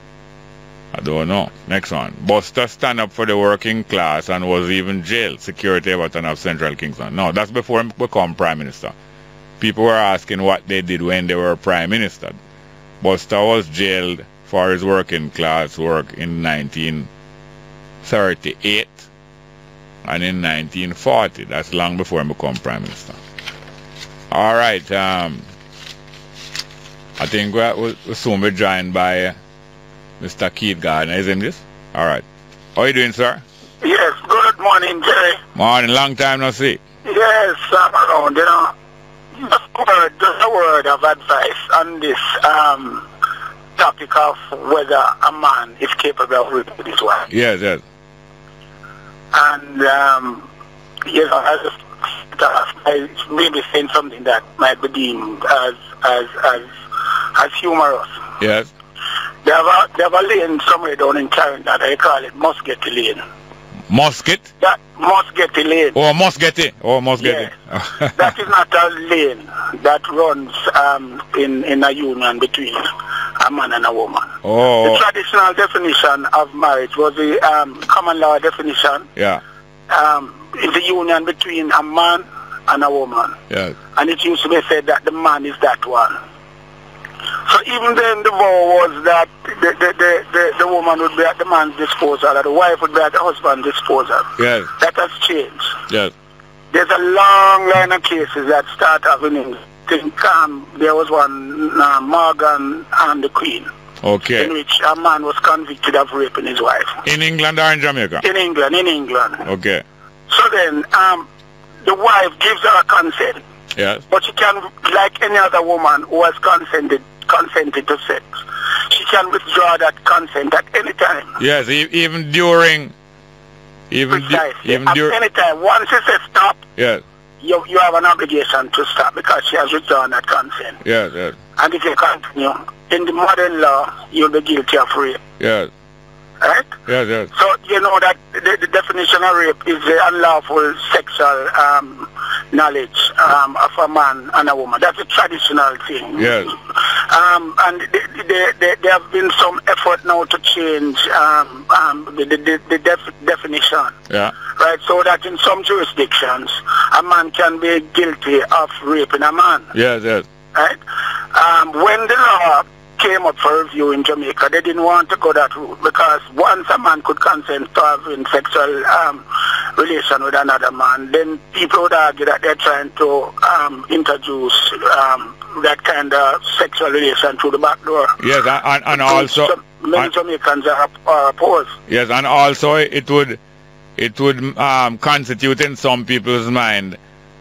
I don't know. Next one. Buster stand up for the working class and was even jailed. Security Everton of Central Kingston. No, that's before he become Prime Minister. People were asking what they did when they were Prime Minister. Buster was jailed for his working class work in nineteen thirty-eight and in nineteen forty. That's long before he become Prime Minister. All right. Um, I think we'll, we'll soon be joined by uh, Mister Keith Gardner, isn't this? All right. How are you doing, sir? Yes, good morning, Jerry. Morning, long time no see. Yes, I'm around, you know. Just a word, just a word of advice on this um, topic of whether a man is capable of raping his wife. Yes, yes. And, um, you know, I just I maybe saying something that might be deemed as, as, as, as humorous. Yes. They have a, they have a lane somewhere down in Clarendon. They call it Musgety Lane. Musket? That Musgety Lane. Oh, Musgety. Oh, Musgety. Yeah. That is not a lane that runs um, in, in a union between a man and a woman. Oh. The traditional definition of marriage was the um, common law definition. Yeah. Um, it's a union between a man and a woman. Yeah. And it used to be said that the man is that one. So even then the vow was that the, the, the, the, the woman would be at the man's disposal, or the wife would be at the husband's disposal. Yes. That has changed. Yes. there's a long line of cases that start happening. I think um, there was one, uh, Morgan and the Queen, Okay. in which a man was convicted of raping his wife. In England or in Jamaica? In England, in England. Okay. So then, um, the wife gives her consent, Yes. but she can, like any other woman who has consented, consented to sex, she can withdraw that consent at any time. Yes, e even during, even, du Precisely. even At during, any time. Once she says stop, yes, you, you have an obligation to stop because she has withdrawn that consent. yes, yes, And if you continue, in the modern law, you'll be guilty of rape. yes, Right? yes, yes, So you know that the, the definition of rape is the unlawful sexual um, knowledge um, of a man and a woman. That's a traditional thing. yes, Um, and there the, the, there have been some effort now to change um, um, the, the, the, the def definition. yeah, Right, so that in some jurisdictions, a man can be guilty of raping a man. yes, yes, Right? Um, when the law came up for review in Jamaica, they didn't want to go that route because once a man could consent to having sexual um, relation with another man, then people would argue that they're trying to um, introduce um, that kind of sexual relation through the back door. yes, and, and, and also, Some, many and, Jamaicans are, are opposed. yes, and also it would, it would um, constitute in some people's mind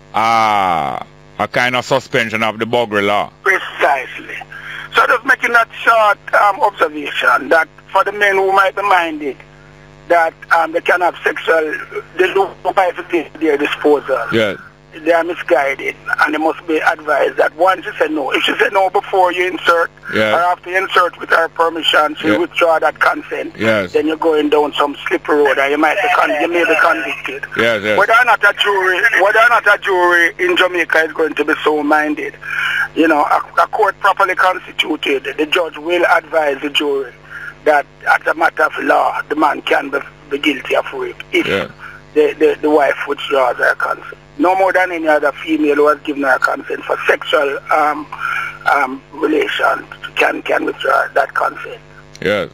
uh, a kind of suspension of the Buggery law. Precisely. So just making that short um, observation that for the men who might be minded that um, they can have sexual, they do wife at their disposal. Yes. They are misguided and they must be advised that once she said no, if she said no before you insert, yes, or after you insert with her permission, she yes, withdraw that consent, yes, then you're going down some slippery road and you might be con you may be convicted. yes, yes, Whether or not a jury, whether or not a jury in Jamaica is going to be so minded, you know, a, a court properly constituted, the judge will advise the jury that as a matter of law, the man can be, be guilty of rape if yes, the, the, the wife withdraws her consent. No more than any other female who has given her consent for sexual um, um, relation can can withdraw that consent. yes.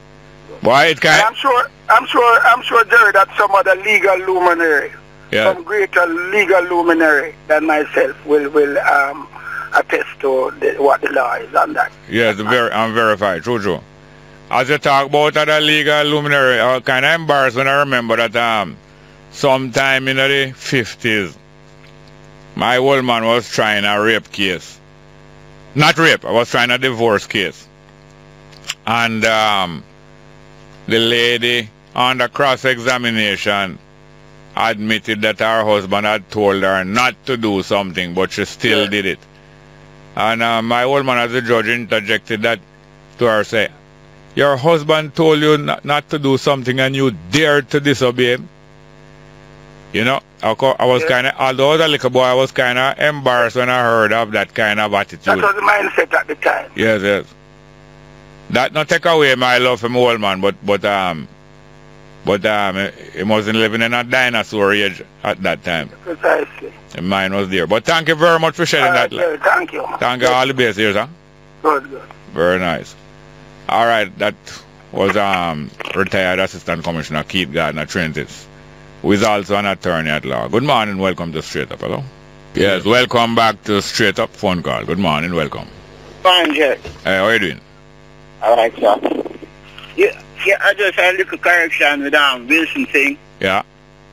Why it And can? I'm sure, I'm sure, I'm sure, Jerry, that some other legal luminary, Yes, some greater legal luminary than myself will will um, attest to the, what the law is on that. yes, very, I'm verified, true, true. As you talk about other legal luminary, I was kind of embarrassed when I remember that um, sometime in the fifties, my old man was trying a rape case. Not rape, I was trying a divorce case. And um, the lady, under cross-examination, admitted that her husband had told her not to do something, but she still did it. And uh, my old man, as a judge, interjected that to her, say, your husband told you not, not to do something and you dared to disobey him. You know, I, I was kind of, although I was a little boy, I was kind of embarrassed when I heard of that kind of attitude. That was the mindset at the time. Yes, yes. That not take away my love for my old man, but but um, but um, he wasn't living in a dinosaur age at that time. Precisely. And mine was there. But thank you very much for sharing All right, that. Jerry, thank you. Thank you, all the best here, sir. Good, good. Very nice. All right, that was um retired Assistant Commissioner Keith Gardner Trentis, who is also an attorney at law. Good morning, welcome to Straight Up. Hello. Yes, welcome back to Straight Up phone call. Good morning, welcome. Fine, Jerry. Hey, how are you doing? All right, sir. Yeah, yeah, I just had a little correction with um, Wilson thing. Yeah.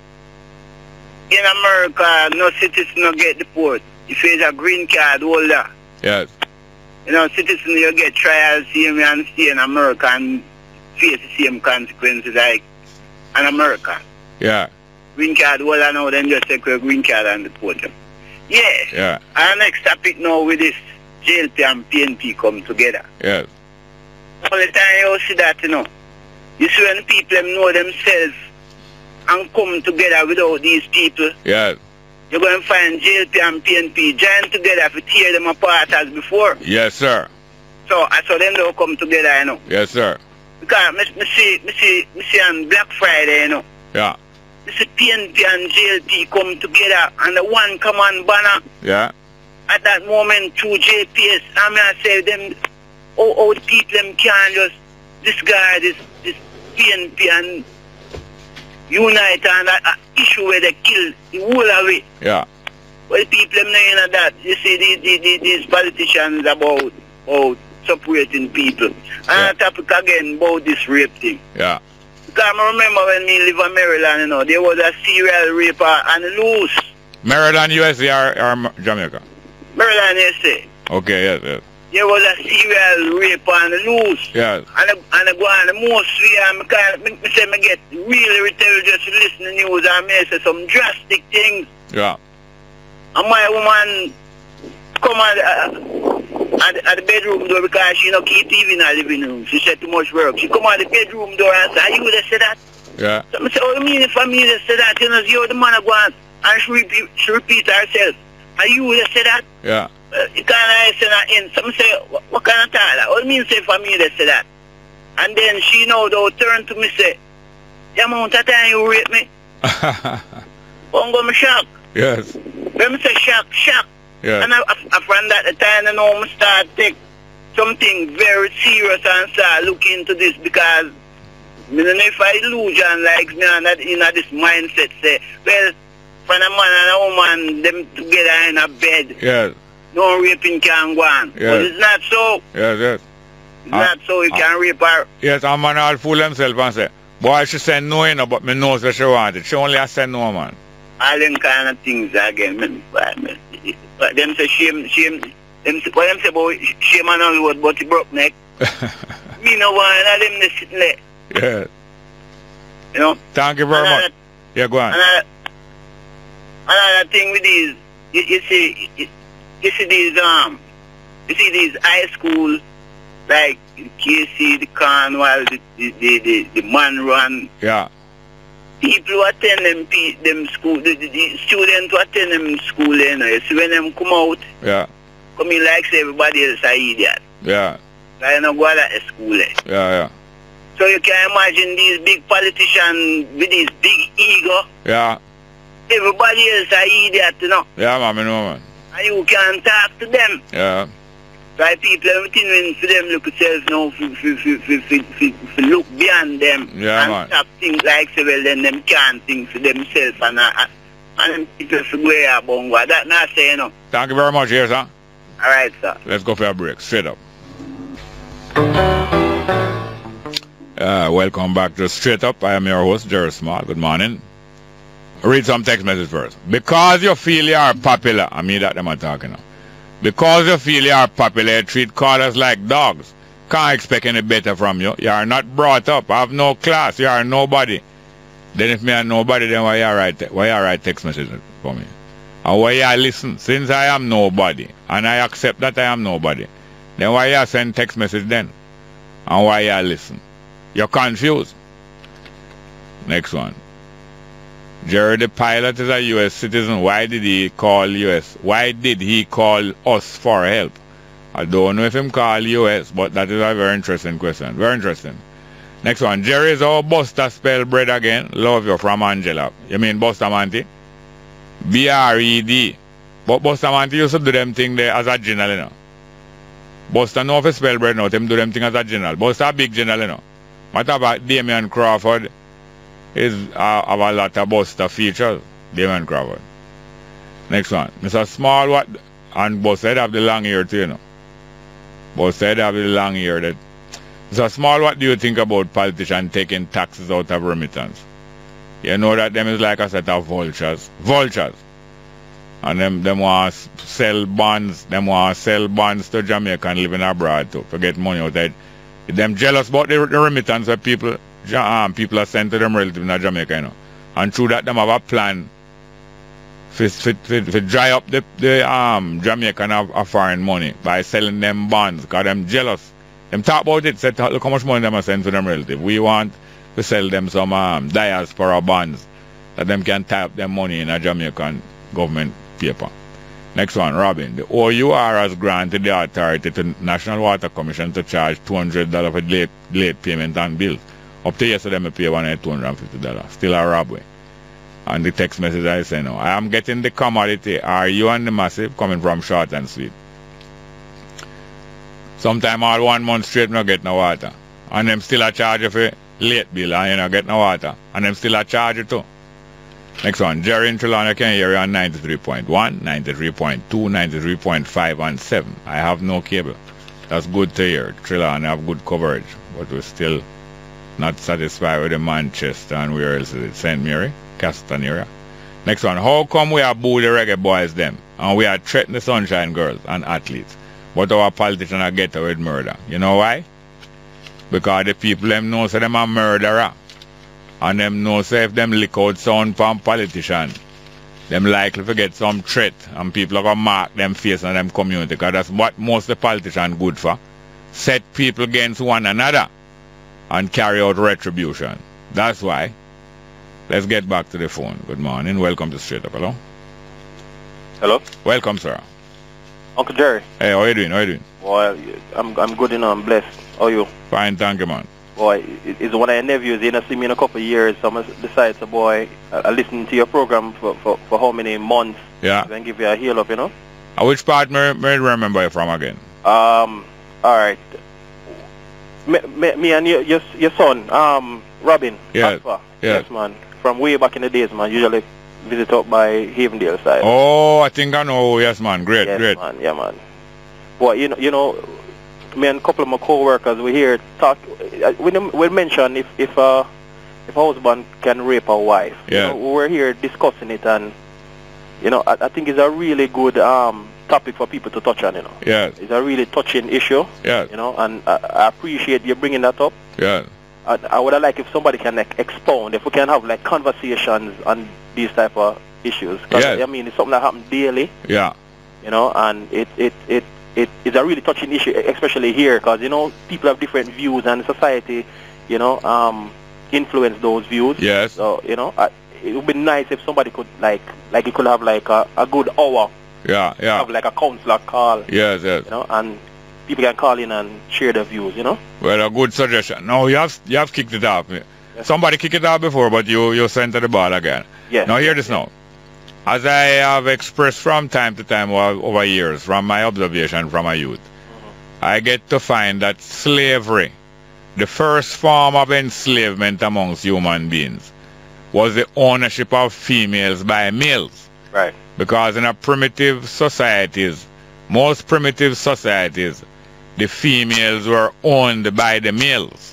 In America, no citizen no get deported. If he's a green card holder, Yes. you know, citizen you get trial, same and stay in America and face the same consequences like an American. Yeah. Green card holder now, then just take a green card and deport them. Yeah. Yeah. Our next topic now with this J L P and P N P come together. Yes. All the time you see that, you know. You see when people them know themselves and come together without these people, Yes. you're going to find J L P and P N P join together to tear them apart as before. Yes, sir. So I saw them don't come together, you know. Yes, sir. Because me, me see, me see, me see on Black Friday, you know. Yeah. Me see P N P and J L P come together and the one command banner. Yeah. At that moment through J P S, I mean I say them, oh, oh the people them can't just discard this, this P N P and unite on that uh, issue where they kill the whole of it. Yeah. Well, people them know in that. You see, these, these, these politicians about, about separating people. And yeah. a topic again about this rape thing. Yeah. Because I remember when me live in Maryland, you know, there was a serial raper on the loose. Maryland, U S A or, or Jamaica? Maryland, U S A. Okay, yes, yes. There was a serial rape on the loose. Yes. And I, and I go on the most way, and I kind of, me say me get really irritated just to listen to the news and me say some drastic things. Yeah. And my woman come at, uh, at, at the bedroom door because she don't keep T V in her living room. She said too much work. She come at the bedroom door and say, are you that say that? Yeah. So I say, oh, you mean if I mean that say that? You know, you're the man I go on. And she repeat, she repeat herself. Are you that say that? Yeah. Uh, you can't say that in. Some say, what, what kind of time that? What do you mean say for me that say that? And then she now though turn to me say, the amount of time you rape me. I'm going to shock. Yes. When I say shock, shock. Yeah. And I, I, I from that the time I know I start take something very serious and start look into this because I don't know if I illusion like me and that in this mindset say, well, when a man and a woman them together in a bed. Yes. No raping can go on. Yes. But it's not so. Yes, yes. It's uh, not so you uh, can rape her. Yes, a man all fool himself and say, boy, she said no, you know, but me knows that she wanted. She only has said no, man. All them kind of things again. Me, me, but them say shame, shame. Them say, what them say about shame and all word, but he broke neck. Me no one of them they sitting there. Yes. You know? Thank you very another, much. Yeah, go on. Another, another thing with these, you, you see, you, you see these, um, you see these high school, like K C, the Cornwall, the, the, the, the, the Man Run. Yeah. People who attend them, them school, the, the, the students who attend them school, you know, you see when them come out, yeah. come in like say everybody else are idiot. Yeah. Like you know, go out at school. Eh? Yeah, yeah. So you can imagine these big politicians with this big ego. Yeah. Everybody else are idiot, you know. Yeah, man, I know, man. And you can talk to them. Yeah. Like people, everything when for them look at themselves now, for, for, for, for, for, for look beyond them. Yeah, and man. stop things like, say, well, then them can't think for themselves. And, uh, and them people for go here, bongo. That not say, you know. Thank you very much, here, sir. All right, sir. Let's go for a break. Straight up. Uh, welcome back to Straight Up. I am your host, Jerry Small. Good morning. Read some text message first. Because you feel you are popular, I mean that them are talking now. Because you feel you are popular, you treat callers like dogs. Can't expect any better from you. You are not brought up, have no class, you are nobody. Then if me are nobody, then why you write why you write text messages for me? And why you listen? Since I am nobody, and I accept that I am nobody, then why you send text message then? And why you listen? You're confused. Next one. Jerry the pilot is a U S citizen. Why did he call U S? Why did he call us for help? I don't know if him call U S, but that is a very interesting question. Very interesting. Next one. Jerry is our Buster spell bread again. Love you from Angela. You mean Bustamante? B R E D. But Bustamante used to do them thing there as a general, you know. Buster know if he spell bread now, them do them thing as a general. Buster a big general, you know. What about Damian Crawford? Is uh, have a lot of Buster features. Damian Crawford. Next one. Mister Small what and Buster have the long ear too, you know. Buster have the long ear that. Mister Small, what do you think about politicians taking taxes out of remittance? You know that them is like a set of vultures. Vultures. And them them want to sell bonds, them want to sell bonds to Jamaica and living abroad too, to get money out of it. Them jealous about the, the remittance that people um, people are sent to them relatives in Jamaica, you know. And through that them have a plan to dry up the, the um Jamaican of, of foreign money by selling them bonds, because them jealous. Them talk about it, say look how much money them are sent to them relatives. We want to sell them some um, diaspora bonds that them can tie up them money in a Jamaican government paper. Next one, Robin. The O U R has granted the authority to National Water Commission to charge two hundred dollars for late, late payment on bills. Up to yesterday, I pay one hundred two hundred fifty dollars. Still a robbery. And the text message I say now, I am getting the commodity. Are you and the massive coming from short and sweet? Sometime all one month straight, no get no water. And them still a charge of it late bill and you know get no water. And them still a charge it too. Next one, Jerry in Trelawny, I can hear you on ninety-three point one, ninety-three point two, ninety-three point five and seven. I have no cable. That's good to hear. Trelawny have good coverage, but we're still not satisfied with the Manchester and where else is it? Saint Mary, Caston area. Next one, how come we are boo the reggae boys them and we are threatening the Sunshine Girls and athletes, but our politicians are get away with murder? You know why? Because the people them know say them are murderer. And them know say if them lick out sound from politician, them likely to get some threat and people are going to mark them face in them community, because that's what most of the politicians good for. Set people against one another and carry out retribution. That's why. Let's get back to the phone. Good morning. Welcome to Straight Up. Hello? Hello? Welcome, sir. Uncle Jerry. Hey, how you doing? How you doing? Well, I'm, I'm good, you know. I'm blessed. How are you? Fine, thank you, man. Boy, it's one of your nephews. You know, see me in a couple of years. So I decided, so boy, I, I listened to your program for, for, for how many months. Yeah. Then give you a heal up, you know. Uh, which part may, may I remember you from again? Um, all right. Me, me, me and your, your your son, um, Robin. Yeah. Alpha. Yeah. Yes, man. From way back in the days, man. Usually visit up by Havendale side. Oh, I think I know. Yes, man. Great, yes, great. Man. Yeah, man. Boy, you know, you know. Me and a couple of my co-workers, we here talk. We we mention if if uh if a husband can rape a wife. Yeah. You know, we're here discussing it, and you know, I, I think it's a really good um topic for people to touch on. You know. Yeah. It's a really touching issue. Yeah. You know, and I, I appreciate you bringing that up. Yeah. I, I would like if somebody can like expound, if we can have like conversations on these type of issues. 'Cause, Yeah. I mean, it's something that happens daily. Yeah. You know, and it it it. It is a really touching issue, especially here, because, you know, people have different views and society, you know, um, influence those views. Yes. So, you know, I, it would be nice if somebody could, like, like you could have, like, a, a good hour. Yeah, yeah. Have, like, a counselor call. Yes, yes. You know, and people can call in and share their views, you know. Well, a good suggestion. No, you have you have kicked it off. Yes. Somebody kicked it off before, but you, you sent the ball again. Yes. Now, hear this now. As I have expressed from time to time over, over years, from my observation from my youth, mm-hmm. I get to find that slavery, the first form of enslavement amongst human beings, was the ownership of females by males. Right. Because in a primitive societies, most primitive societies, the females were owned by the males.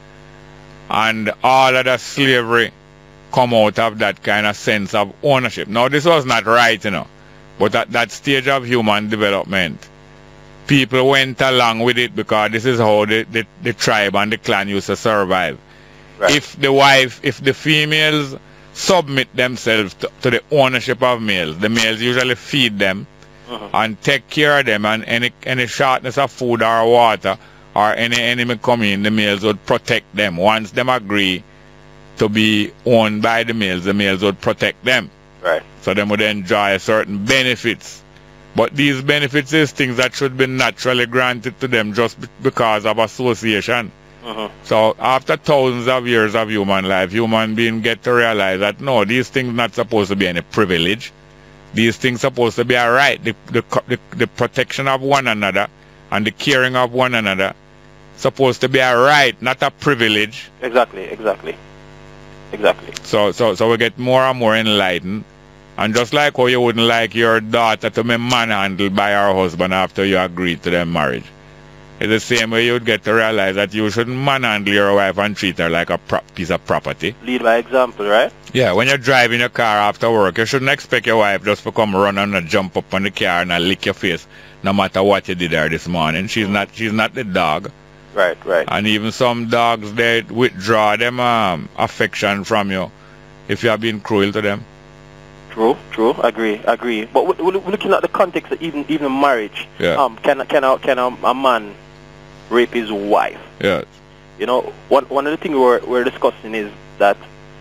Mm-hmm. And all of the slavery come out of that kind of sense of ownership. Now, this was not right, you know, but at that stage of human development, people went along with it because this is how the, the, the tribe and the clan used to survive. Right. If the wife, if the females submit themselves to, to the ownership of males, the males usually feed them uh-huh. and take care of them, and any, any shortness of food or water or any enemy come in, the males would protect them. Once them agree to be owned by the males, the males would protect them. Right. So they would enjoy certain benefits. But these benefits is things that should be naturally granted to them just because of association. Uh-huh. So after thousands of years of human life, human beings get to realize that no, these things not supposed to be any privilege. These things supposed to be a right. The, the, the, the protection of one another and the caring of one another supposed to be a right, not a privilege. Exactly, exactly. Exactly. So, so, so we get more and more enlightened. And just like how you wouldn't like your daughter to be manhandled by her husband after you agreed to their marriage, it's the same way you'd get to realize that you shouldn't manhandle your wife and treat her like a pro piece of property. Lead by example, right? Yeah, when you're driving your car after work, you shouldn't expect your wife just to come run and jump up on the car and lick your face no matter what you did there this morning. She's not, she's not the dog. Right, right. And even some dogs, they withdraw them um, affection from you if you have been cruel to them. True, true. Agree, agree. But we're looking at the context of even even marriage. Yeah. Um, can can a, can a, a man rape his wife? Yes. You know, one one of the things we're we're discussing is that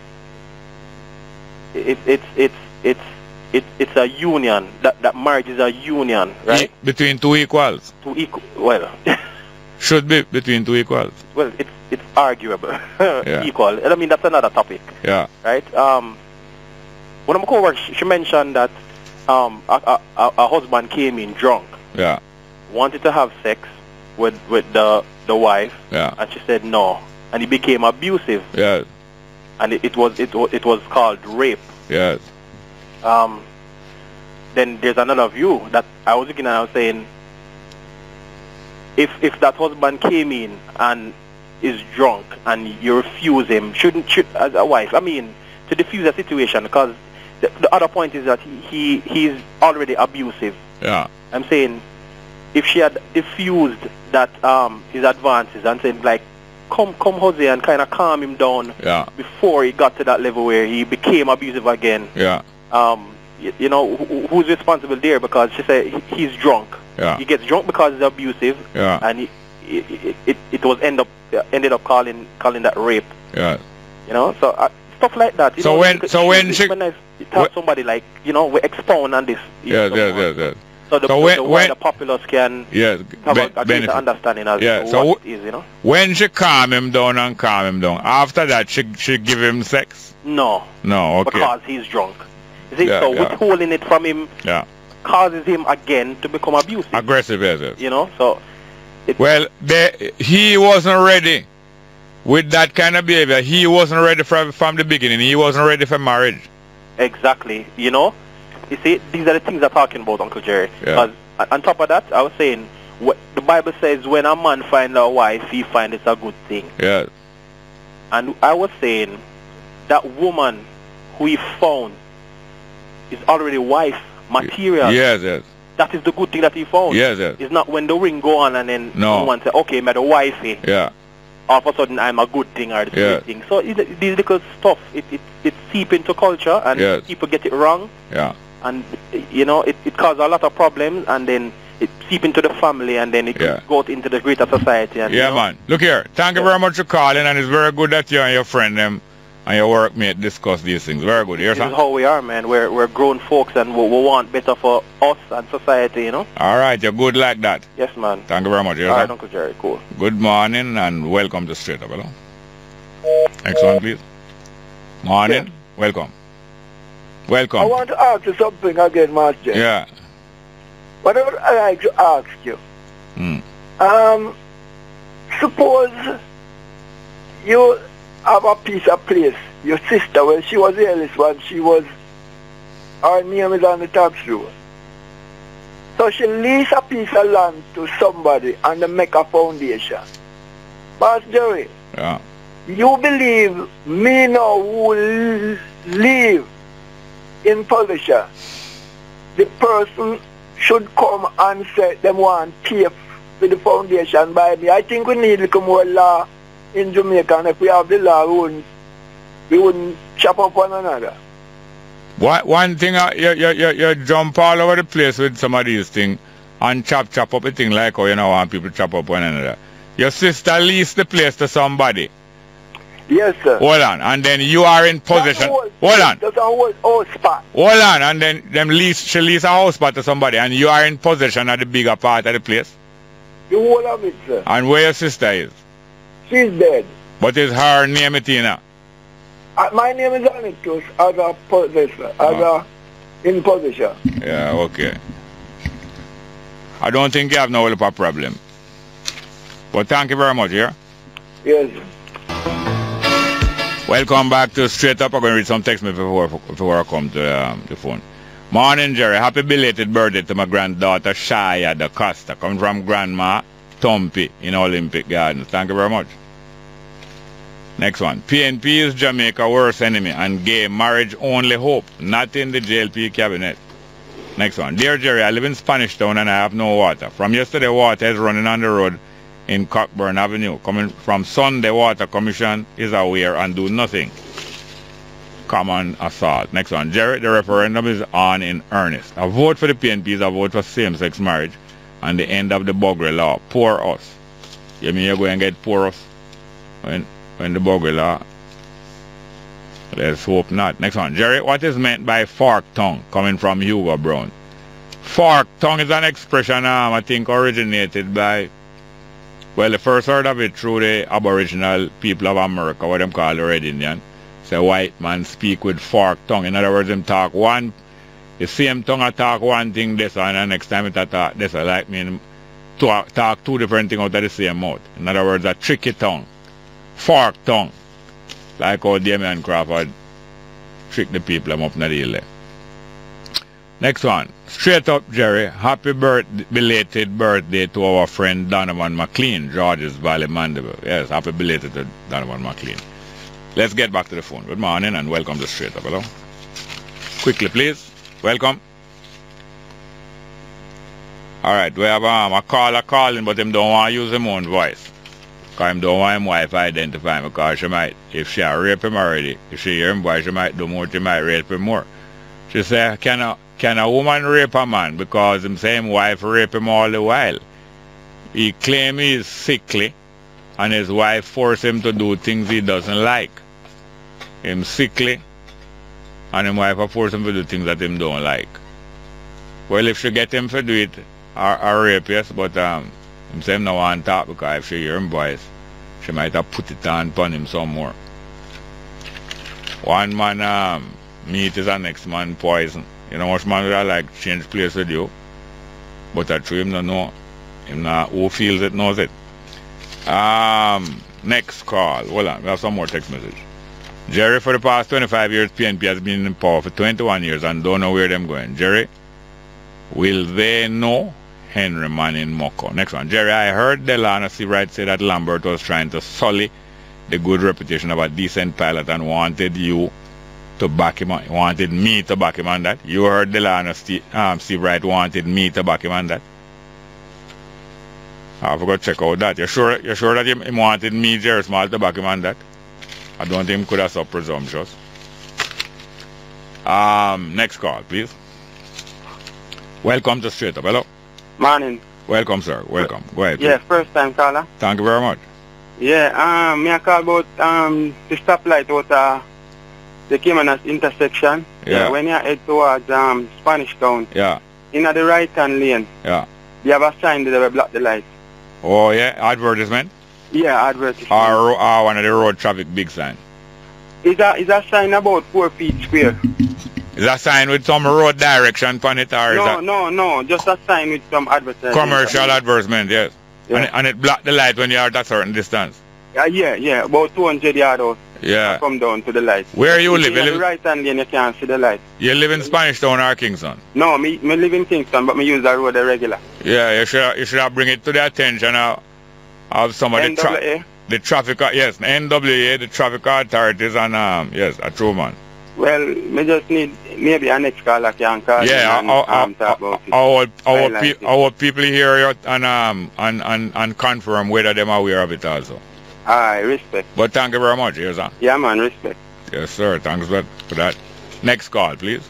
it, it's it's it's it's it's a union. That that marriage is a union, right? E between two equals. Two equal. Well. Should be between two equals. Well, it's it's arguable. Yeah. Equal. I mean, that's another topic. Yeah. Right. Um. One of my co-workers, she mentioned that um a, a, a husband came in drunk. Yeah. Wanted to have sex with with the the wife. Yeah. And she said no. and he became abusive. Yes. And it, it was it was it was called rape. Yes. Um. Then there's another view that I was looking at. I was saying, if if that husband came in and is drunk and you refuse him, shouldn't should as a wife? I mean, to diffuse the situation, because the, the other point is that he, he he's already abusive. Yeah. I'm saying, if she had diffused that um his advances and said like, come come Jose, and kind of calm him down. Yeah. Before he got to that level where he became abusive again. Yeah. Um. You, you know who, who's responsible there? Because she said he, he's drunk. Yeah. He gets drunk because he's abusive. Yeah. And he, it, it it was end up ended up calling calling that rape. Yeah. You know, so uh, stuff like that. You so know, when so when she when I talk somebody like, you know, we expound on this. Yes, yes, yes, yes. So the, so the, when, the when wider populace can yes, have be, a, at least benefit. an understanding as yeah. to so what it is, you know. When she calm him down and calm him down, after that she she give him sex? No. No, okay. Because he's drunk. You see, Yeah, so yeah. withholding it from him Yeah. causes him again to become abusive. Aggressive, yes, yes. You know, so well, they, he wasn't ready with that kind of behavior. He wasn't ready from from the beginning. He wasn't ready for marriage. Exactly. You know, you see, these are the things I'm talking about, Uncle Jerry. Yeah. Because on top of that, I was saying, what the Bible says, when a man finds a wife, he finds it's a good thing. Yeah. And I was saying, that woman who he found is already wife material. Yes, yes. That is the good thing that he found. Yes, yes. It's not when the ring go on and then No. someone say, okay, I'm the wifey. Yeah. All of a sudden I'm a good thing or the Yeah. good thing. So it, these little stuff, it, it, it seep into culture and Yes. people get it wrong. Yeah. And, you know, it, it causes a lot of problems and then it seep into the family and then it Yeah. goes into the greater society. And, Yeah, you know, man. Look here. Thank you very much for calling, and it's very good that you and your friend them and your workmate discuss these things. Very good. Here's this is how we are, man. We're, we're grown folks and we, we want better for us and society, you know. All right, you're good like that. Yes, man. Thank you very much. Here's All right, a- Uncle Jerry. Cool. Good morning and welcome to Straight Up. Hello. Next one, please. Morning. Welcome. Welcome. I want to ask you something again, Master. Yeah. What I would like to ask you, Hmm. um, suppose you have a piece of place, your sister, when she was the eldest one, she was, her name is on the tax roll. So she lease a piece of land to somebody and they make a foundation. Master Jerry, Yeah. you believe me now who l- live in position, the person should come and say them want pay for the foundation by me. I think we need a little more law in Jamaica, and if we have the law, we wouldn't, we wouldn't chop up one another. One, one thing, uh, you, you, you, you jump all over the place with some of these things and chop, chop up a thing like how you know want people to chop up one another. Your sister leased the place to somebody. Yes, sir. Hold on, and then you are in possession. Whole, Hold on. That's a whole, whole spot. Hold on, and then them lease, she lease a house spot to somebody, and you are in possession of the bigger part of the place. The whole of it, sir. And where your sister is? She's dead. What is her name, Tina? Uh, my name is Anitus as a possessor, as a in position. Yeah, okay. I don't think you have no help a problem. But thank you very much, yeah? Yes. Welcome back to Straight Up. I'm going to read some text me before, before I come to um, the phone. Morning, Jerry. Happy belated birthday to my granddaughter, Shaya Da Costa, coming from Grandma Tumpy in Olympic Gardens. Thank you very much. Next one. P N P is Jamaica's worst enemy and gay marriage only hope, not in the J L P cabinet. Next one. Dear Jerry, I live in Spanish Town and I have no water. From yesterday, water is running on the road in Cockburn Avenue. Coming from Sunday, Water Commission is aware and do nothing. Common assault. Next one. Jerry, the referendum is on in earnest. A vote for the P N P is a vote for same-sex marriage and the end of the Buggery law. Poor us. You mean you're going to get poor us when, when the Buggery law? Let's hope not. Next one. Jerry, what is meant by fork tongue? Coming from Hugo Brown. Fork tongue is an expression um, I think originated by, well, the first heard of it through the Aboriginal people of America, what them call the Red Indian. Say white man speak with fork tongue. In other words, them talk one, the same tongue I talk one thing this and the next time it I talk this. Like mean talk, talk two different things out of the same mouth. In other words, a tricky tongue. fork tongue. Like how Damian Crawford tricked the people them up in the deal there. Next one. Straight up, Jerry. Happy birth, belated birthday to our friend Donovan McLean, Georges Valley Mandeville. Yes, happy belated to Donovan McLean. Let's get back to the phone. Good morning and welcome to Straight Up. Hello. Quickly, please. Welcome. Alright, we have um, a caller calling, but him don't want to use his own voice. Because him don't want him wife identify him, because she might, if she rape him already, if she hear him voice, she might do more, she might rape him more. She say, can a, can a woman rape a man because him say him wife rape him all the while? He claim he is sickly, and his wife force him to do things he doesn't like. Him sickly, and his wife force him to do things that him don't like. Well, if she get him to do it, or, or rape, yes, but um, him say him no want to talk, because if she hear him voice, she might have put it on upon him some more. One man um, meat is a next man poison. You know much man would I like change place with you, but I true him no know. Him not, who feels it knows it. Um, next call. Hold on, we have some more text message. Jerry, for the past twenty-five years, P N P has been in power for twenty-one years and don't know where them going. Jerry, will they know? Henry Manning Moko. Next one. Jerry, I heard Delano Seawright say that Lambert was trying to sully the good reputation of a decent pilot and wanted you to back him on, wanted me to back him on that. You heard Delano um, Seawright wanted me to back him on that. I forgot to check out that. You're sure, you're sure that he, he wanted me, Jerry Small, to back him on that? I don't think he could have so presumptuous. Um, next call, please. Welcome to Straight Up. Hello. Morning. Welcome, sir. Welcome. Go ahead. Yeah, please. first time caller. Thank you very much. Yeah, um, me I call about um the stoplight out uh the Caymanas intersection. Yeah. When you head towards um Spanish Town. Yeah. In the right hand lane. Yeah. You have a sign that will block the light. Oh yeah, advertisement. Yeah, advertisement. Or, or one of the road traffic big sign. Is a is a sign about four feet square. Is that sign with some road direction on it, or no, is that no, no, just a sign with some advertisement. commercial advertisement? Yes. Yeah. And, it, and it block the light when you are at a certain distance. Uh, yeah, yeah, about two hundred yards out. Yeah. Come down to the light. Where you live? In You the live, right hand lane, you can't see the light. you live in Spanish Town or Kingston? No, me, me live in Kingston, but me use the road regular. Yeah, you should you should have bring it to the attention of, of some of the, tra the traffic, yes, N W A, the traffic authorities, and um, yes, a true man. Well, me just need maybe a next caller can call yeah, and our, um, our, talk about it. our, our, Highlight pe our people hear it and um and, and, and confirm whether them are aware of it also. Aye, respect. But thank you very much, yes, sir. Yeah, man, respect. Yes, sir. Thanks for for that. Next call, please.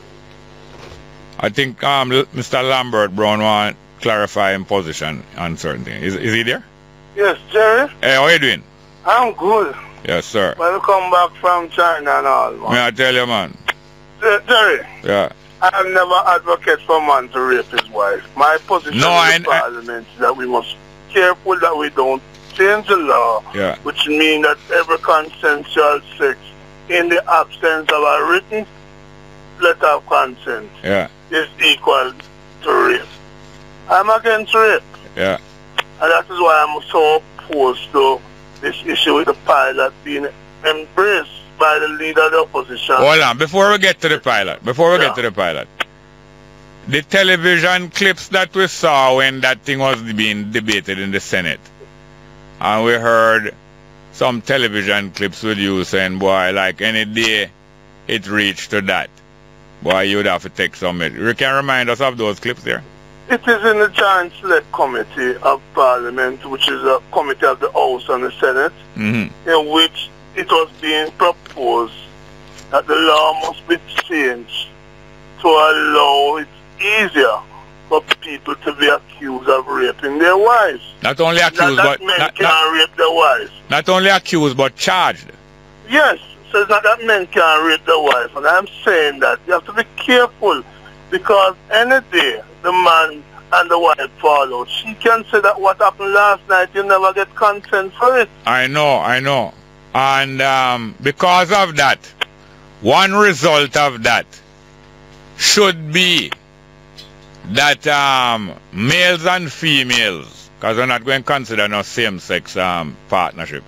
I think um Mister Lambert Brown want to clarify in position on certain things. Is is he there? Yes, Jerry. Hey, how you doing? I'm good. Yes, sir. Welcome back from China and all, man. May I tell you, man? Jerry, Yeah. I'm never advocate for man to rape his wife. My position No, in I- the parliament is that we must be careful that we don't change the law, Yeah. which means that every consensual sex, in the absence of a written letter of consent, Yeah. is equal to rape. I'm against rape, Yeah. and that is why I'm so opposed to this issue with the pilot being embraced by the leader of the opposition. Hold on. Before we get to the pilot, before we Yeah. get to the pilot, the television clips that we saw when that thing was being debated in the Senate, and we heard some television clips with you saying, boy, like any day it reached to that, boy, you'd have to take some of it. You can remind us of those clips there? It is in the Joint Select Committee of Parliament, which is a committee of the House and the Senate, Mm-hmm. in which it was being proposed that the law must be changed to allow it easier for people to be accused of raping their wives. Not only accused, Not that but men not, can not, rape their wives. not only accused, but charged. Yes, so it's not that men can rape their wife, and I'm saying that you have to be careful, because any day the man and the wife fall out, she can say that what happened last night, you never get consent for it. I know, I know. And um, because of that, one result of that should be that um, males and females, because we're not going to consider no same-sex um, partnership,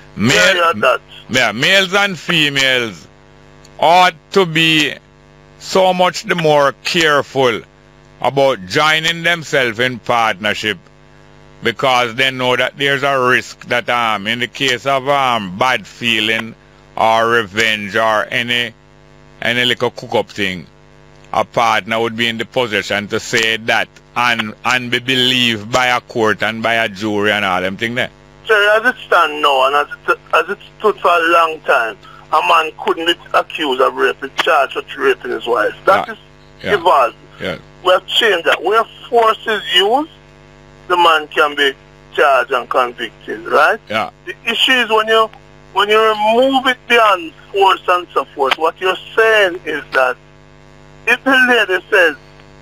Male, yeah, that. yeah, males and females ought to be so much the more careful about joining themselves in partnership, because they know that there's a risk that um in the case of um bad feeling or revenge or any any little cook up thing, a partner would be in the position to say that and and be believed by a court and by a jury and all them things there. Jerry, as it stands now and as it, as it stood for a long time, a man couldn't be accused of rape, charged with raping his wife. That yeah. is yeah. evolved. Yeah. We have changed that. Where force is used, the man can be charged and convicted, right? Yeah. The issue is when you when you remove it beyond force and so forth, what you're saying is that if the lady says,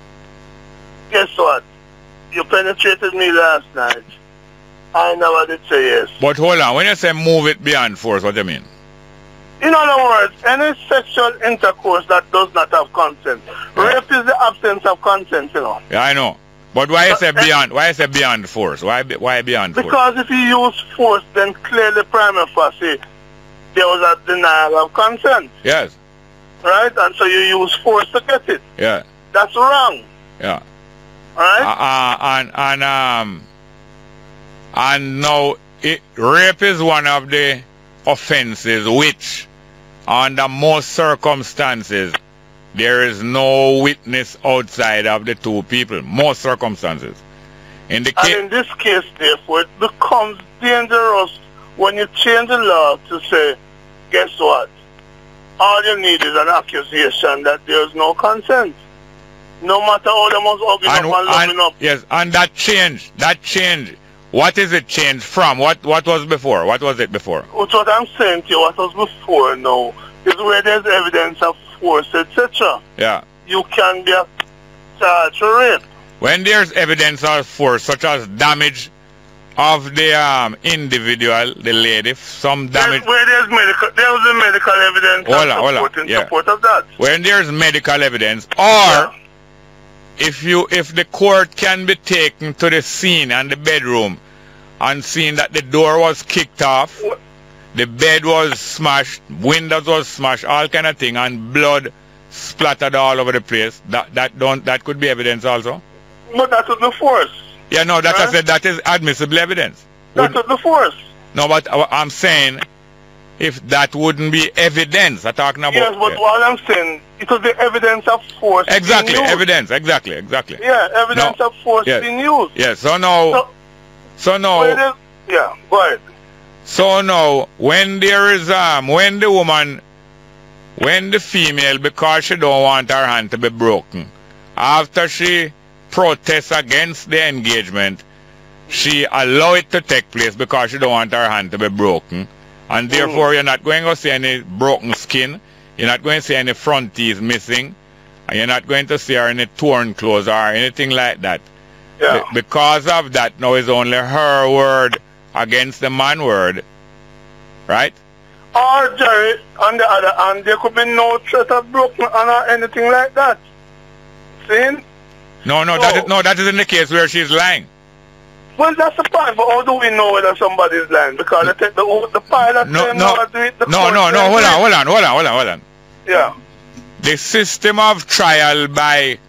guess what, you penetrated me last night, I never did say yes. But hold on, when you say move it beyond force, what do you mean? In other words, any sexual intercourse that does not have consent. Yeah. Rape is the absence of consent, you know. Yeah, I know. But why you say beyond? Why you say beyond force? Why be- why beyond force? Because if you use force, then clearly prima facie there was a denial of consent. Yes. Right? And so you use force to get it. Yeah. That's wrong. Yeah. Right? Uh, uh, and and um and now it, rape is one of the offenses which, under most circumstances, there is no witness outside of the two people. Most circumstances. In the case, and in this case, therefore, it becomes dangerous when you change the law to say, guess what? All you need is an accusation that there is no consent. No matter how they must hug and, up and loving and, up. yes, and that change, that change. What is it changed from? What what was before? What was it before? Which what I'm saying to you, what was before now, is where there's evidence of force, et cetera. Yeah. You can be charged for rape. When there's evidence of force, such as damage of the um, individual, the lady, some damage. There's, where there's medical, there's the medical evidence hold on, support hold on. in Yeah. support of that. When there's medical evidence, or Yeah. if you if the court can be taken to the scene and the bedroom and seen that the door was kicked off, what? The bed was smashed, windows was smashed, all kind of thing, and blood splattered all over the place. That that don't that could be evidence also. But that was the force. Yeah, no, that Huh? I said that is admissible evidence. That was the force. No, but I- I'm saying if that wouldn't be evidence, I'm talking about. Yes, but yeah. what I'm saying, it was the evidence of force. Exactly, being used. evidence, exactly, exactly. Yeah, evidence No. of force Yes. being used. Yes, so now, So, so now, where there's- yeah, go ahead. so now, when there is um, when the woman, when the female, because she don't want her hand to be broken, after she protests against the engagement, she allow it to take place because she don't want her hand to be broken, and therefore you're not going to see any broken skin, you're not going to see any front teeth missing, and you're not going to see her any torn clothes or anything like that. Yeah. Be- because of that, now it's only her word against the man word, right? Or, Jerry, on the other hand, there could be no threat of broken hand or anything like that. See? No, no, No. that is no, that is in the case where she's lying. Well, that's the point, but how do we know whether somebody's lying? Because they take the, the pilot No, saying no, no, do it, the no, court no, no. saying Hold do on, it. hold on, hold on, hold on, hold on. Yeah. The system of trial by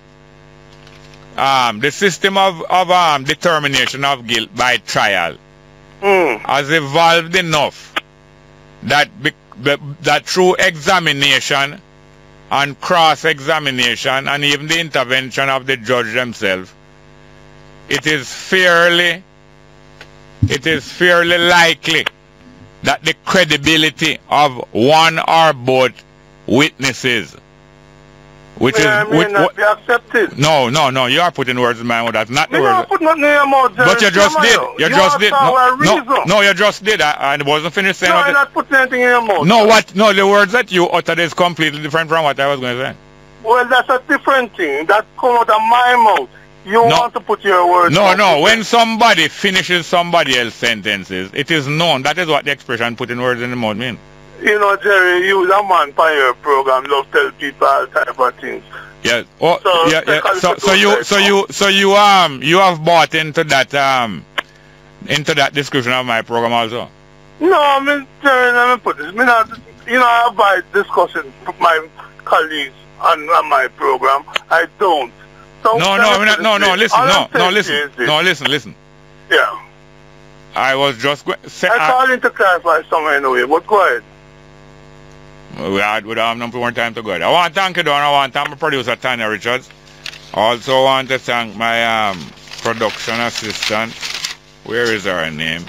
um, the system of of um determination of guilt by trial Mm. has evolved enough that be, that, that through examination and cross-examination and even the intervention of the judge themselves, it is fairly it is fairly likely that the credibility of one or both witnesses, which May is I may which, not be accepted. no, no, no, you are putting words in my mouth. That's not Me the words. not put nothing in your mouth, Jerry. But you just Come on, did. yo. You You just are did. for No, a no, reason. no, you just did. I, I wasn't finished saying No, what you're it- not putting anything in your mouth. No, what? No, the words that you uttered is completely different from what I was going to say. Well, that's a different thing. That come out of my mouth. You No. want to put your words No, out. no. When somebody finishes somebody else's sentences, it is known. That is what the expression "putting words in the mouth" means. You know, Jerry, you a man for your program, love tell people all type of things. Yes. Oh, So, yeah, yeah. take a So, look so at you, those so you, so you, um, you have bought into that, um, into that description of my program also. No, I mean, Jerry, let me put this. I mean, I, you know, I avoid discussing with my colleagues on, on my program. I don't. So no, no, I mean, no, no, listen, no, no, listen, no, listen, listen. Yeah. I was just going to say... I called to clarify somewhere in the way, but go ahead. We had we don't have no more time to go ahead. I want to thank you, Don. I want to thank my producer, Tanya Richards. I also want to thank my um, production assistant. Where is her name?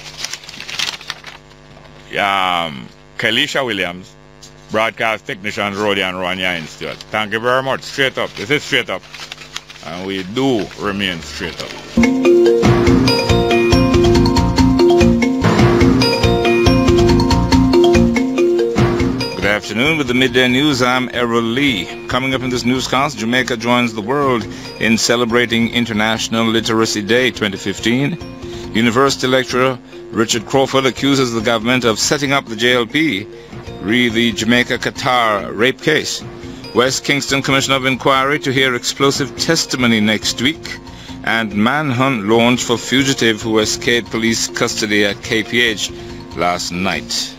Um, Kelisha Williams. Broadcast technician, Rody and Ronja Institute. Thank you very much. Straight up. This is Straight Up. And we do remain straight up. Good afternoon. With the midday news, I'm Errol Lee. Coming up in this newscast, Jamaica joins the world in celebrating International Literacy Day twenty fifteen. University lecturer Richard Crawford accuses the government of setting up the J L P, re the Jamaica-Qatar rape case. West Kingston Commissioner of Inquiry to hear explosive testimony next week. And manhunt launched for fugitive who escaped police custody at K P H last night.